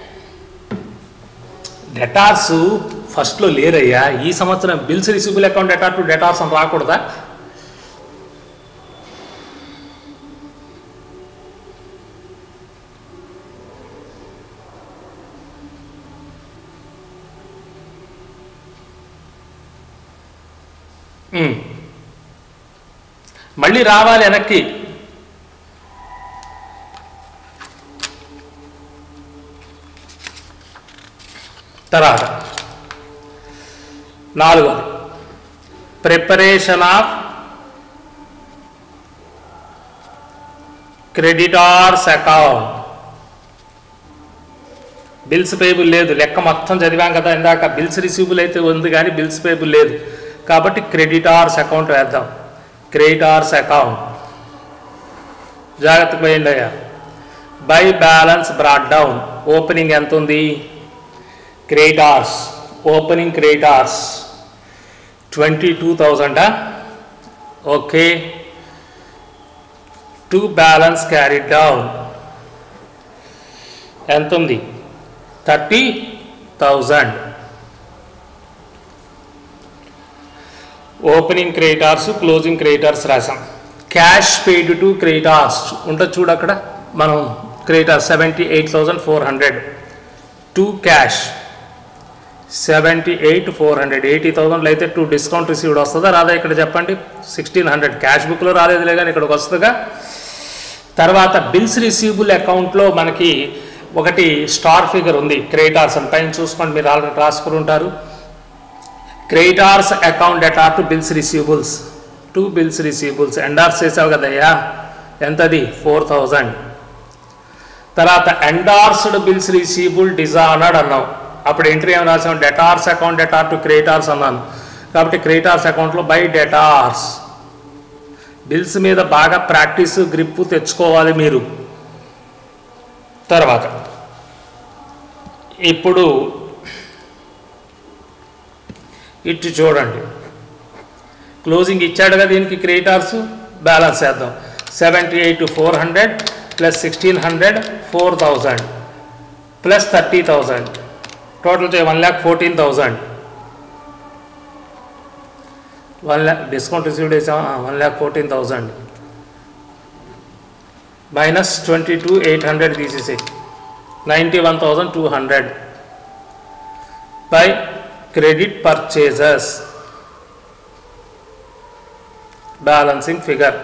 డెటార్స్ ఫస్ట్లో లేరయ్యా. ఈ సంవత్సరం bills receivable account debtor to debtors అని రాకూడదా? మళ్ళీ రావాలి వెనక్కి. తర్వాత నాలుగోది preparation of creditors account. Bills payable లేదు, లెక్క మొత్తం చదివాం కదా ఇందాక. బిల్స్ రిసీవబుల్ అయితే ఉంది కానీ బిల్స్ పేబుల్ లేదు, కాబట్టి క్రెడిటార్స్ అకౌంట్ వేద్దాం. క్రెడిటార్స్ అకౌంట్ జాగ్రత్తగా పోయింది అయ్యా. By balance brought down. Opening ఎంత ఉంది? Creditors opening creditors twenty two థౌజండా? Okay. To balance carry down ఎంత ఉంది? Thirty thousand. Opening creditors closing creditors రాసాం. క్యాష్ పెయిడ్ టు క్రెడిటార్స్ ఉంటుంది చూడు అక్కడ. మనం creditors seventy eight thousand four hundred to cash seventy eight four hundred eighty థౌజండ్లో అయితే టూ డిస్కౌంట్ రిసీవ్డ్ వస్తుందా రాదా? ఇక్కడ చెప్పండి. సిక్స్టీన్ హండ్రెడ్ క్యాష్ బుక్లో రాలేదులే కానీ ఇక్కడికి వస్తుందిగా. తర్వాత బిల్స్ రిసీవబుల్ అకౌంట్లో మనకి ఒకటి స్టార్ ఫిగర్ ఉంది క్రెడిటార్స్ అని, పైన చూసుకోండి, మీరు ఆల్రెడీ రాసుకుని ఉంటారు. Creditors account debtor to bills receivables to bills receivables endorse చేసావు కదయ్యా, ఎంతది? Four thousand. తర్వాత ఎండార్స్డ్ బిల్స్ రిసీవబుల్ డిజానర్డ్ అన్నావు, అప్పుడు ఎంట్రీ ఏమి రాసాం? Debtors account debtor to creditors అన్నాను, కాబట్టి క్రెడిటార్స్ అకౌంట్లో బై డెటార్స్. బిల్స్ మీద బాగా ప్రాక్టీస్ గ్రిప్పు తెచ్చుకోవాలి మీరు. తర్వాత ఇప్పుడు ఇటు చూడండి, క్లోజింగ్ ఇచ్చాడు కదా దీనికి క్రెడిటార్స్, బ్యాలెన్స్ వేద్దాం. Seventy eight four hundred plus sixteen hundred four thousand plus thirty thousand total one lakh fourteen thousand. One lakh discount received వేసాం, one lakh fourteen thousand minus twenty two eight hundred తీసేసి ninety one thousand two hundred by credit purchases balancing figure.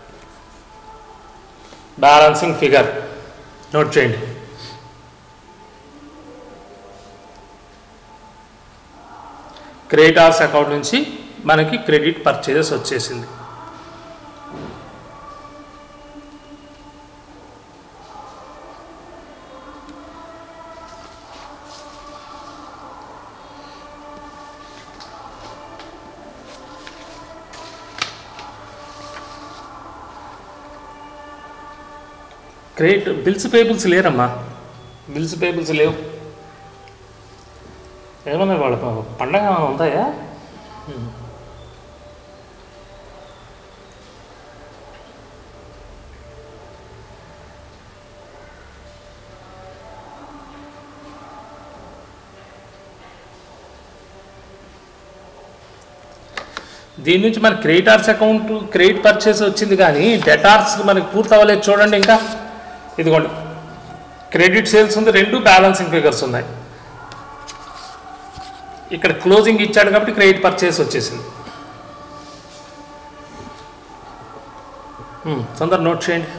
Balancing figure note చేయండి. Creditors account నుంచి మనకి credit purchases వచ్చేసింది. Credit bills payables లేరమ్మా, bills payables లేవు. ఏమన్నా వాళ్ళ పండగ ఏమైనా ఉందాయా? దీని నుంచి మన క్రెడిటార్స్ అకౌంట్ క్రెడిట్ పర్చేస్ వచ్చింది కానీ డెటార్స్ మనకి పూర్తి అవ్వలేదు. చూడండి ఇంకా ఇదిగోండి, క్రెడిట్ సేల్స్ ఉంది, రెండు బ్యాలెన్సింగ్ ఫిగర్స్ ఉన్నాయి. ఇక్కడ క్లోజింగ్ ఇచ్చాడు కాబట్టి క్రెడిట్ పర్చేస్ వచ్చేసింది. తొందర నోట్ చేయండి.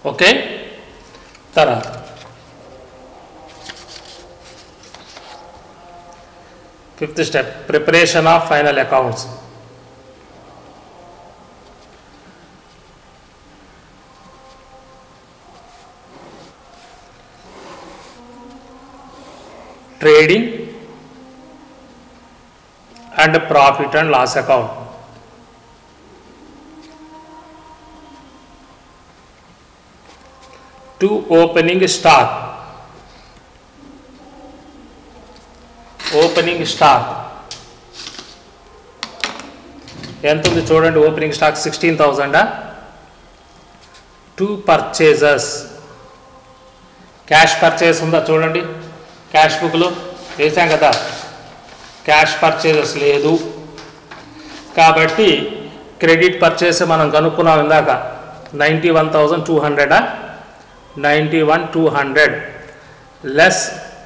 ఓకే. తర్వాత fifth step, preparation of final accounts. Trading and profit and loss account. To opening stock. Opening stock ఎంత ఉంది చూడండి. ఓపెనింగ్ స్టాక్ సిక్స్టీన్ థౌజండా. టు పర్చేజెస్, క్యాష్ పర్చేస్ ఉందా చూడండి, క్యాష్ బుక్లో వేసాం కదా, క్యాష్ పర్చేజెస్ లేదు కాబట్టి క్రెడిట్ పర్చేస్ మనం కనుక్కున్నాం ఇందాక, నైంటీ వన్ థౌజండ్ టూ హండ్రెడా, ninety one two hundred less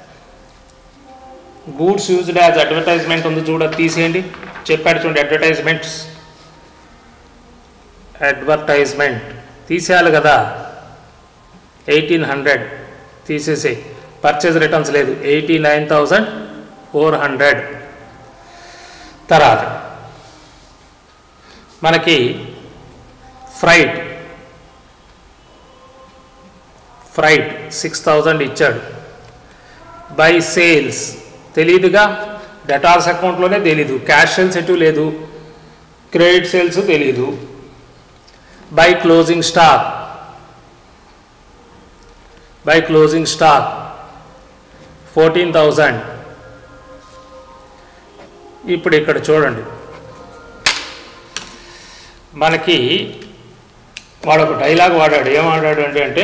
goods used as advertisement ఉంది చూడ, తీసేయండి, చెప్పాడు చూడండి, అడ్వర్టైజ్మెంట్స్, అడ్వర్టైజ్మెంట్ తీసేయాలి కదా, ఎయిటీన్ హండ్రెడ్ తీసేసి, పర్చేజ్ రిటర్న్స్ లేదు, eighty nine thousand four hundred. తర్వాత మనకి ఫ్రైట్, ఫ్రైట్ సిక్స్ థౌజండ్ ఇచ్చాడు. బై సేల్స్ తెలియదుగా, డెటార్స్ అకౌంట్లోనే తెలీదు, క్యాష్ సేల్స్ ఎటు లేదు, క్రెడిట్ సేల్స్ తెలీదు. By closing stock, by closing stock fourteen thousand. ఇప్పుడు ఇక్కడ చూడండి, మనకి వాడు ఒక డైలాగ్ వాడాడు, ఏం వాడాడు అంటే అంటే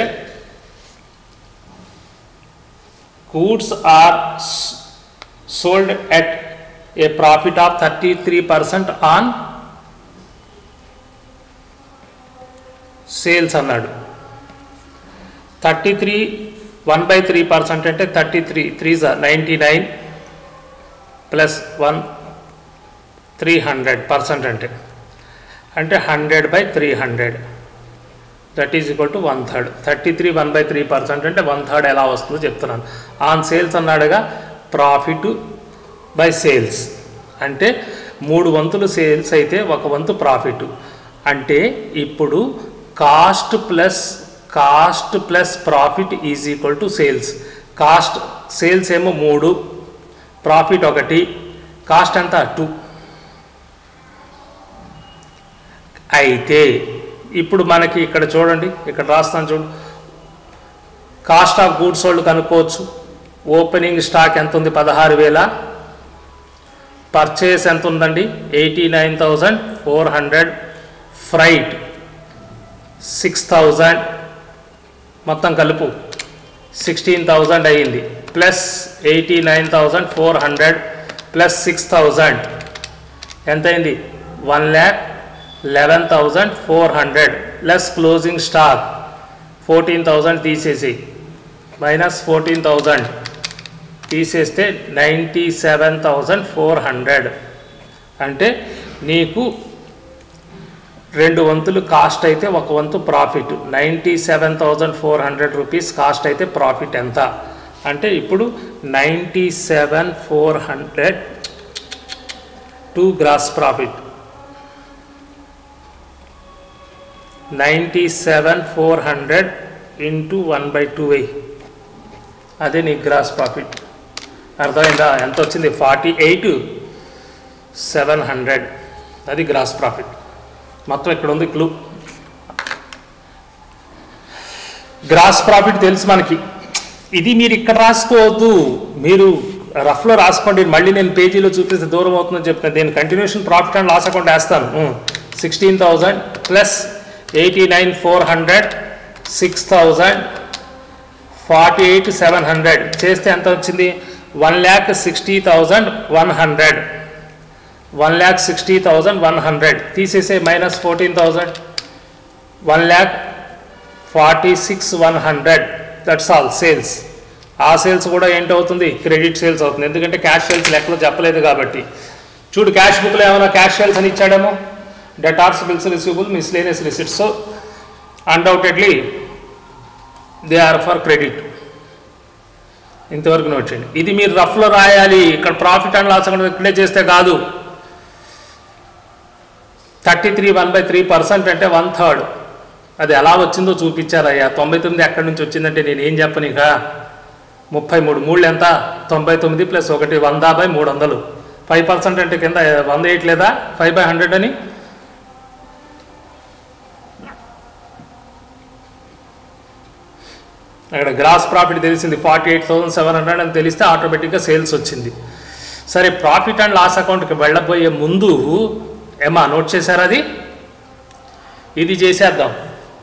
goods are sold at a profit of thirty three percent on sales అన్నాడు. Thirty three one by three percent అంటే thirty three three ninety nine plus one three hundred percent అంటే అంటే hundred by three hundred that is equal to one third. Thirty three one by three percent అంటే one third ఎలా వస్తుందో చెప్తున్నాను. On sales అన్నాడుగా, profit by sales అంటే మూడు వంతులు సేల్స్ అయితే ఒక వంతు ప్రాఫిట్. అంటే ఇప్పుడు cost plus cost plus profit is equal to sales. Cost sales ఏమో మూడు, ప్రాఫిట్ ఒకటి, కాస్ట్ ఎంత టూ. అయితే ఇప్పుడు మనకి ఇక్కడ చూడండి, ఇక్కడ రాస్తాను చూడు, కాస్ట్ ఆఫ్ గూడ్స్ సోల్డ్ కనుక్కోవచ్చు. ఓపెనింగ్ స్టాక్ ఎంత ఉంది, పదహారు వేల. పర్చేస్ ఎంత ఉందండి, eighty nine thousand four hundred. Freight six thousand, మొత్తం కలుపు సిక్స్టీన్ థౌజండ్ అయ్యింది, plus eighty nine thousand four hundred plus six thousand ఎంత అయింది, one lakh eleven thousand four hundred less closing stock fourteen thousand తీసేసి మైనస్ ఫోర్టీన్ థౌజండ్ తీసేస్తే ninety seven thousand four hundred. అంటే నీకు రెండు వంతులు కాస్ట్ అయితే ఒక వంతు profit. Ninety seven thousand four hundred rupees cost అయితే ప్రాఫిట్ ఎంత అంటే ఇప్పుడు ninety seven four hundred to gross profit, ninety seven four hundred into one by two వెయ్యి, అదే నీ గ్రాస్ ప్రాఫిట్. అర్థమైందా? ఎంత వచ్చింది, ఫార్టీ ఎయిట్ సెవెన్ హండ్రెడ్ అది గ్రాస్ ప్రాఫిట్. మొత్తం ఇక్కడ ఉంది క్లూ. గ్రాస్ ప్రాఫిట్ తెలుసు మనకి. ఇది మీరు ఇక్కడ రాసుకోవద్దు, మీరు రఫ్లో రాసుకోండి. మళ్ళీ నేను పేజీలో చూపిస్తే దూరం అవుతుందని చెప్తాను. నేను continuation profit and loss account వేస్తాను. Sixteen thousand plus eighty nine four hundred six thousand forty eight seven hundred చేస్తే ఎంత వచ్చింది, one lakh sixty thousand one hundred one lakh sixty thousand one hundred తీసేసే minus fourteen thousand one lakh forty six one hundred that's all sales. ఆ sales కూడా ఏంటవుతుంది, credit sales అవుతుంది. ఎందుకంటే cash sales లెక్కలో చెప్పలేదు కాబట్టి. చూడు క్యాష్ బుక్లో ఏమైనా క్యాష్ సేల్స్ అని ఇచ్చాడేమో, debtors, bills receivable, miscellaneous receipts. So undoubtedly they are for credit. ఇంతవరకు నోట్ చేయండి. ఇది మీరు రఫ్లో రాయాలి, ఇక్కడ ప్రాఫిట్ అండ్ లాస్ అకౌంట్ ఇక్కడే చేస్తే కాదు. Thirty three one by three percent అంటే వన్ థర్డ్. అది ఎలా వచ్చిందో చూపించారయ్యా. తొంభై తొమ్మిది ఎక్కడి నుంచి వచ్చిందంటే నేను ఏం చెప్పను. ఇక ముప్పై మూడు మూడు ఎంత, తొంభై తొమ్మిది ప్లస్ ఒకటి వంద బై మూడు వందలు. ఫైవ్ పర్సెంట్ అంటే కింద వంద వేయట్లేదా, ఫైవ్ బై హండ్రెడ్ అని. అక్కడ గ్రాస్ ప్రాఫిట్ తెలిసింది forty eight thousand seven hundred అని తెలిస్తే ఆటోమేటిక్గా సేల్స్ వచ్చింది. సరే, ప్రాఫిట్ అండ్ లాస్ అకౌంట్కి వెళ్ళబోయే ముందు ఏమా నోట్ చేశారు, అది ఇది చేసేద్దాం.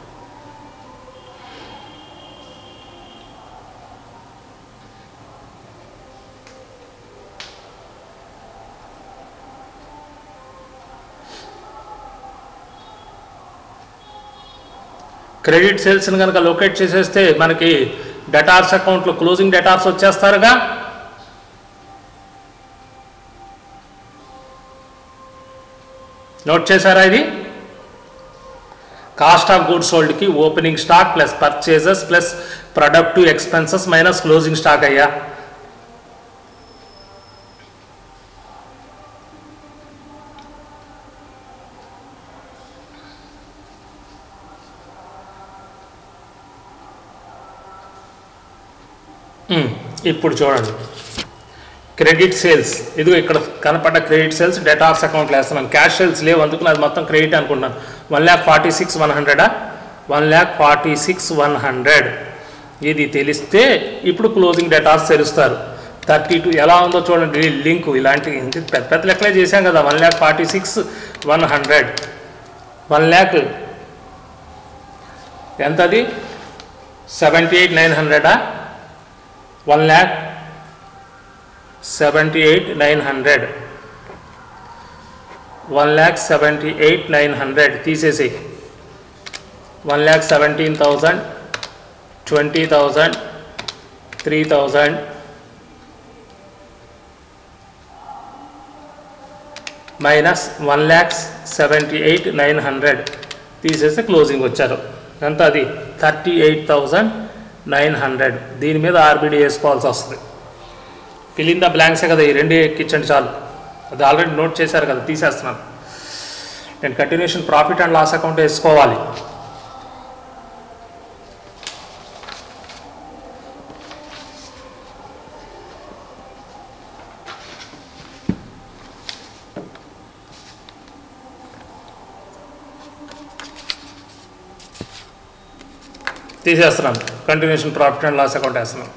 క్రెడిట్ సేల్స్ని కనుక లొకేట్ చేసేస్తే మనకి డెటార్స్ అకౌంట్లో క్లోజింగ్ డెటార్స్ వచ్చేస్తారుగా. నోట్ చేశారా ఇది? కాస్ట్ ఆఫ్ గుడ్స్ సోల్డ్కి opening stock plus purchases plus productive expenses minus closing stock అయ్యా. ఇప్పుడు చూడండి, క్రెడిట్ సేల్స్ ఇదిగో ఇక్కడ కనపడ్డ క్రెడిట్ సేల్స్ డెటార్స్ అకౌంట్లో వేస్తున్నాను. క్యాష్ సేల్స్ లేవు, అందుకు అది మొత్తం క్రెడిట్ అనుకుంటున్నాను. One lakh forty six one హండ్రెడా one lakh forty six one hundred ఇది తెలిస్తే ఇప్పుడు క్లోజింగ్ డెటార్స్ తెలుస్తారు. థర్టీ టూ ఎలా ఉందో చూడండి లింక్. ఇలాంటి పెద్ద పెద్ద లెక్కలే చేశాం కదా. One lakh forty six one hundred one lakh ఎంతది, సెవెంటీ ఎయిట్ నైన్ హండ్రెడా one lakh seventy eight nine hundred one lakh seventy eight nine hundred తీసేసి one lakh seventeen thousand twenty thousand three thousand minus one lakh seventy eight nine hundred తీసేసి closing వచ్చారు. ఎంత అది thirty eight thousand nine hundred. దీని మీద RBD వేసుకోవాల్సి వస్తుంది. ఫిల్ ఇన్ ద బ్లాంక్సే కదా, ఈ రెండు ఎక్కించండి చాలు. అది ఆల్రెడీ నోట్ చేశారు కదా, తీసేస్తున్నాను. నేను continuation profit and loss account వేసుకోవాలి. తీసేస్తున్నాను. Continuation profit and loss account వేస్తున్నాను.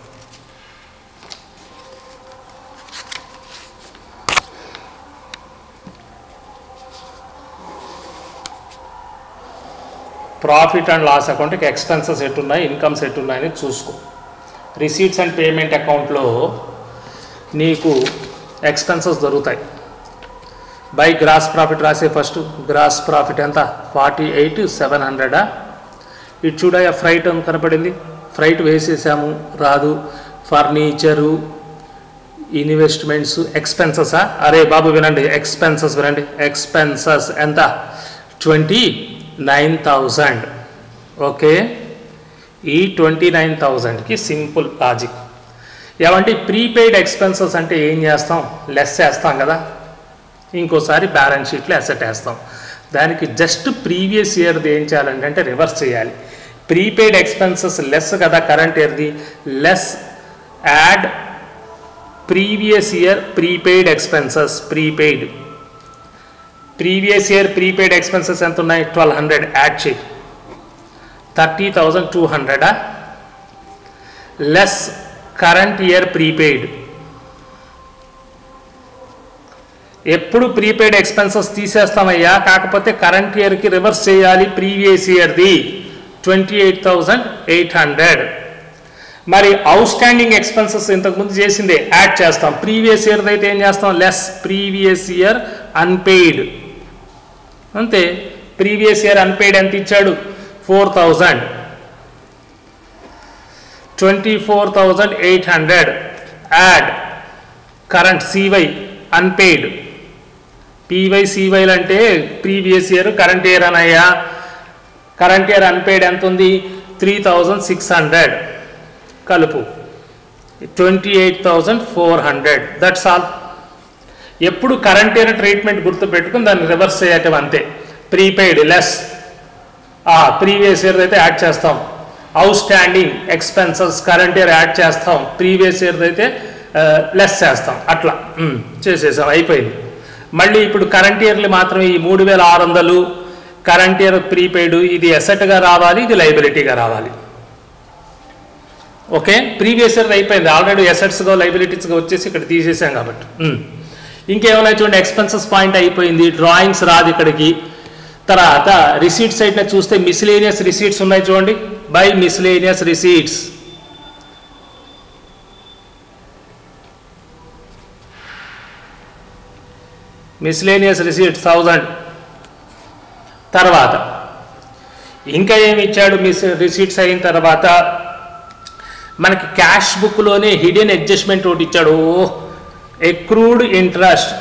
ప్రాఫిట్ అండ్ లాస్ అకౌంట్కి ఎక్స్పెన్సెస్ ఎట్టున్నాయి, ఇన్కమ్స్ ఎట్టున్నాయని చూసుకో. రిసీట్స్ అండ్ పేమెంట్ అకౌంట్లో నీకు ఎక్స్పెన్సెస్ దొరుకుతాయి. బై గ్రాస్ ప్రాఫిట్ రాసే ఫస్ట్. గ్రాస్ ప్రాఫిట్ ఎంత, ఫార్టీ ఎయిట్ సెవెన్ హండ్రెడా. ఇటు చూడయ్యా, ఫ్రైట్ అని కనపడింది. ఫ్రైట్ వేసేసాము, రాదు. ఫర్నిచరు, ఇన్వెస్ట్మెంట్స్, ఎక్స్పెన్సెసా. అరే బాబు వినండి, ఎక్స్పెన్సెస్ వినండి. ఎక్స్పెన్సెస్ ఎంత, ట్వంటీ నైన్ థౌజండ్. ఓకే, ఈ ట్వంటీ నైన్ థౌజండ్కి సింపుల్ లాజిక్ ఏమంటే ప్రీపెయిడ్ ఎక్స్పెన్సెస్ అంటే ఏం చేస్తాం, లెస్ వేస్తాం కదా. ఇంకోసారి బ్యాలెన్స్ షీట్లో అసెట్ వేస్తాం. దానికి జస్ట్ ప్రీవియస్ ఇయర్ది ఏం చేయాలంటే అంటే రివర్స్ చేయాలి. ప్రీపెయిడ్ ఎక్స్పెన్సెస్ లెస్ కదా కరెంట్ ఇయర్ది, less add previous year prepaid expenses. Prepaid previous year prepaid expenses ఎంత ఉన్నాయి, ట్వెల్వ్ హండ్రెడ్ యాడ్ చేయి. థర్టీ థౌజండ్ టూ హండ్రెడా లెస్ కరెంట్ ఇయర్ ప్రీపెయిడ్. ఎప్పుడు ప్రీపెయిడ్ ఎక్స్పెన్సెస్ తీసేస్తామయ్యా, కాకపోతే కరెంట్ ఇయర్కి రివర్స్ చేయాలి ప్రీవియస్ ఇయర్ది twenty eight thousand eight hundred. మరి అవుట్ స్టాండింగ్ ఎక్స్పెన్సెస్ ఇంతకుముందు చేసిందే యాడ్ చేస్తాం. ప్రీవియస్ ఇయర్ అయితే ఏం చేస్తాం, లెస్ ప్రీవియస్ ఇయర్ అన్పెయిడ్. అంతే, ప్రీవియస్ ఇయర్ అన్పెయిడ్ ఎంత ఇచ్చాడు, four thousand. Twenty four thousand eight hundred add current CY unpaid. PY సివైలు అంటే ప్రీవియస్ ఇయర్ కరెంట్ ఇయర్ అనయ్యా. కరెంట్ ఇయర్ అన్పెయిడ్ ఎంత ఉంది, త్రీ థౌజండ్ సిక్స్ హండ్రెడ్ కలుపు twenty eight thousand four hundred that's all. ఎప్పుడు current year treatment గుర్తు పెట్టుకుని దాన్ని రివర్స్ చేయటం అంతే. ప్రీపెయిడ్ లెస్ ప్రీవియస్ ఇయర్ అయితే యాడ్ చేస్తాం, outstanding expenses current year add చేస్తాం, ప్రీవియస్ ఇయర్ అయితే లెస్ చేస్తాం, అట్లా చేసేసాం అయిపోయింది. మళ్ళీ ఇప్పుడు కరెంట్ ఇయర్లు మాత్రమే ఈ మూడు వేల ఆరు వందలు కరెంట్ ఇయర్ ప్రీపెయిడ్ ఇది ఎసెట్గా రావాలి, ఇది లైబిలిటీగా రావాలి. ఓకే, ప్రీవియస్ ఇయర్ అయిపోయింది ఆల్రెడీ ఎసెట్స్గా లైబిలిటీస్గా వచ్చేసి ఇక్కడ తీసేసాం కాబట్టి. ఇంకేమైనా చూడండి, ఎక్స్పెన్సెస్ పాయింట్ అయిపోయింది, డ్రాయింగ్స్ రాదు ఇక్కడికి. తర్వాత రిసీట్స్ సైడ్ చూస్తే మిస్లేనియస్ రిసీట్స్ ఉన్నాయి చూడండి, by miscellaneous receipts. Miscellaneous receipts thousand. తర్వాత ఇంకా ఏమి ఇచ్చాడు మిస్ రిసీట్స్ అయిన తర్వాత మనకి క్యాష్ బుక్లోనే హిడెన్ అడ్జస్ట్మెంట్ ఒకటి ఇచ్చాడు, ఎక్రూడ్ ఇంట్రెస్ట్.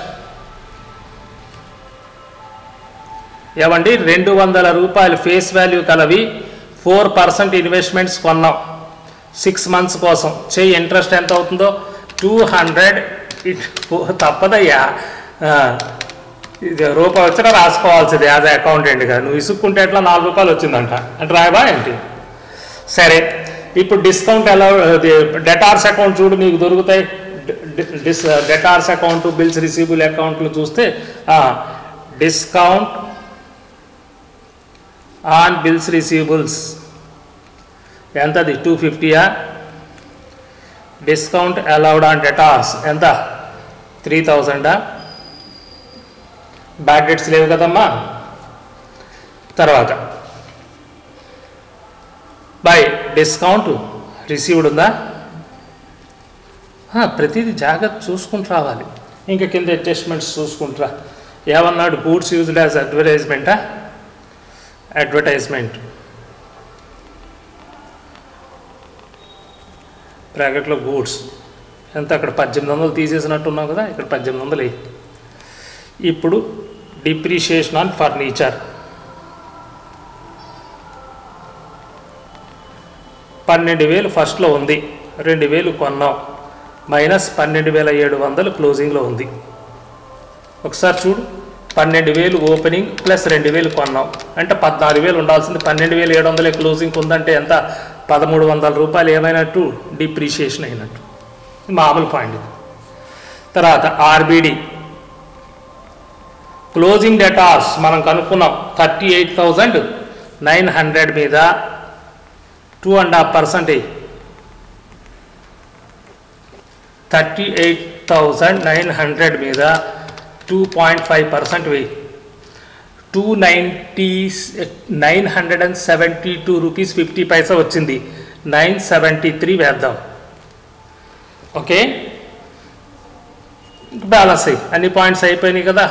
ఏమండి రెండు వందల రూపాయలు ఫేస్ వాల్యూ కలవి ఫోర్ పర్సెంట్ ఇన్వెస్ట్మెంట్స్ కొన్నాం సిక్స్ మంత్స్ కోసం. చెయ్యి ఇంట్రెస్ట్ ఎంత అవుతుందో టూ హండ్రెడ్. తప్పదయ్యా, ఇది రూపాయి వచ్చినా రాసుకోవాల్సింది యాజ్ అకౌంటెంట్గా. నువ్వు ఇసుక్కుంటే ఎట్లా నాలుగు రూపాయలు వచ్చిందంట అంటే రాయబా ఏంటి. సరే, ఇప్పుడు డిస్కౌంట్ ఎలా డెటార్స్ అకౌంట్ చూడు నీకు దొరుకుతాయి. డిస్ డెటార్స్ అకౌంట్ బిల్స్ రిసీవబుల్ అకౌంట్లు చూస్తే డిస్కౌంట్ ఆన్ బిల్స్ రిసీవబుల్స్ ఎంతది టూ ఫిఫ్టీయా. డిస్కౌంట్ అలౌడ్ ఆన్ డెటార్స్ ఎంత త్రీ థౌజండా. బ్యాడ్ డెట్స్ లేవు కదమ్మా. తర్వాత బై డిస్కౌంట్ రిసీవ్డ్ ఉందా. ప్రతిదీ జాగ్రత్త చూసుకుంటూ రావాలి. ఇంకా కింద అడ్జస్ట్మెంట్స్ చూసుకుంటారా. ఏమన్నాడు, గూడ్స్ యూజ్డ్ యాజ్ అడ్వర్టైజ్మెంటా. అడ్వర్టైజ్మెంట్ బ్రాకెట్లో గూడ్స్ ఎంత అక్కడ పద్దెనిమిది వందలు తీసేసినట్టున్నావు కదా, ఇక్కడ పద్దెనిమిది వందలు అయ్యి. ఇప్పుడు డిప్రిషియేషన్ ఆన్ ఫర్నిచర్ పన్నెండు వేలు ఫస్ట్లో ఉంది, రెండు వేలు కొన్నాం, మైనస్ పన్నెండు వేల ఏడు వందలు క్లోజింగ్లో ఉంది. ఒకసారి చూడు, పన్నెండు వేలు ఓపెనింగ్ ప్లస్ రెండు వేలు కొన్నాం అంటే పద్నాలుగు వేలు ఉండాల్సింది, పన్నెండు వేలు ఏడు వందలే క్లోజింగ్ ఉందంటే ఎంత పదమూడు వందల రూపాయలు ఏమైనట్టు డిప్రిషియేషన్ అయినట్టు. మామూలు పాయింట్. తర్వాత ఆర్బిడి క్లోజింగ్ డెటార్స్ మనం కనుక్కున్నాం thirty eight thousand nine hundred మీద two and half percent thirty eight thousand nine hundred మీద టూ పాయింట్ ఫైవ్ పర్సెంట్ వెయ్యి two ninety nine hundred and seventy two rupees fifty paisa వచ్చింది. Nine seventy three వేద్దాం. Okay, balance అయ్యి అన్ని points అయిపోయినాయి కదా.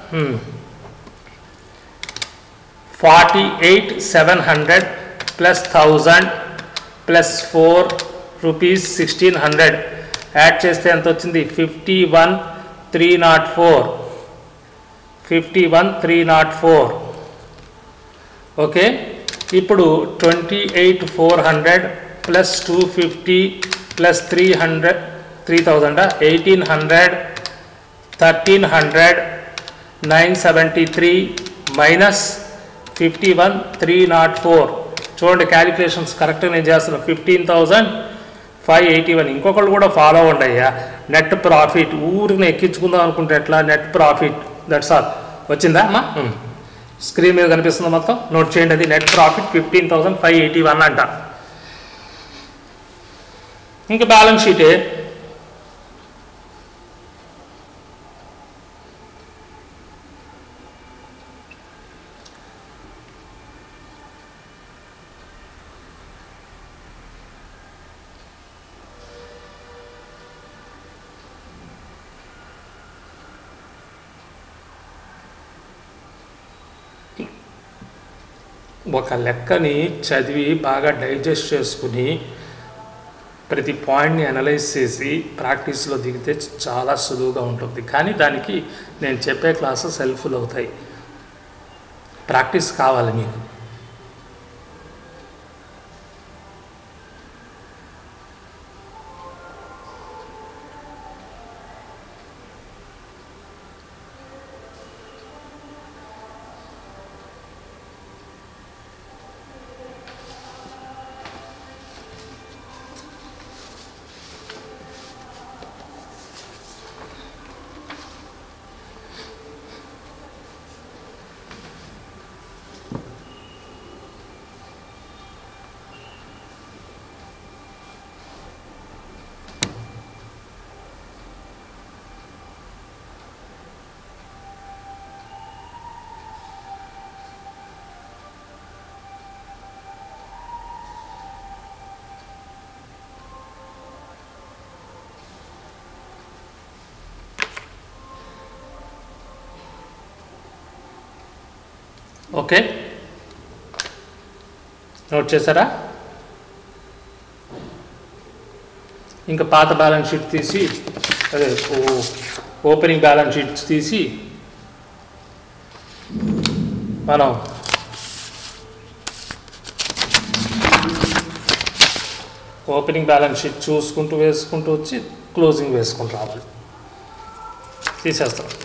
Forty eight seven hundred plus thousand plus four rupees sixteen hundred add చేస్తే ఎంత వచ్చింది fifty one three naught four fifty one three naught four. Okay, ఇప్పుడు twenty eight four hundred plus two fifty plus three hundred three thousand eighteen hundred thirteen hundred nine seventy three minus fifty one three naught four. చూడండి calculations కరెక్ట్గా నేను చేస్తున్నాను. Fifteen thousand five eighty one. ఇంకొకళ్ళు కూడా follow అవ్వండి అయ్యా. Net profit ఊరిని ఎక్కించుకుందాం అనుకుంటే ఎట్లా, నెట్ ప్రాఫిట్ దట్స్ ఆల్. వచ్చిందా అమ్మా, స్క్రీన్ మీద కనిపిస్తుంది మొత్తం నోట్ చేయండి. అది net profit fifteen thousand five eighty one అంట. ఇంకా బ్యాలెన్స్ షీటే ఒక లెక్కని చదివి బాగా డైజెస్ట్ చేసుకుని ప్రతి పాయింట్ని అనలైజ్ చేసి ప్రాక్టీస్లో దిగితే చాలా సులువుగా ఉంటుంది. కానీ దానికి నేను చెప్పే క్లాసెస్ హెల్ప్ఫుల్ అవుతాయి. ప్రాక్టీస్ కావాలి మీకు. ఓకే, నోట్ చేశారా? ఇంకా పాత బ్యాలెన్స్ షీట్ తీసి అదే ఓపెనింగ్ బ్యాలెన్స్ షీట్స్ తీసి మనం ఓపెనింగ్ బ్యాలెన్స్ షీట్ చూసుకుంటూ వేసుకుంటూ వచ్చి క్లోజింగ్ వేసుకుంటూ రావాలి. తీసేస్తాం.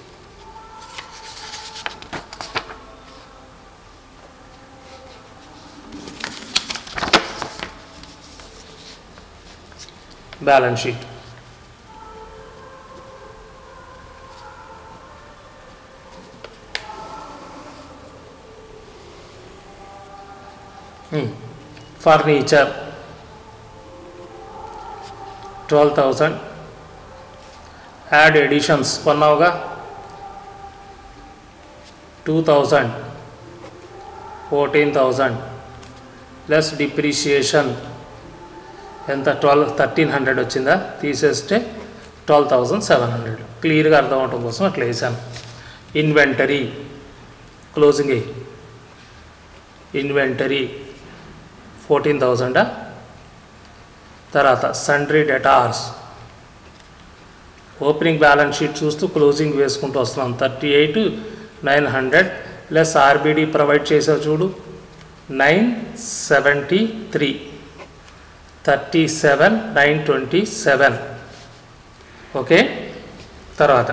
Balance sheet furniture twelve thousand, add additions కొన్నావుగా two thousand, fourteen thousand plus depreciation ఎంత ట్వెల్వ్ థర్టీన్ హండ్రెడ్ వచ్చిందా, తీసేస్తే ట్వెల్వ్ థౌజండ్ సెవెన్ హండ్రెడ్. క్లియర్గా అర్థం అవటం కోసం అట్లా వేసాను. ఇన్వెంటరీ క్లోజింగ్ ఇన్వెంటరీ ఫోర్టీన్ థౌజండా. తర్వాత sundry debtors opening balance sheet చూస్తూ క్లోజింగ్ వేసుకుంటూ వస్తున్నాం. Thirty eight nine hundred plus RBD provide చేసావు చూడు nine seventy three, thirty seven nine twenty seven. Okay, తర్వాత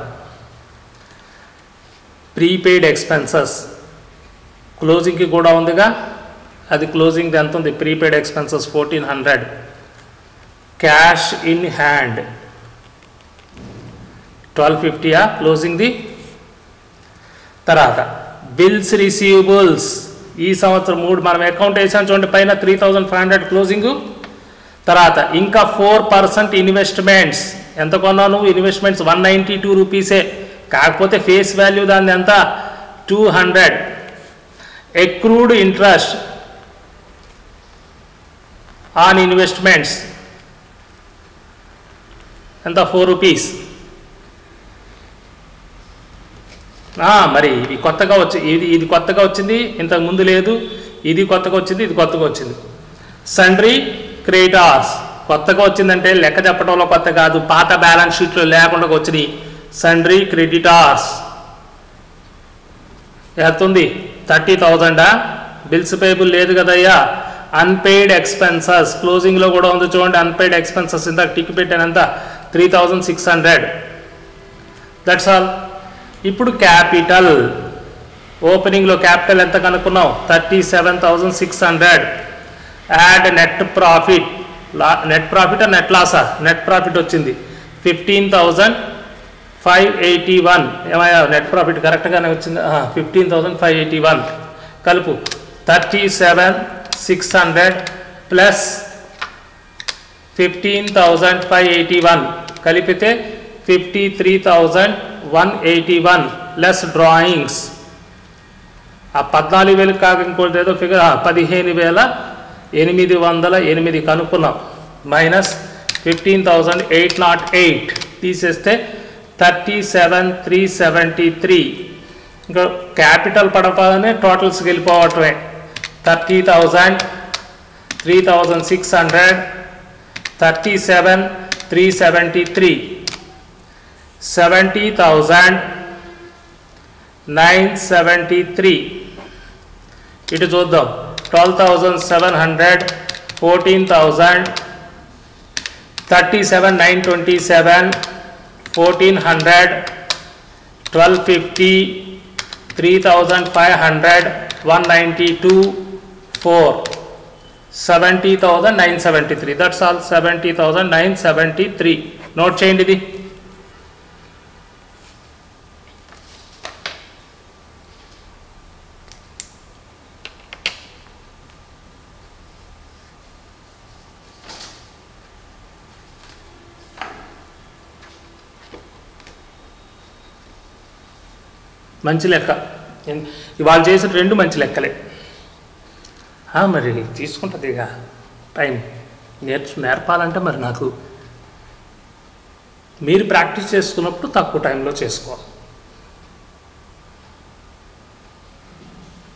ప్రీపెయిడ్ ఎక్స్పెన్సెస్ క్లోజింగ్కి కూడా ఉందిగా, అది క్లోజింగ్ ఎంత ఉంది? Prepaid expenses fourteen hundred. Cash in hand twelve ఫిఫ్టీయా క్లోజింగ్ది. తర్వాత బిల్స్ రిసీవబుల్స్ ఈ సంవత్సరం మూడు మనం అకౌంట్ వేసాం చూడండి పైన three thousand five hundred closing. తర్వాత ఇంకా ఫోర్ పర్సెంట్ ఇన్వెస్ట్మెంట్స్ ఎంత కొన్నావు నువ్వు? ఇన్వెస్ట్మెంట్స్ వన్ నైంటీ టూ రూపీసే, కాకపోతే ఫేస్ వాల్యూ దాన్ని ఎంత two hundred. Accrued interest on investments ఎంత ఫోర్ రూపీస్. మరి ఇది కొత్తగా వచ్చి ఇది ఇది కొత్తగా వచ్చింది, ఇంతకు ముందు లేదు. ఇది కొత్తగా వచ్చింది, ఇది కొత్తగా వచ్చింది. సండ్రీ క్రెడిటార్స్ కొత్తగా వచ్చిందంటే లెక్క చెప్పడంలో కొత్త కాదు, పాత బ్యాలెన్స్ షీట్లో లేకుండా వచ్చినాయి. సండ్రీ క్రెడిటార్స్ ఎంత ఉంది? థర్టీ థౌజండా. బిల్స్ పేబుల్ లేదు కదయ్యా. అన్పెయిడ్ ఎక్స్పెన్సెస్ క్లోజింగ్లో కూడా ఉంది చూడండి. అన్పెయిడ్ ఎక్స్పెన్సెస్ ఇందాక టిక్ పెట్టానంత three thousand six hundred. That's all. ఇప్పుడు క్యాపిటల్ ఓపెనింగ్లో క్యాపిటల్ ఎంత కనుక్కున్నావు? Thirty seven thousand six hundred. Add net profit, net profit net లాసా? నెట్ ప్రాఫిట్ వచ్చింది fifteen thousand five eighty one. ఏమయ్యా నెట్ ప్రాఫిట్ కరెక్ట్గానే వచ్చింది. Fifteen thousand five eighty one కలుపు. Thirty seven six hundred plus fifteen thousand five eighty one కలిపితే fifty three thousand one eighty one less drawings. ఆ పద్నాలుగు వేలు కాక ఇంకోటి ఏదో ఫిగర్ పదిహేను వేల ఎనిమిది వందల ఎనిమిది కనుక్కున్నాం. Minus fifteen thousand eight not eight తీసేస్తే thirty seven three seventy three. ఇంకా క్యాపిటల్ పడపనే టోటల్స్కి వెళ్ళిపోవటమే. Thirty thousand three thousand six hundred thirty seven three seventy three seventy thousand nine seventy three. ఇటు చూద్దాం. Twelve thousand seven hundred fourteen thousand thirty seven nine twenty seven fourteen hundred twelve fifty three thousand five hundred one ninety two four seventy thousand nine seventy three. That's all. Seventy thousand nine seventy three. Note చేయండి ఇది. మంచి లెక్క. ఇవాళ చేసిన రెండు మంచి లెక్కలే. మరి తీసుకుంటుంది ఇక టైం నేర్చు నేర్పాలంటే మరి నాకు మీరు ప్రాక్టీస్ చేసుకున్నప్పుడు తక్కువ టైంలో చేసుకోవాలి.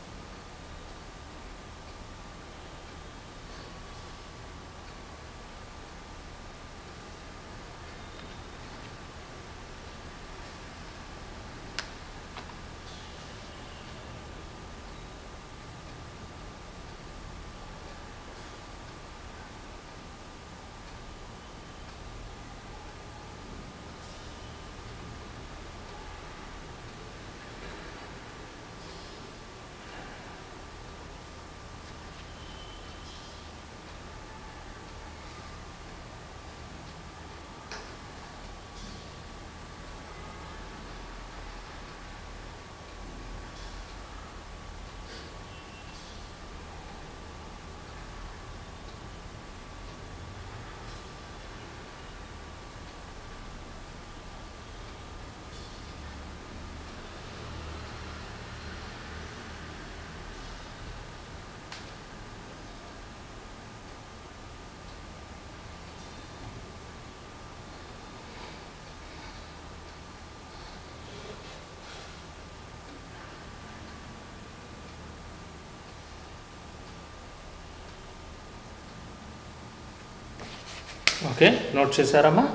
ఓకే, నోట్ చేశారమ్మా?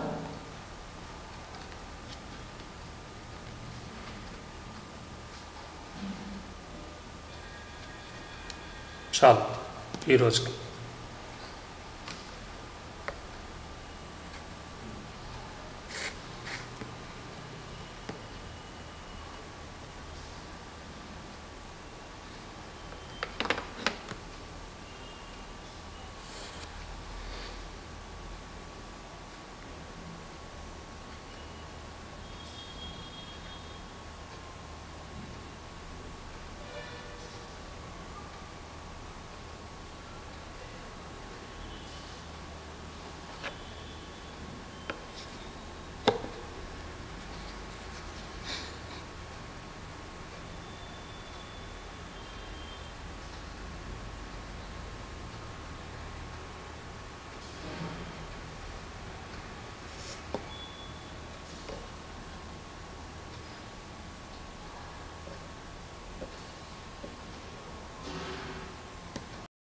చాలు ఈరోజుకి.